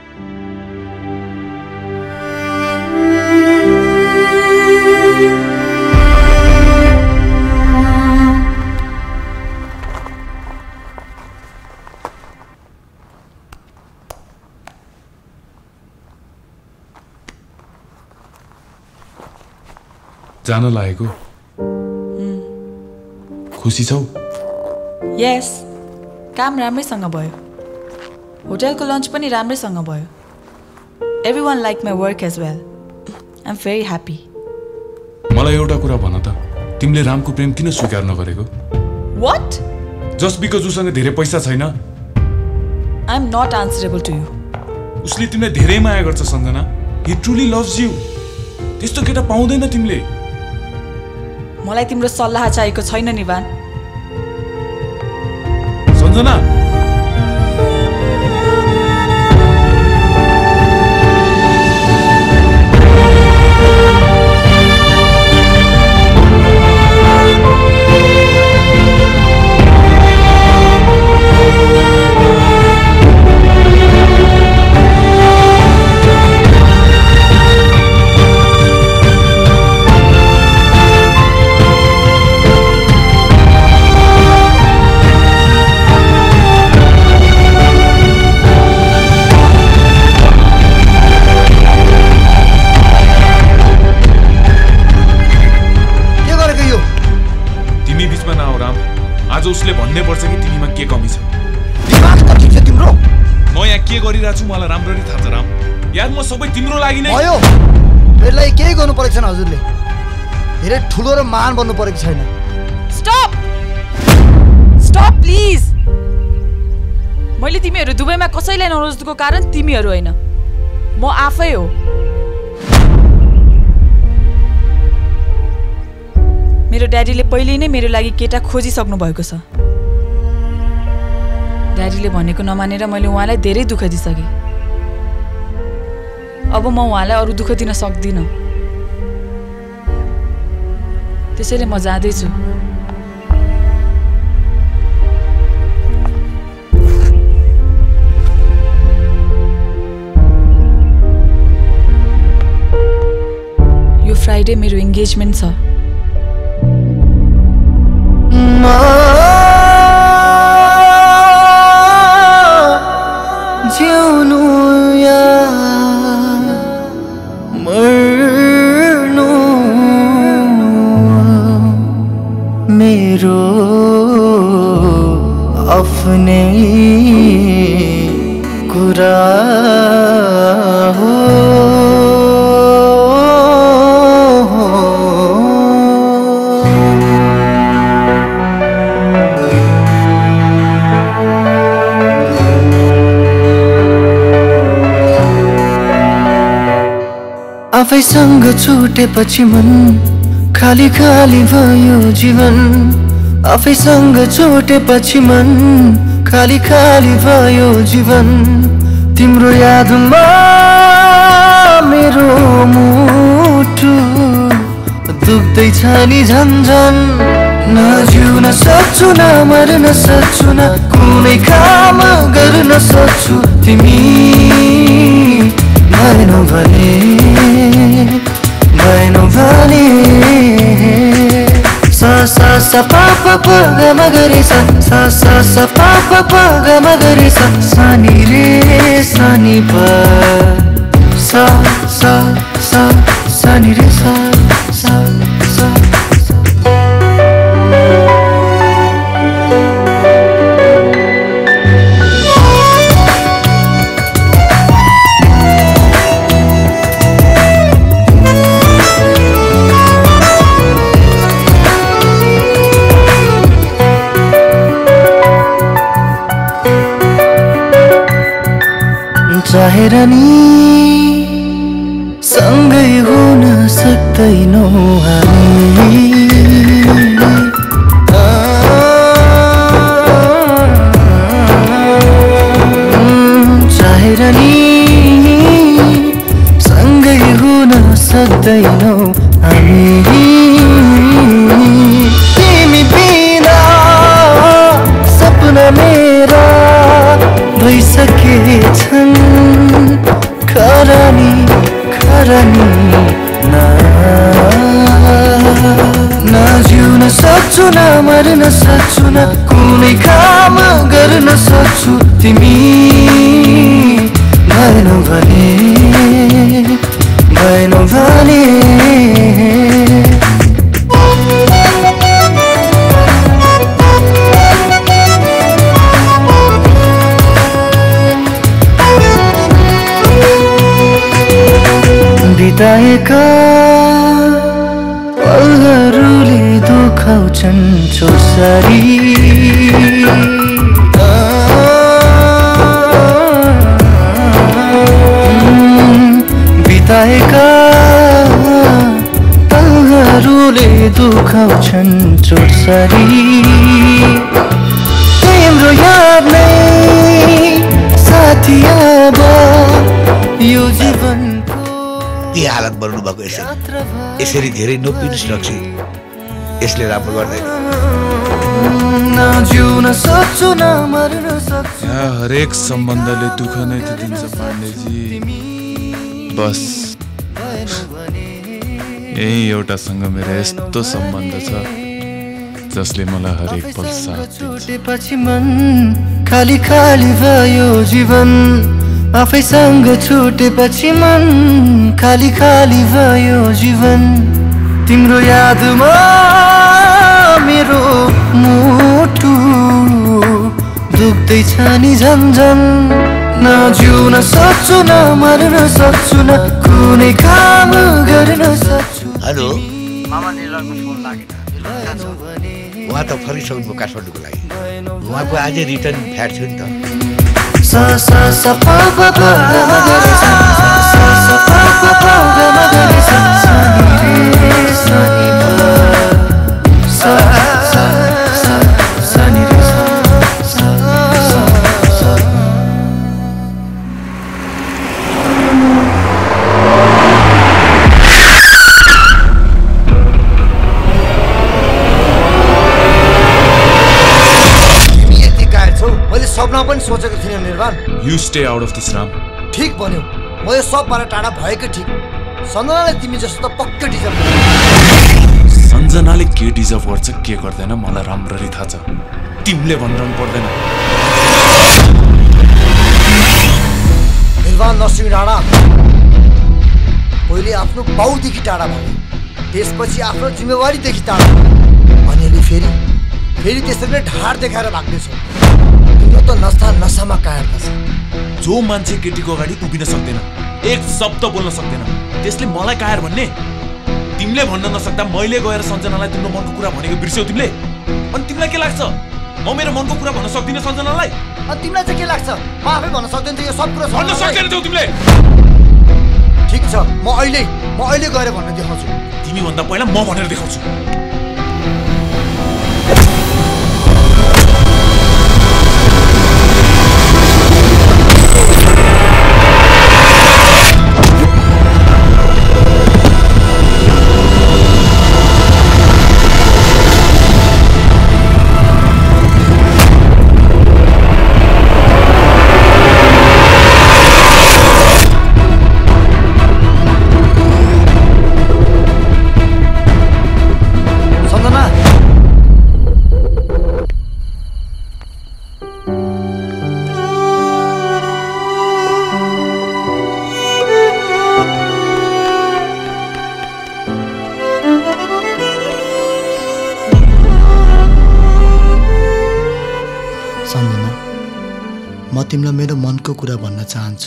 जान लागेको? खुसी छौ? यस, काम राम्रैसँग भयो, होटलको लन्च पनि राम्रैसँग भयो। Everyone like my work as well. I am very happy. मलाई एउटा कुरा भन त, तिमीले रामको प्रेम किन स्वीकार नगरेको? वाट? जस्ट बिकज उसँग धेरै पैसा छैन? I am not answerable to you. उसले तिमीलाई धेरै माया गर्छ Sanjana. He truly loves you. त्यस्तो केटा पाउँदैन तिमीले। मलाई तिम्रो सल्लाह चाहिएको छैन निवान। सञ्जना, उसले भन्नै पर्छ कि तिमीमा के कमी छ। दिमाग कति छ तिम्रो? म यहाँ के गरिरहेको छु मलाई राम्ररी थाहा छ राम। यार म सबै तिम्रो लागि नै। भयो, मेरो लागि केही गर्नु परेको छैन हजुरले। धेरै ठुलो र महान बन्नु परेको छैन। Stop stop please. मैले तिमीहरू दुबईमा कसैलाई नरोज्नुको कारण तिमीहरू होइन, म आफै हो। मेरो ड्याडीले पहिले नै मेरो लागि केटा खोजिसक्नु भएको छ। ड्याडीले भनेको नमानेर मैले उहाँलाई धेरै दुःख दिइसकेँ। अब म उहाँलाई अरू दुःख दिन सक्दिनँ, त्यसैले म जाँदैछु। यो फ्राइडे मेरो इन्गेजमेन्ट छ। आफैसँग छुटेपछि मन खाली खाली भयो जीवन आफैसँग छुटेपछि मन खाली खाली भयो जीवन तिम्रो यादमा मेरो मुटु दुख्दैछ नि झन्झन नजिउन सक्छु न मर्न सक्छु न कुनै काम गर्न सक्छु तिमी भएनौ भने भएनौ भने सा सा सा पा पा पा ग म ग रे सा सा सा सा पा पा पा ग म ग रे सा सा नि रे सा नि पा सा सा सा सा नि रे सा सा सा चाहेर नि सँगै हुन सक्दैनौ हामी चाहेर नि सँगै हुन सक्दैनौ हामी तिमी बिना सपना मेरा भइसकेछन् खरानी खरानी नजिउन सक्छु न मर्न सक्छु न कुनै काम गर्न सक्छु तिमी भएनौ भने भएनौ भने बिताएका पलहरूले दुखाउँछन् छोसरी बिताएका पलहरूले दुखाउँछन् छोसरी तिम्रो याद नै साथी अब यो जीवन के हालत बनाउनु भएको यसरी यसरी धेरै नपिनुस् रक्सी यसले राम्रो गर्दैन यहाँ हरेक सम्बन्धले दुःख नै त दिन्छ पाण्डेजी बस यही एउटासँग मेरो यस्तो सम्बन्ध छ जसले मलाई हरेक पल साथ छुटेपछि मन खाली खाली भयो जीवन आफैसँग छुटेपछि मन खाली खाली भयो जीवन तिम्रो यादमा मेरो मुटु दुख्दैछ नि झन्झन नजिउन सक्छु न मर्न सक्छु न कुनै काम गर्न सक्छु हेलो मामा निर्मलको फोन लागेन उहाँ त फर्किसक्नु काठमाडौँको लागि उहाँको आजै रिटर्न फ्लाइट थियो नि त सा सा सा पा पा पा ग म ग रे सा सा सा पा पा पा ग म ग रे सा सा नि रे सा नि पा सा सा सा सा नि रे सा सा सा सा तिमी यति गायब छौ मैले सपना पनि सोचेको थिइनँ निर्वाण You stay out of this, Ram. ठीक भन्यौ म यो सबबाट टाढा भएकै ठिक सञ्जनाले तिमी जस्तो त पक्कै डिजर्भ गर्छ सञ्जनाले के डिजर्भ गर्छ के गर्दैन मलाई राम्ररी थाहा छ तिमीले भनिरहनु पर्दैन निर्वाण नरसिंह राणा पहिले आफ्नो बाउदेखि टाढा भयो त्यसपछि आफ्नो जिम्मेवारीदेखि टाढा अनि अहिले फेरि फेरि त्यसरी नै ढाड देखाएर भाग्नेछ तिम्रो त नस्ता नसामा कायम छ जो मान्छे केटीको अगाडि उभिन सक्दैन, एक शब्द बोल्न सक्दैन, त्यसले मलाई कायर भन्ने? तिमीले भन्न नसक्दा मैले गएर सञ्जनालाई तिम्रो मनको कुरा भनेको बिर्स्यौ तिमीले? अनि तिमीलाई के लाग्छ म मेरो मनको कुरा भन्न सक्दिनँ सञ्जनालाई? अनि तिमीलाई चाहिँ के लाग्छ म आफै भन्न सक्दैन थिएँ यो सब कुरा भन्न सक्दैन थियौ तिमीले? ठिक छ, म अहिले म अहिले गएर भन्न देखाउँछु। तिमी भन्दा पहिला म भनेर देखाउँछु। तिमीलाई मेरो मनको कुरा भन्न चाहन्छु।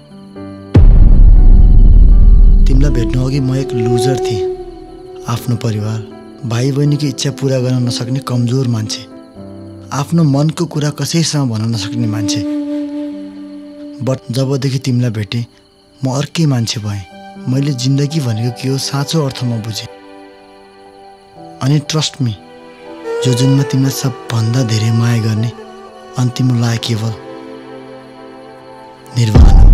तिमीलाई भेट्नु अघि म एक लुजर थिएँ, आफ्नो परिवार भाइ बहिनीको इच्छा पुरा गर्न नसक्ने कमजोर मान्छे, आफ्नो मनको कुरा कसैसँग भन्न नसक्ने मान्छे। बट जबदेखि तिमीलाई भेटेँ म अर्कै मान्छे भएँ। मैले जिन्दगी भनेको के हो साँचो अर्थमा बुझेँ। अनि ट्रस्ट मी, जो जुनमा तिमीलाई सबभन्दा धेरै माया गर्ने अन्तिम लायक केवल निर्वाण हो।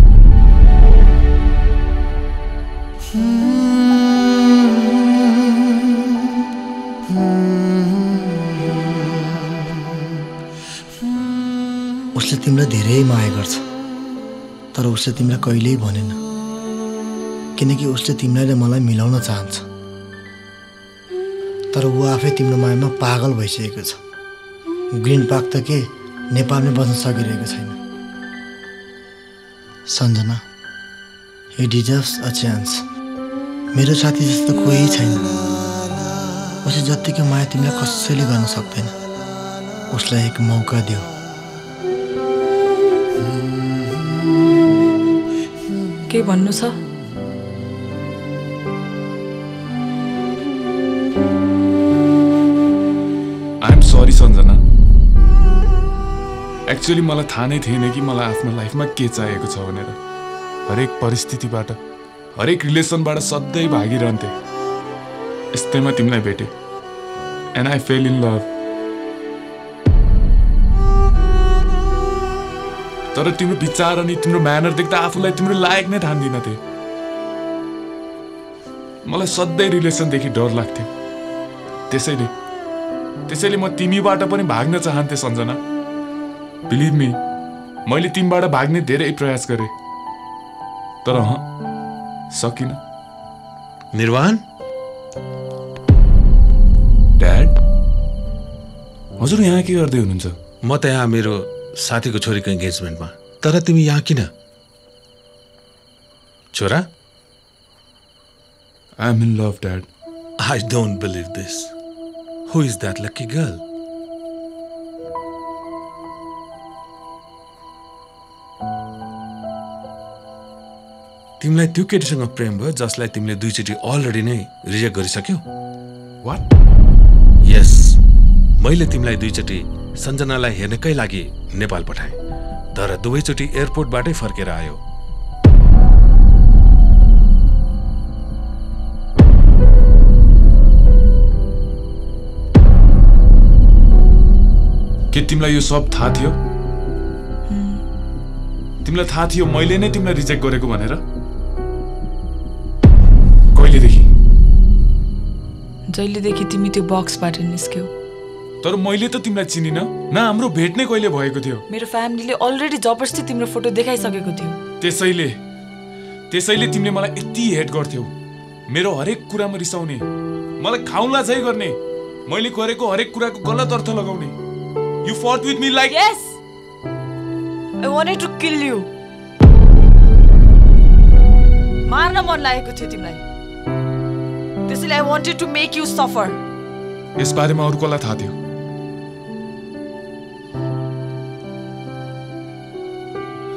उसले तिमीलाई धेरै माया गर्छ, तर उसले तिमीलाई कहिल्यै भनेन, किनकि उसले तिमीलाई र मलाई मिलाउन चाहन्छ। तर ऊ आफै तिम्रो मायामा पागल भइसकेको छ। ग्रिन पार्क त के नेपालमै बस्न सकिरहेको छैन। Sanjana, he deserves a chance। मेरो साथी जस्तो कोही छैन। उसले जत्तिको माया तिमीलाई कसैले गर्न सक्दैन। उसलाई एक मौका दियो। के भन्नु छ? I am sorry Sanjana. Actually मलाई थाहा नै थिएन कि मलाई आफ्नो लाइफमा के चाहिएको छ भनेर। हरेक परिस्थितिबाट, हरेक रिलेसनबाट सधैँ भागिरहन्थे। यस्तैमा तिमीलाई भेटेँ and I fell in love. तर तिम्रो विचार अनि तिम्रो म्यानर देख्दा आफूलाई तिम्रो लायक नै ठान्दिनथे। मलाई सधैँ रिलेसनदेखि डर लाग्थ्यो। त्यसैले त्यसैले म तिमीबाट पनि भाग्न चाहन्थे सञ्जना। बिलिभ मी, मैले तिमीबाट भाग्ने धेरै प्रयास गरेँ, तर अह सकिनँ। निर्वाण ड्याड, हजुर यहाँ के गर्दै हुनुहुन्छ? म त यहाँ मेरो साथीको छोरीको इन्गेजमेन्टमा। तर तिमी यहाँ किन? छोरा, I am in love dad. I don't believe this. Who is that lucky girl? तिमीलाई त्यो केटीसँग प्रेम भयो जसलाई तिमीले दुईचोटि अलरेडी नै रिजेक्ट गरिसक्यौ? वाट? यस, मैले तिमीलाई दुईचोटि सञ्जनालाई हेर्नकै लागि नेपाल पठाएँ, तर दुवैचोटि एयरपोर्टबाटै फर्केर आयो। के तिमीलाई यो सब थाहा थियो? तिमीलाई थाहा थियो मैले नै तिमीलाई रिजेक्ट गरेको भनेर? कहिलेदेखि? जहिलेदेखि तिमी त्यो बक्सबाट निस्क्यौ। तर मैले त तिमीलाई चिनिन न। हाम्रो भेट नै कहिले भएको थियो? मेरो फ्यामिलीले अलरेडी जबरजस्ती तिम्रो फोटो देखाइसकेको थियो। त्यसैले त्यसैले तिमीले मलाई यति हेट गर्थ्यौ। मेरो हरेक कुरामा रिसाउने, मलाई खाउला झै गर्ने, मैले गरेको हरेक कुराको गलत अर्थ लगाउने। You fought with me like... Yes! I wanted to kill you. मार्न मन लागेको थियो तिमीलाई। त्यसैले I wanted to make you suffer. यस बारेमा अरू कसलाई थाहा थियो?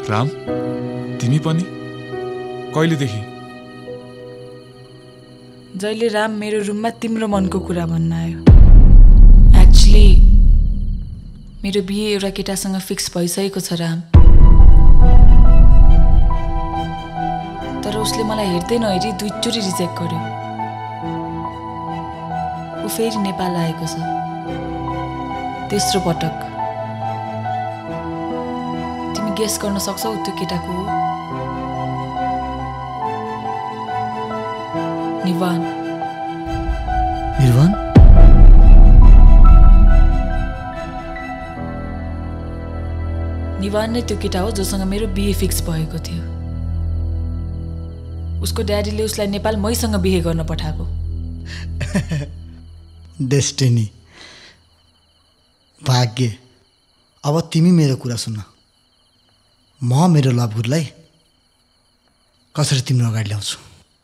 राम तिमी पनि कहिलेदेखि? जहिले राम मेरो रुममा तिम्रो मनको कुरा भन्न आयो। एक्चुअली मेरो बिहे एउटा केटासँग फिक्स भइसकेको छ राम। तर उसले मलाई हेर्दै नहेरी दुईचोटि रिजेक्ट गर्यो। ऊ फेरि नेपाल आएको छ तेस्रो पटक। तिमी गेस गर्न सक्छौ त्यो केटाको हो? निवान। निर्वाण? निवान नै त्यो केटा हो जोसँग मेरो बिहे फिक्स भएको थियो। उसको ड्याडीले उसलाई नेपाल मैसँग बिहे गर्न पठाएको। डेस्टिनी, भाग्य। अब तिमी मेरो कुरा सुन्न। म मेरो लभ गुडलाई कसरी तिम्रो अगाडि ल्याउँछु।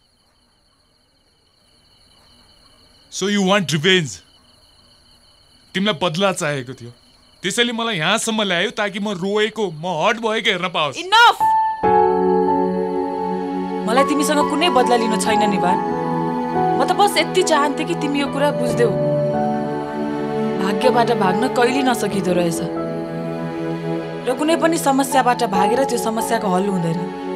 So you want revenge? तिमीलाई बदला चाहिएको थियो, त्यसैले मलाई यहाँसम्म ल्यायो ताकि म रोएको, म हट भएको हेर्न पाओस्। इनफ! मलाई तिमीसँग कुनै बदला लिनु छैन निवान। म त बस यति चाहन्थे कि तिमी यो कुरा बुझ्देऊ। भाग्यबाट भाग्न कहिले नसकिदो रहेछ र कुनै पनि समस्याबाट भागेर त्यो समस्याको हल हुँदैन।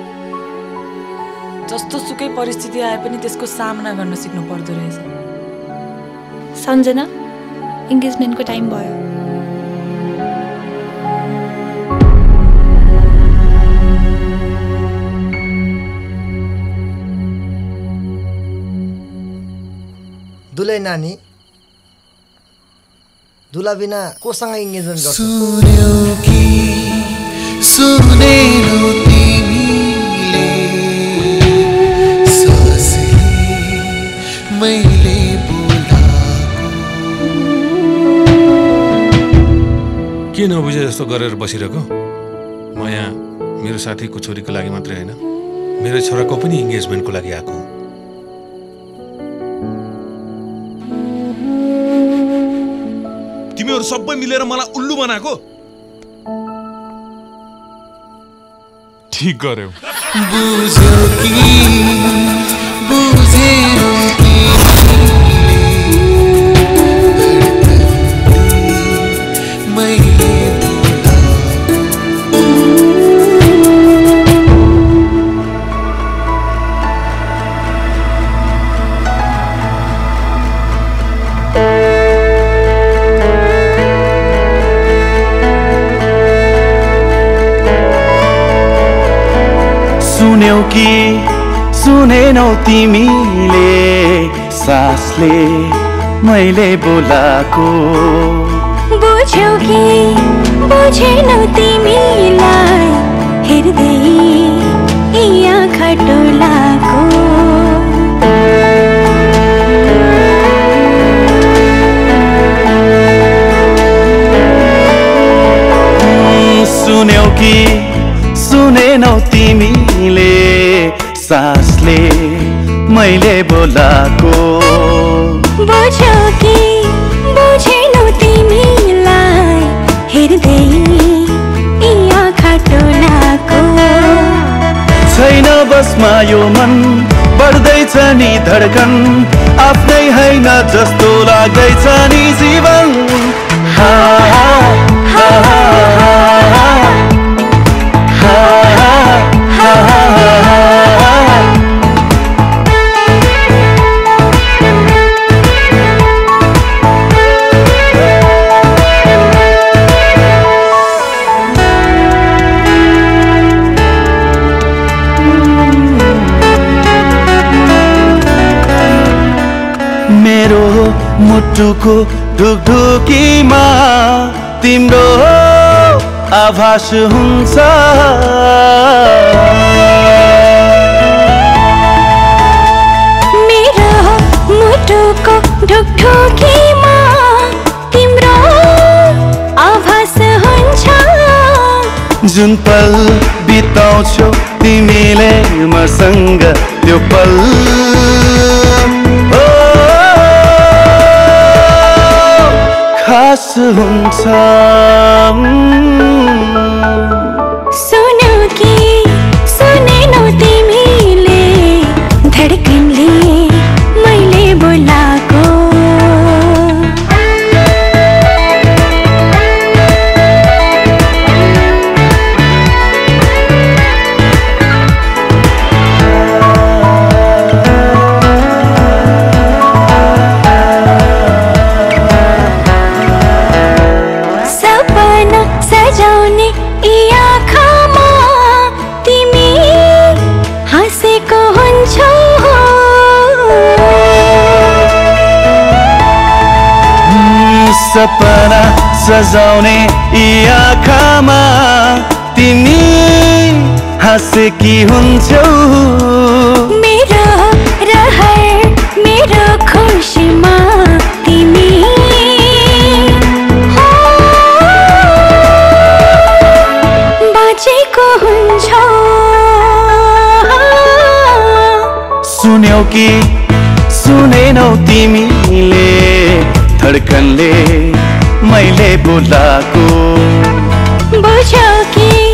जस्तो सुकै परिस्थिति आए पनि त्यसको सामना गर्न सिक्नु पर्दो रहेछ। सम्झना, इन्गेजमेन्टको टाइम भयो। दुलै नानी, दुला बिना कोसँग इन्गेजमेन्ट गर्छ? सुन्यौ कि सुनेनौ तिमीले सासले मैले के नबुझे जस्तो गरेर बसिरहेको? म यहाँ मेरो साथीको छोरीको लागि मात्रै होइन, मेरो छोराको पनि इन्गेजमेन्टको लागि आएको। तिमीहरू सबै मिलेर मलाई उल्लु बनाएको? ठीक गर्यौ। बुझ्यौ कि बुझेनौ सुन्यौ कि सुनेनौ तिमीले सासले मैले बोलाको? बुझ्यौ कि बुझेनौ तिमीलाई हेर्दै यी आँखा टोलाको? सुन्यौ कि सुनेनौ तिमीले सासले मैले बोलाको? बुझ्यौ कि बुझेनौ तिमीलाई हेर्दै यी आँखा टोलाको? छैन बसमा यो मन, बढ्दैछ नि धड्कन, आफ्नै होइन जस्तो लाग्दैछ नि जीवन। हा हा हा हा मेरो मुटुको ढुकढुकीमा तिम्रो आभास हुन्छ। मेरो मुटुको ढुकढुकीमा तिम्रो आभास हुन्छ। जुन पल बिताउँछौ तिमीले मसँग त्यो पल खास हुन्छ। सुन्यौ कि सपना सजाउने यी आँखामा तिमी हाँसेकी हुन्छौ मेरो रहर मेरो खुसीमा तिमी बाँचेको हुन्छौ सुन्यौ कि सुनेनौ तिमीले धडकनले मैले बोलाको बुझ्यौ कि